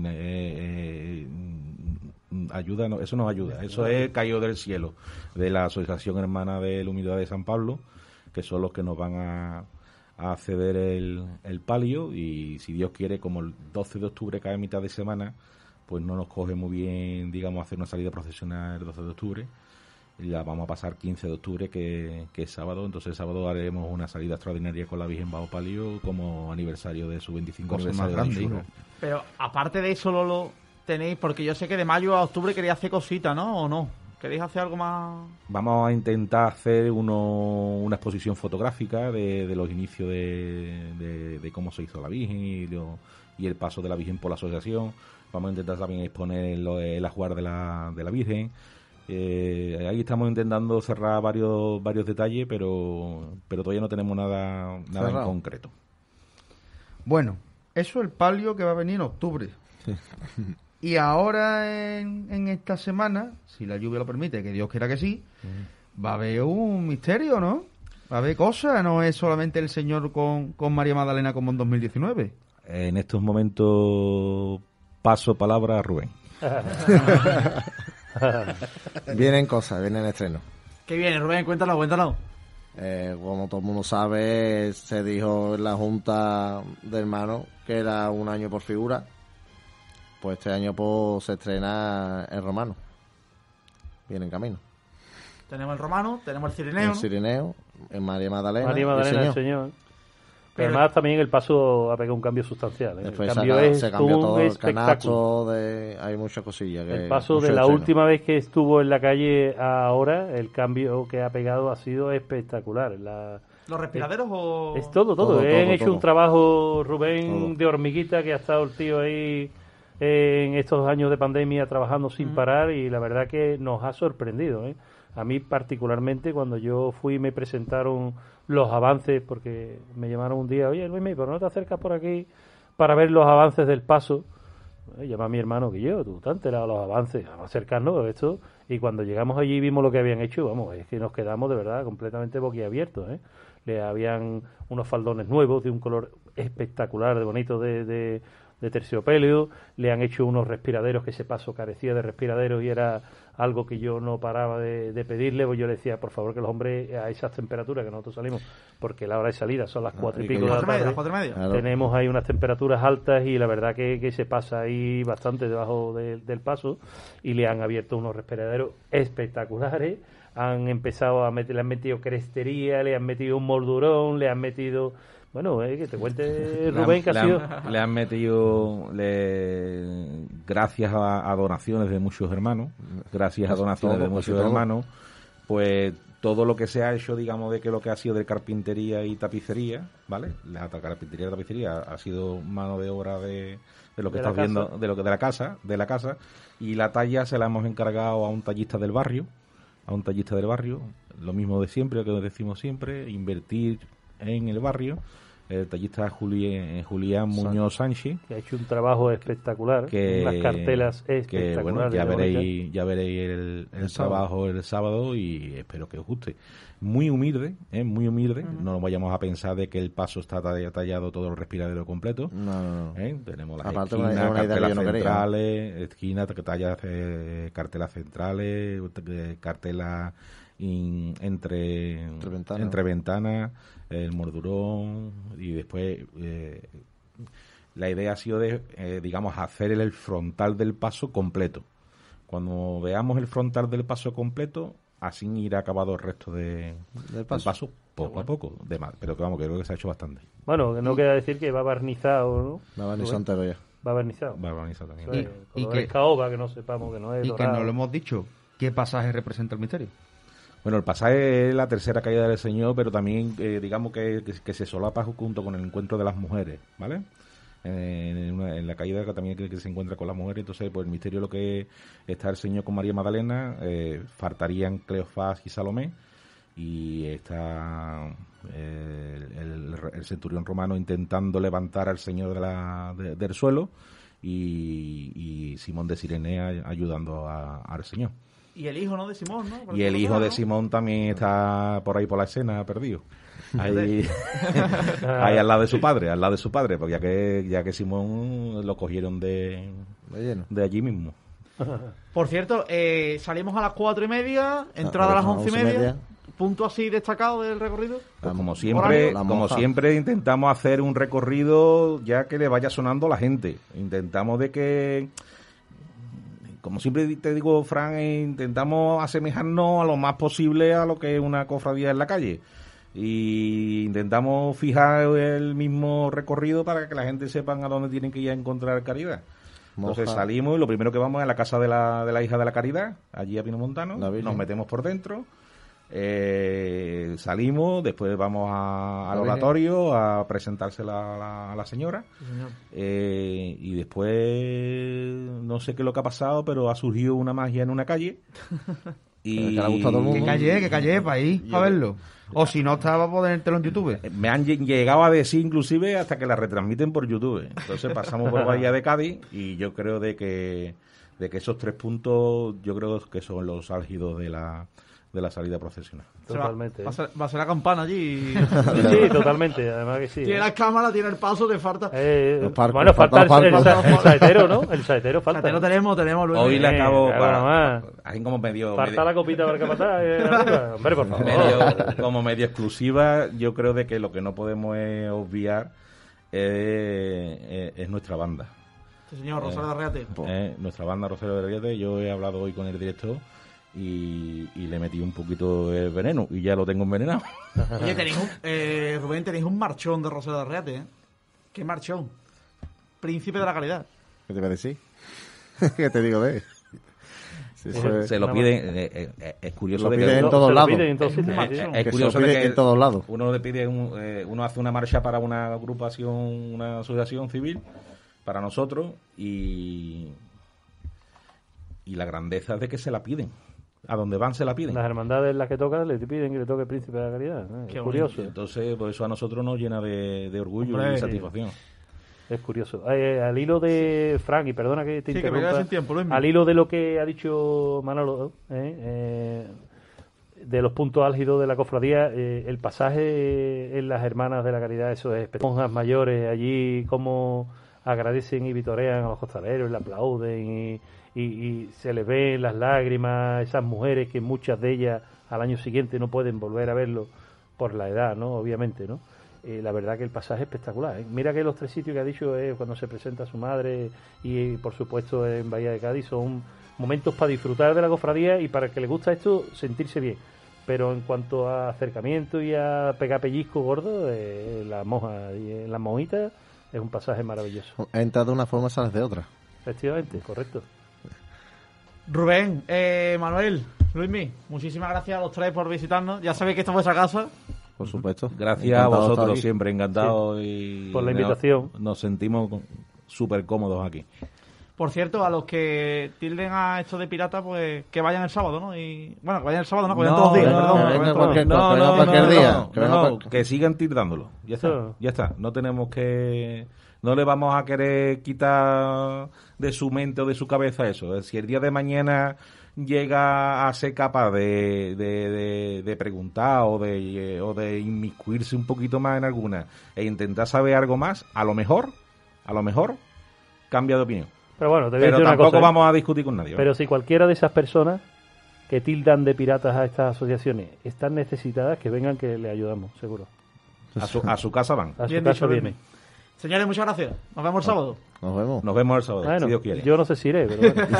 ayuda, no, eso nos ayuda. Eso es caído del cielo de la Asociación Hermana de la Humildad de San Pablo, que son los que nos van a ceder el palio, y si Dios quiere, como el 12 de octubre cae mitad de semana, pues no nos coge muy bien, digamos, hacer una salida procesional el 12 de octubre. Y la vamos a pasar 15 de octubre, que es sábado. Entonces el sábado haremos una salida extraordinaria con la Virgen bajo palio como aniversario de su 25 aniversario de Churro. Pero aparte de eso, Lolo, tenéis, porque yo sé que de mayo a octubre queréis hacer cositas, ¿no? ¿O no? ¿Queréis hacer algo más? Vamos a intentar hacer una exposición fotográfica de los inicios de cómo se hizo la Virgen y el paso de la Virgen por la asociación. Vamos a intentar también exponer el ajuar de la Virgen. Ahí estamos intentando cerrar varios detalles, pero todavía no tenemos nada en concreto. Bueno, eso es el palio que va a venir en octubre. Sí. Y ahora en esta semana, si la lluvia lo permite, que Dios quiera que sí, va a haber un misterio, ¿no? Va a haber cosas, no es solamente el Señor con María Magdalena como en 2019. En estos momentos paso palabra a Rubén. Vienen cosas, vienen estrenos. ¿Qué viene, Rubén? Cuéntanos. Como todo el mundo sabe, se dijo en la Junta de Hermanos que era un año por figura. Pues este año se estrena el Romano. Viene en camino. Tenemos el Romano, tenemos el Cirineo. El Cirineo, el María Magdalena. María Magdalena, el Señor. Pero además también el paso ha pegado un cambio sustancial. Después se cambió todo el canasto, hay muchas cosillas. El paso de la última vez que estuvo en la calle a ahora, el cambio que ha pegado ha sido espectacular. ¿Los respiraderos o...? Es todo. Han hecho un trabajo, Rubén, de hormiguita, que ha estado el tío ahí en estos años de pandemia trabajando sin parar, y la verdad que nos ha sorprendido, ¿eh? A mí particularmente, cuando yo fui, me presentaron los avances, porque me llamaron un día, oye Luis, ¿pero no te acercas por aquí para ver los avances del paso? Llama a mi hermano que tú te has enterado de los avances, vamos a acercarnos a esto. Y cuando llegamos allí y vimos lo que habían hecho, vamos, es que nos quedamos de verdad completamente boquiabiertos, ¿eh? Le habían unos faldones nuevos de un color espectacular, de bonito, de terciopelo, le han hecho unos respiraderos, que ese paso carecía de respiraderos y era algo que yo no paraba de pedirle, pues yo le decía, por favor, que los hombres a esas temperaturas que nosotros salimos, porque la hora de salida son las 4 y pico de la tarde, 4:30. Claro. Tenemos ahí unas temperaturas altas y la verdad que se pasa ahí bastante debajo del paso, y le han abierto unos respiraderos espectaculares. Han empezado le han metido crestería, le han metido un moldurón, le han metido... Bueno, que te cuente Rubén, que ha sido... Le han metido, gracias a donaciones de muchos hermanos, pues todo lo que se ha hecho, digamos, de que lo que ha sido de carpintería y tapicería, ¿vale? La carpintería y tapicería ha sido mano de obra de lo que estás viendo, de la casa, y la talla se la hemos encargado a un tallista del barrio, lo mismo de siempre, que decimos siempre, invertir en el barrio. El tallista Julián Muñoz Sánchez, que ha hecho un trabajo espectacular, unas cartelas espectaculares. Bueno, ya veréis el trabajo el sábado, y espero que os guste. Muy humilde, no nos vayamos a pensar de que el paso está tallado todo el respiradero completo. No. Tenemos las esquinas, cartelas centrales, cartelas entre ventanas, el mordurón, y después la idea ha sido digamos, hacer el frontal del paso completo. Cuando veamos el frontal del paso completo, así irá acabado el resto del paso poco a poco, pero que creo que se ha hecho bastante. Bueno, que no queda decir que va barnizado, ¿no? Va barnizado entero ya. Va barnizado también. Y que es caoba, que no sepamos que no es y dorado. Que no lo hemos dicho. ¿Qué pasaje representa el misterio? Bueno, el pasaje es la tercera caída del Señor, pero también, digamos que se solapa junto con el encuentro de las mujeres, ¿vale? En la caída que también que se encuentra con las mujeres. Entonces, pues el misterio, lo que está el Señor con María Magdalena, faltarían Cleofás y Salomé, y está el centurión romano intentando levantar al Señor del suelo, y Simón de Sirene ayudando al Señor. Y el hijo, ¿no? De Simón, ¿no? Y el hijo de Simón también está por ahí por la escena, perdido. Ahí, ahí al lado de su padre, porque ya que Simón lo cogieron de allí mismo. Por cierto, salimos a las 4:30, entrada a las 11:30. ¿Punto así destacado del recorrido? Pues como siempre intentamos hacer un recorrido ya que le vaya sonando a la gente. Intentamos de que, como siempre te digo, Fran, intentamos asemejarnos a lo más posible a lo que es una cofradía en la calle. Y intentamos fijar el mismo recorrido para que la gente sepan a dónde tienen que ir a encontrar caridad. Entonces salimos y lo primero que vamos es a la casa de la hija de la Caridad, allí a Pino Montano, nos metemos por dentro, salimos, después vamos al oratorio a presentársela a la señora, y después no sé qué es lo que ha pasado, pero ha surgido una magia en una calle. Y que le ha gustado a todo el mundo. Que calle para ir a verlo. O si no, estaba a ponértelo en YouTube. Me han llegado a decir inclusive hasta que la retransmiten por YouTube. Entonces pasamos por Bahía de Cádiz y yo creo de que esos 3 puntos yo creo que son los álgidos de la salida procesional. Totalmente. Va a ser la campana allí. Sí, totalmente, además que sí. Tiene la cámara, tiene el paso, te falta. Bueno, falta el saetero, ¿no? El saetero falta. El saetero tenemos Luis. Hoy le acabo así como medio. Falta la copita para capataz. Hombre, por favor. Como medio exclusiva, yo creo de que lo que no podemos obviar es nuestra banda. Sí, señor, Rosario de Arriate. Nuestra banda Rosario de Arriate. Yo he hablado hoy con el director. Y le metí un poquito de veneno y ya lo tengo envenenado. Oye, Rubén, tenéis un marchón de Rosario de Arriate, ¿eh? ¿Qué marchón? Príncipe de la caridad. ¿Qué te iba a decir? ¿Qué te digo de él? Se lo piden, es curioso lo de piden que en todos lados. Es curioso de que en todos lados. Uno le pide uno hace una marcha para una agrupación, una asociación civil para nosotros y la grandeza es de que se la piden. A donde van se la piden. Las hermandades en las que tocan le piden que le toque el Príncipe de la Caridad. Es curioso. Entonces, pues eso a nosotros nos llena de orgullo y satisfacción. Es curioso. Al hilo de Frank, y perdona que te interrumpa, sin tiempo, al hilo de lo que ha dicho Manolo, de los puntos álgidos de la cofradía, el pasaje en las Hermanas de la Caridad, eso es monjas mayores allí, cómo agradecen y vitorean a los costaleros, le aplauden y se les ven las lágrimas, esas mujeres que muchas de ellas al año siguiente no pueden volver a verlo por la edad, ¿no? Obviamente, ¿no? La verdad que el pasaje es espectacular, ¿eh? Mira que los 3 sitios que ha dicho cuando se presenta a su madre y por supuesto en Bahía de Cádiz son momentos para disfrutar de la cofradía y para el que le gusta esto sentirse bien, pero en cuanto a acercamiento y a pegar pellizco gordo, las monjas y las monjitas es un pasaje maravilloso. Entra de una forma, sales de otra. Efectivamente, correcto. Rubén, Manuel, Luismi, muchísimas gracias a los 3 por visitarnos. Ya sabéis que esta es vuestra casa. Por supuesto. Gracias a vosotros, siempre encantado y por la invitación. Nos sentimos súper cómodos aquí. Por cierto, a los que tilden a esto de pirata, pues que vayan el sábado, ¿no? Y bueno, que vayan el sábado, no, que vayan todos los días, perdón. Que sigan tildándolo. Ya está. No tenemos que... No le vamos a querer quitar de su mente o de su cabeza eso. Si el día de mañana llega a ser capaz de preguntar o de inmiscuirse un poquito más en alguna e intentar saber algo más, a lo mejor cambia de opinión. Pero bueno, te voy a decir tampoco una cosa, vamos a discutir con nadie. Pero si cualquiera de esas personas que tildan de piratas a estas asociaciones están necesitadas, que vengan, que le ayudamos, seguro. A su casa van. A su casa vienen. Señores, muchas gracias. Nos vemos el sábado. Nos vemos el sábado, bueno, si Dios quiere. Yo no sé si iré, pero bueno.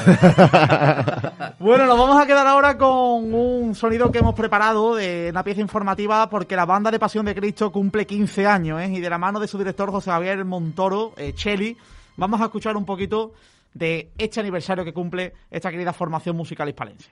Bueno, nos vamos a quedar ahora con un sonido que hemos preparado de una pieza informativa porque la banda de Pasión de Cristo cumple 15 años, y de la mano de su director José Javier Montoro, Cheli, vamos a escuchar un poquito de este aniversario que cumple esta querida formación musical hispalense.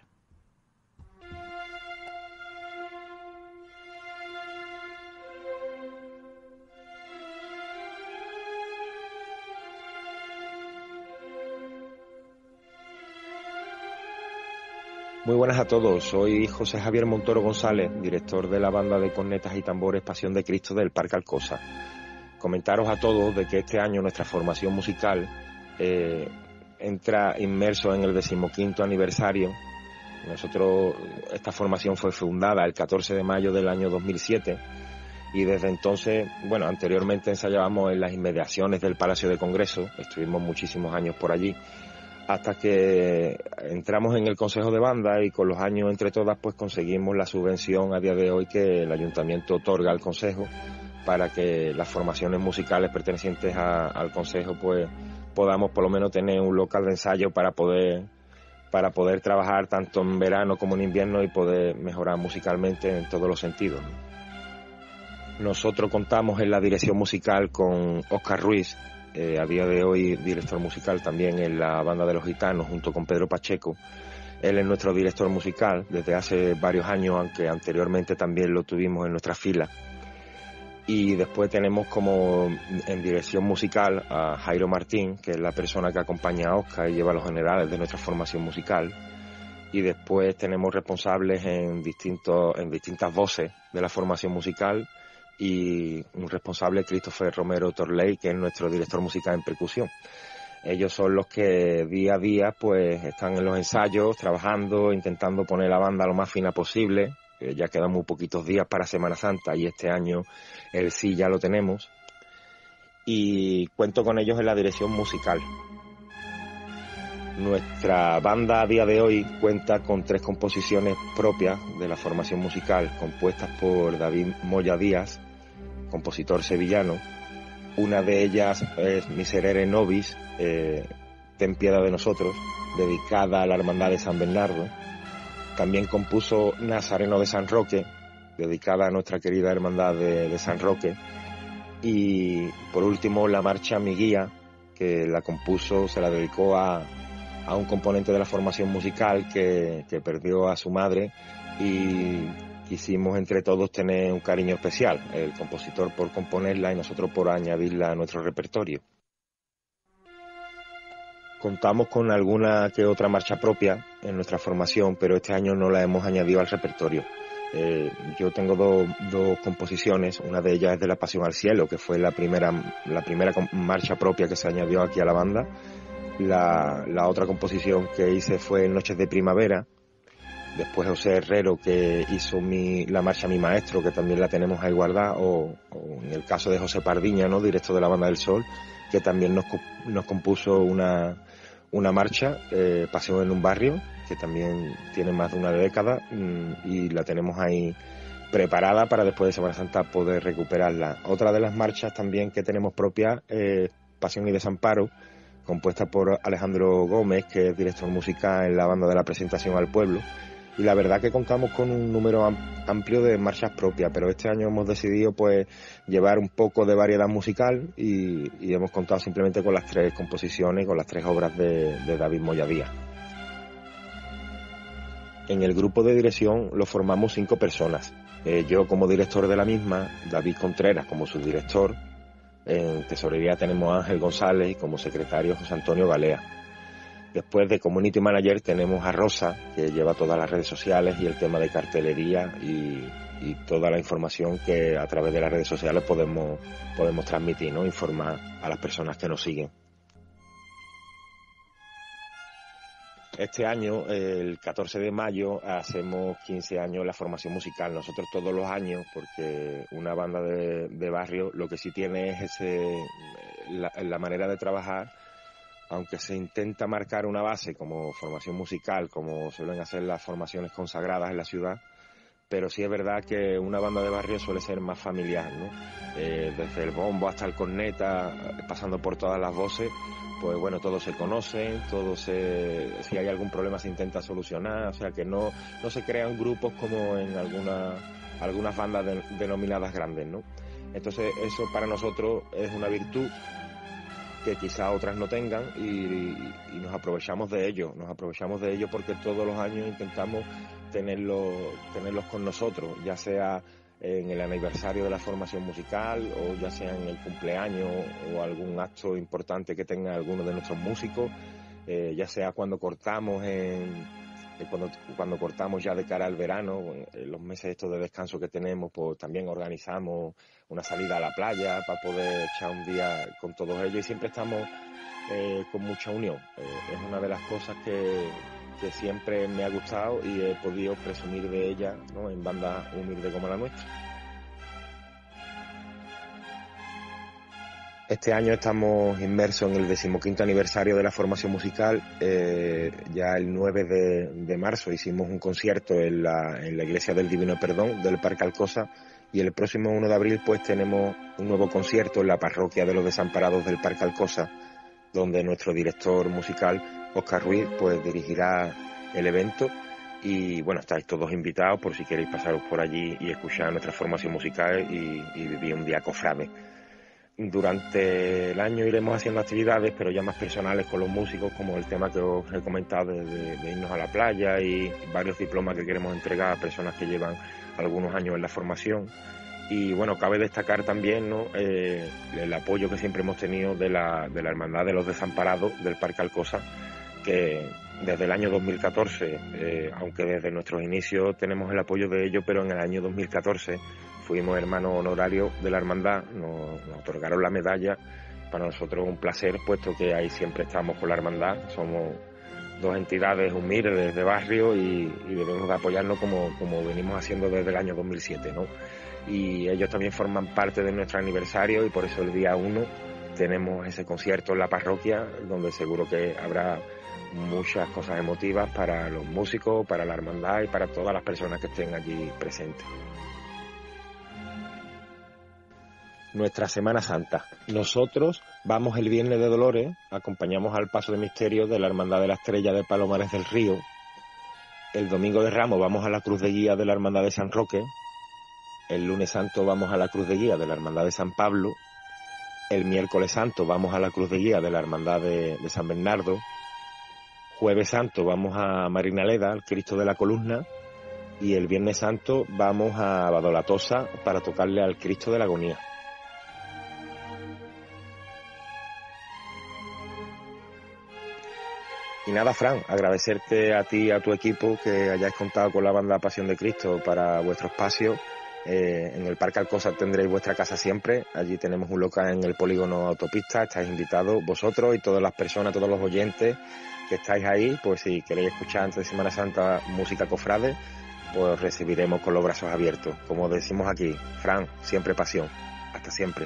Muy buenas a todos, soy José Javier Montoro González, director de la banda de cornetas y tambores Pasión de Cristo del Parque Alcosa. Comentaros a todos de que este año nuestra formación musical entra inmerso en el 15º aniversario Esta formación fue fundada el 14 de mayo del año 2007 y desde entonces, bueno, anteriormente ensayábamos en las inmediaciones del Palacio de Congreso, estuvimos muchísimos años por allí, hasta que entramos en el Consejo de Banda y con los años entre todas pues conseguimos la subvención a día de hoy que el Ayuntamiento otorga al Consejo para que las formaciones musicales pertenecientes al Consejo pues podamos por lo menos tener un local de ensayo para poder trabajar tanto en verano como en invierno y poder mejorar musicalmente en todos los sentidos. Nosotros contamos en la dirección musical con Óscar Ruiz, a día de hoy director musical también en la Banda de los Gitanos junto con Pedro Pacheco. Él es nuestro director musical desde hace varios años, aunque anteriormente también lo tuvimos en nuestra fila. Y después tenemos como en dirección musical a Jairo Martín, que es la persona que acompaña a Óscar y lleva los generales de nuestra formación musical. Y después tenemos responsables en distintas voces de la formación musical y un responsable, Christopher Romero Torley, que es nuestro director musical en percusión. Ellos son los que día a día pues están en los ensayos, trabajando, intentando poner la banda lo más fina posible. Ya quedan muy poquitos días para Semana Santa y este año el sí ya lo tenemos. Y cuento con ellos en la dirección musical. Nuestra banda a día de hoy cuenta con 3 composiciones propias de la formación musical, compuestas por David Moya Díaz, compositor sevillano. Una de ellas es Miserere Nobis, Ten piedad de nosotros, dedicada a la Hermandad de San Bernardo. También compuso Nazareno de San Roque, dedicada a nuestra querida Hermandad de San Roque. Y por último la marcha Mi Guía, que la compuso, se la dedicó a un componente de la formación musical que perdió a su madre y quisimos entre todos tener un cariño especial, el compositor por componerla y nosotros por añadirla a nuestro repertorio. Contamos con alguna que otra marcha propia en nuestra formación, pero este año no la hemos añadido al repertorio. Yo tengo dos composiciones, una de ellas es de La Pasión al Cielo, que fue la primera marcha propia que se añadió aquí a la banda. La otra composición que hice fue Noches de Primavera. Después José Herrero, que hizo la marcha Mi Maestro, que también la tenemos ahí guardada, o en el caso de José Pardiña, ¿no?, directo de la Banda del Sol, que también nos compuso una marcha, Pasión en un barrio, que también tiene más de una década y la tenemos ahí preparada para después de Semana Santa poder recuperarla. Otra de las marchas también que tenemos propia, Pasión y Desamparo, compuesta por Alejandro Gómez, que es director musical en la Banda de la Presentación al Pueblo. Y la verdad que contamos con un número amplio de marchas propias, pero este año hemos decidido pues llevar un poco de variedad musical y hemos contado simplemente con las 3 composiciones, con las 3 obras de David Moya Díaz. En el grupo de dirección lo formamos 5 personas. Yo como director de la misma, David Contreras como subdirector, en tesorería tenemos a Ángel González y como secretario José Antonio Galea. Después de Community Manager tenemos a Rosa, que lleva todas las redes sociales y el tema de cartelería y toda la información que a través de las redes sociales podemos transmitir, ¿no?, informar a las personas que nos siguen. Este año, el 14 de mayo, hacemos 15 años la formación musical. Nosotros todos los años, porque una banda de barrio lo que sí tiene es la manera de trabajar. Aunque se intenta marcar una base como formación musical, como suelen hacer las formaciones consagradas en la ciudad, pero sí es verdad que una banda de barrio suele ser más familiar, ¿no? Desde el bombo hasta el corneta, pasando por todas las voces, pues bueno, todos se conocen, si hay algún problema se intenta solucionar, o sea que no se crean grupos como en algunas bandas denominadas grandes, ¿no? Entonces eso para nosotros es una virtud que quizá otras no tengan y nos aprovechamos de ello porque todos los años intentamos tenerlos con nosotros, ya sea en el aniversario de la formación musical o ya sea en el cumpleaños o algún acto importante que tenga alguno de nuestros músicos, ya sea cuando cortamos cuando cortamos ya de cara al verano, en los meses estos de descanso que tenemos, pues también organizamos una salida a la playa para poder echar un día con todos ellos y siempre estamos con mucha unión. Es una de las cosas que que siempre me ha gustado y he podido presumir de ella, ¿no?, en bandas humildes como la nuestra. Este año estamos inmersos en el 15º aniversario de la formación musical. Ya el 9 de marzo hicimos un concierto en la Iglesia del Divino Perdón del Parque Alcosa, y el próximo 1 de abril pues tenemos un nuevo concierto en la parroquia de los Desamparados del Parque Alcosa, donde nuestro director musical, Óscar Ruiz, pues dirigirá el evento. Y bueno, estáis todos invitados por si queréis pasaros por allí y escuchar nuestra formación musical y vivir un día cofrade. Durante el año iremos haciendo actividades, pero ya más personales con los músicos, como el tema que os he comentado de irnos a la playa, y varios diplomas que queremos entregar a personas que llevan algunos años en la formación. Y bueno, cabe destacar también, ¿no?, el apoyo que siempre hemos tenido de la Hermandad de los Desamparados del Parque Alcosa, que desde el año 2014, aunque desde nuestros inicios tenemos el apoyo de ellos, pero en el año 2014 fuimos hermanos honorarios de la hermandad, nos otorgaron la medalla. Para nosotros un placer, puesto que ahí siempre estamos con la hermandad. Somos dos entidades humildes de barrio y debemos de apoyarnos como venimos haciendo desde el año 2007, ¿no? Y ellos también forman parte de nuestro aniversario, y por eso el día 1 tenemos ese concierto en la parroquia, donde seguro que habrá muchas cosas emotivas para los músicos, para la hermandad y para todas las personas que estén allí presentes. Nuestra Semana Santa. Nosotros vamos el Viernes de Dolores, acompañamos al paso de misterio de la Hermandad de la Estrella de Palomares del Río. El Domingo de Ramos vamos a la Cruz de Guía de la Hermandad de San Roque. El Lunes Santo vamos a la Cruz de Guía de la Hermandad de San Pablo. El Miércoles Santo vamos a la Cruz de Guía de la Hermandad de San Bernardo. Jueves Santo vamos a Marinaleda, al Cristo de la Columna. Y el Viernes Santo vamos a Badolatosa para tocarle al Cristo de la Agonía. Y nada, Fran, agradecerte a ti y a tu equipo que hayáis contado con la banda Pasión de Cristo para vuestro espacio. En el Parque Alcosa tendréis vuestra casa siempre. Allí tenemos un local en el polígono Autopista. Estáis invitados vosotros y todas las personas, todos los oyentes que estáis ahí. Pues si queréis escuchar antes de Semana Santa música cofrade, pues recibiremos con los brazos abiertos. Como decimos aquí, Fran, siempre pasión. Hasta siempre.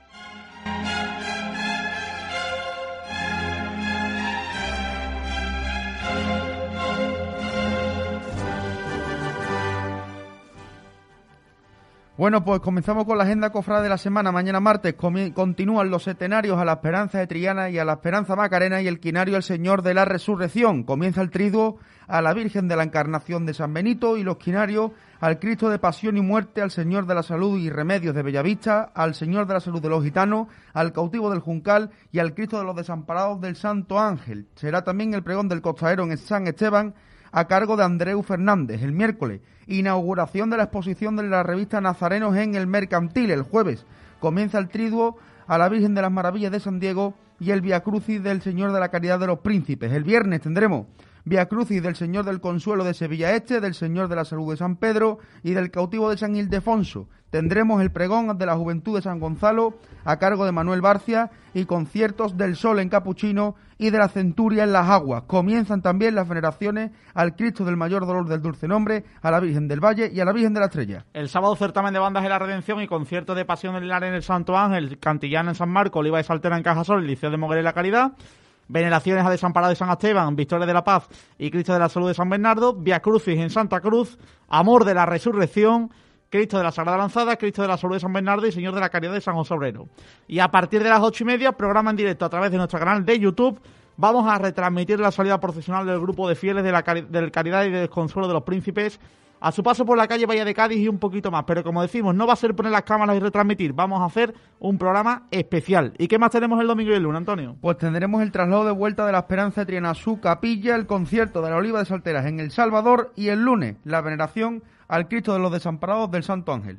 Bueno, pues comenzamos con la agenda cofrade de la semana. Mañana martes continúan los setenarios a la Esperanza de Triana y a la Esperanza Macarena, y el quinario al Señor de la Resurrección. Comienza el triduo a la Virgen de la Encarnación de San Benito, y los quinarios al Cristo de Pasión y Muerte, al Señor de la Salud y Remedios de Bellavista, al Señor de la Salud de los Gitanos, al Cautivo del Juncal y al Cristo de los Desamparados del Santo Ángel. Será también el pregón del costalero en San Esteban, a cargo de Andreu Fernández. El miércoles, inauguración de la exposición de la revista Nazarenos en el Mercantil. El jueves comienza el triduo a la Virgen de las Maravillas de San Diego y el Via Crucis del Señor de la Caridad de los Príncipes. El viernes tendremos Via Crucis del Señor del Consuelo de Sevilla Este, del Señor de la Salud de San Pedro y del Cautivo de San Ildefonso. Tendremos el pregón de la Juventud de San Gonzalo a cargo de Manuel Barcia, y conciertos del Sol en Capuchino y de la Centuria en las Aguas. Comienzan también las veneraciones al Cristo del Mayor Dolor del Dulce Nombre, a la Virgen del Valle y a la Virgen de la Estrella. El sábado, certamen de bandas de la Redención y concierto de Pasión del Linares en el Santo Ángel, Cantillana en San Marcos, Oliva de Saltera en Cajasol, Liceo de Moguer y la Caridad. Veneraciones a Desamparados de San Esteban, Victoria de la Paz y Cristo de la Salud de San Bernardo. Via Crucis en Santa Cruz, Amor de la Resurrección, Cristo de la Sagrada Lanzada, Cristo de la Salud de San Bernardo y Señor de la Caridad de San José Obrero. Y a partir de las 8:30, programa en directo a través de nuestro canal de YouTube. Vamos a retransmitir la salida procesional del grupo de fieles del Caridad y del Consuelo de los Príncipes a su paso por la calle Bahía de Cádiz y un poquito más. Pero como decimos, no va a ser poner las cámaras y retransmitir. Vamos a hacer un programa especial. ¿Y qué más tenemos el domingo y el lunes, Antonio? Pues tendremos el traslado de vuelta de la Esperanza de Triana a su capilla, el concierto de la Oliva de Salteras en El Salvador, y el lunes la veneración al Cristo de los Desamparados del Santo Ángel.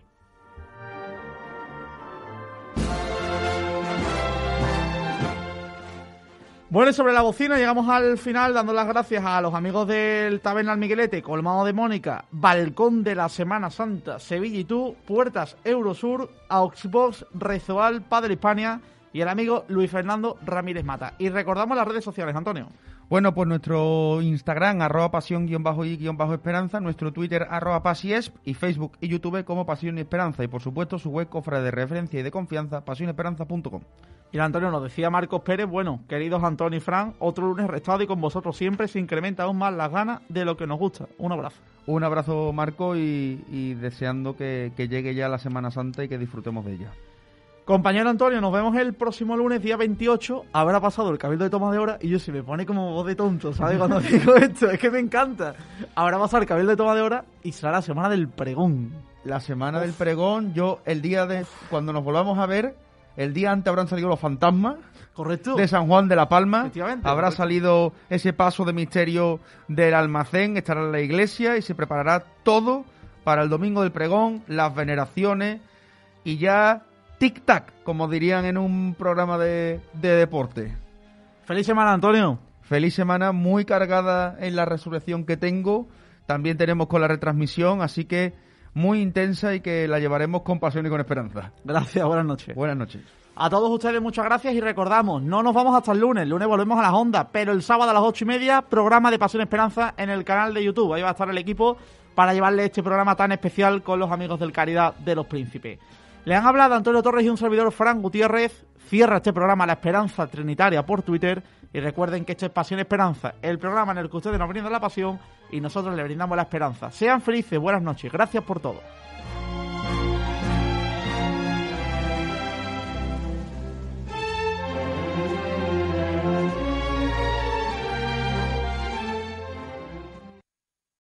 Bueno, y sobre la bocina llegamos al final dando las gracias a los amigos del Taberna El Miguelete, Colmado de Mónica, Balcón de la Semana Santa, Sevilla y tú, Puertas Eurosur, Auxbox, Rezoal, Padre Hispania y el amigo Luis Fernando Ramírez Mata. Y recordamos las redes sociales, Antonio. Bueno, pues nuestro Instagram, @pasión_y_esperanza, nuestro Twitter, @pasiesp, y Facebook y YouTube como Pasión y Esperanza, y por supuesto su web cofrade de referencia y de confianza, pasionesperanza.com. Y Antonio, nos decía Marcos Pérez, bueno, queridos Antonio y Fran, otro lunes restado y con vosotros siempre se incrementa aún más las ganas de lo que nos gusta. Un abrazo. Un abrazo, Marco, y deseando que llegue ya la Semana Santa y que disfrutemos de ella. Compañero Antonio, nos vemos el próximo lunes, día 28. Habrá pasado el Cabildo de Toma de Hora y yo se me pone como voz de tonto, ¿sabes? Cuando digo esto, es que me encanta. Habrá pasado el Cabildo de Toma de Hora y será la semana del pregón. La semana del pregón, cuando nos volvamos a ver, el día antes habrán salido los fantasmas. Correcto. De San Juan de la Palma. Habrá correcto. salido ese paso de misterio del almacén, estará en la iglesia y se preparará todo para el domingo del pregón, las veneraciones y ya tic-tac, como dirían en un programa de deporte. Feliz semana, Antonio. Feliz semana, muy cargada en la resurrección que tengo. También tenemos con la retransmisión, así que muy intensa y que la llevaremos con pasión y con esperanza. Gracias, buenas noches. Buenas noches. A todos ustedes muchas gracias y recordamos, no nos vamos hasta el lunes volvemos a las ondas, pero el sábado a las 8:30, programa de Pasión y Esperanza en el canal de YouTube. Ahí va a estar el equipo para llevarle este programa tan especial con los amigos del Caridad de los Príncipes. Le han hablado Antonio Torres y un servidor, Fran Gutiérrez. Cierra este programa La Esperanza Trinitaria por Twitter y recuerden que esto es Pasión y Esperanza, el programa en el que ustedes nos brindan la pasión y nosotros le brindamos la esperanza. Sean felices, buenas noches, gracias por todo.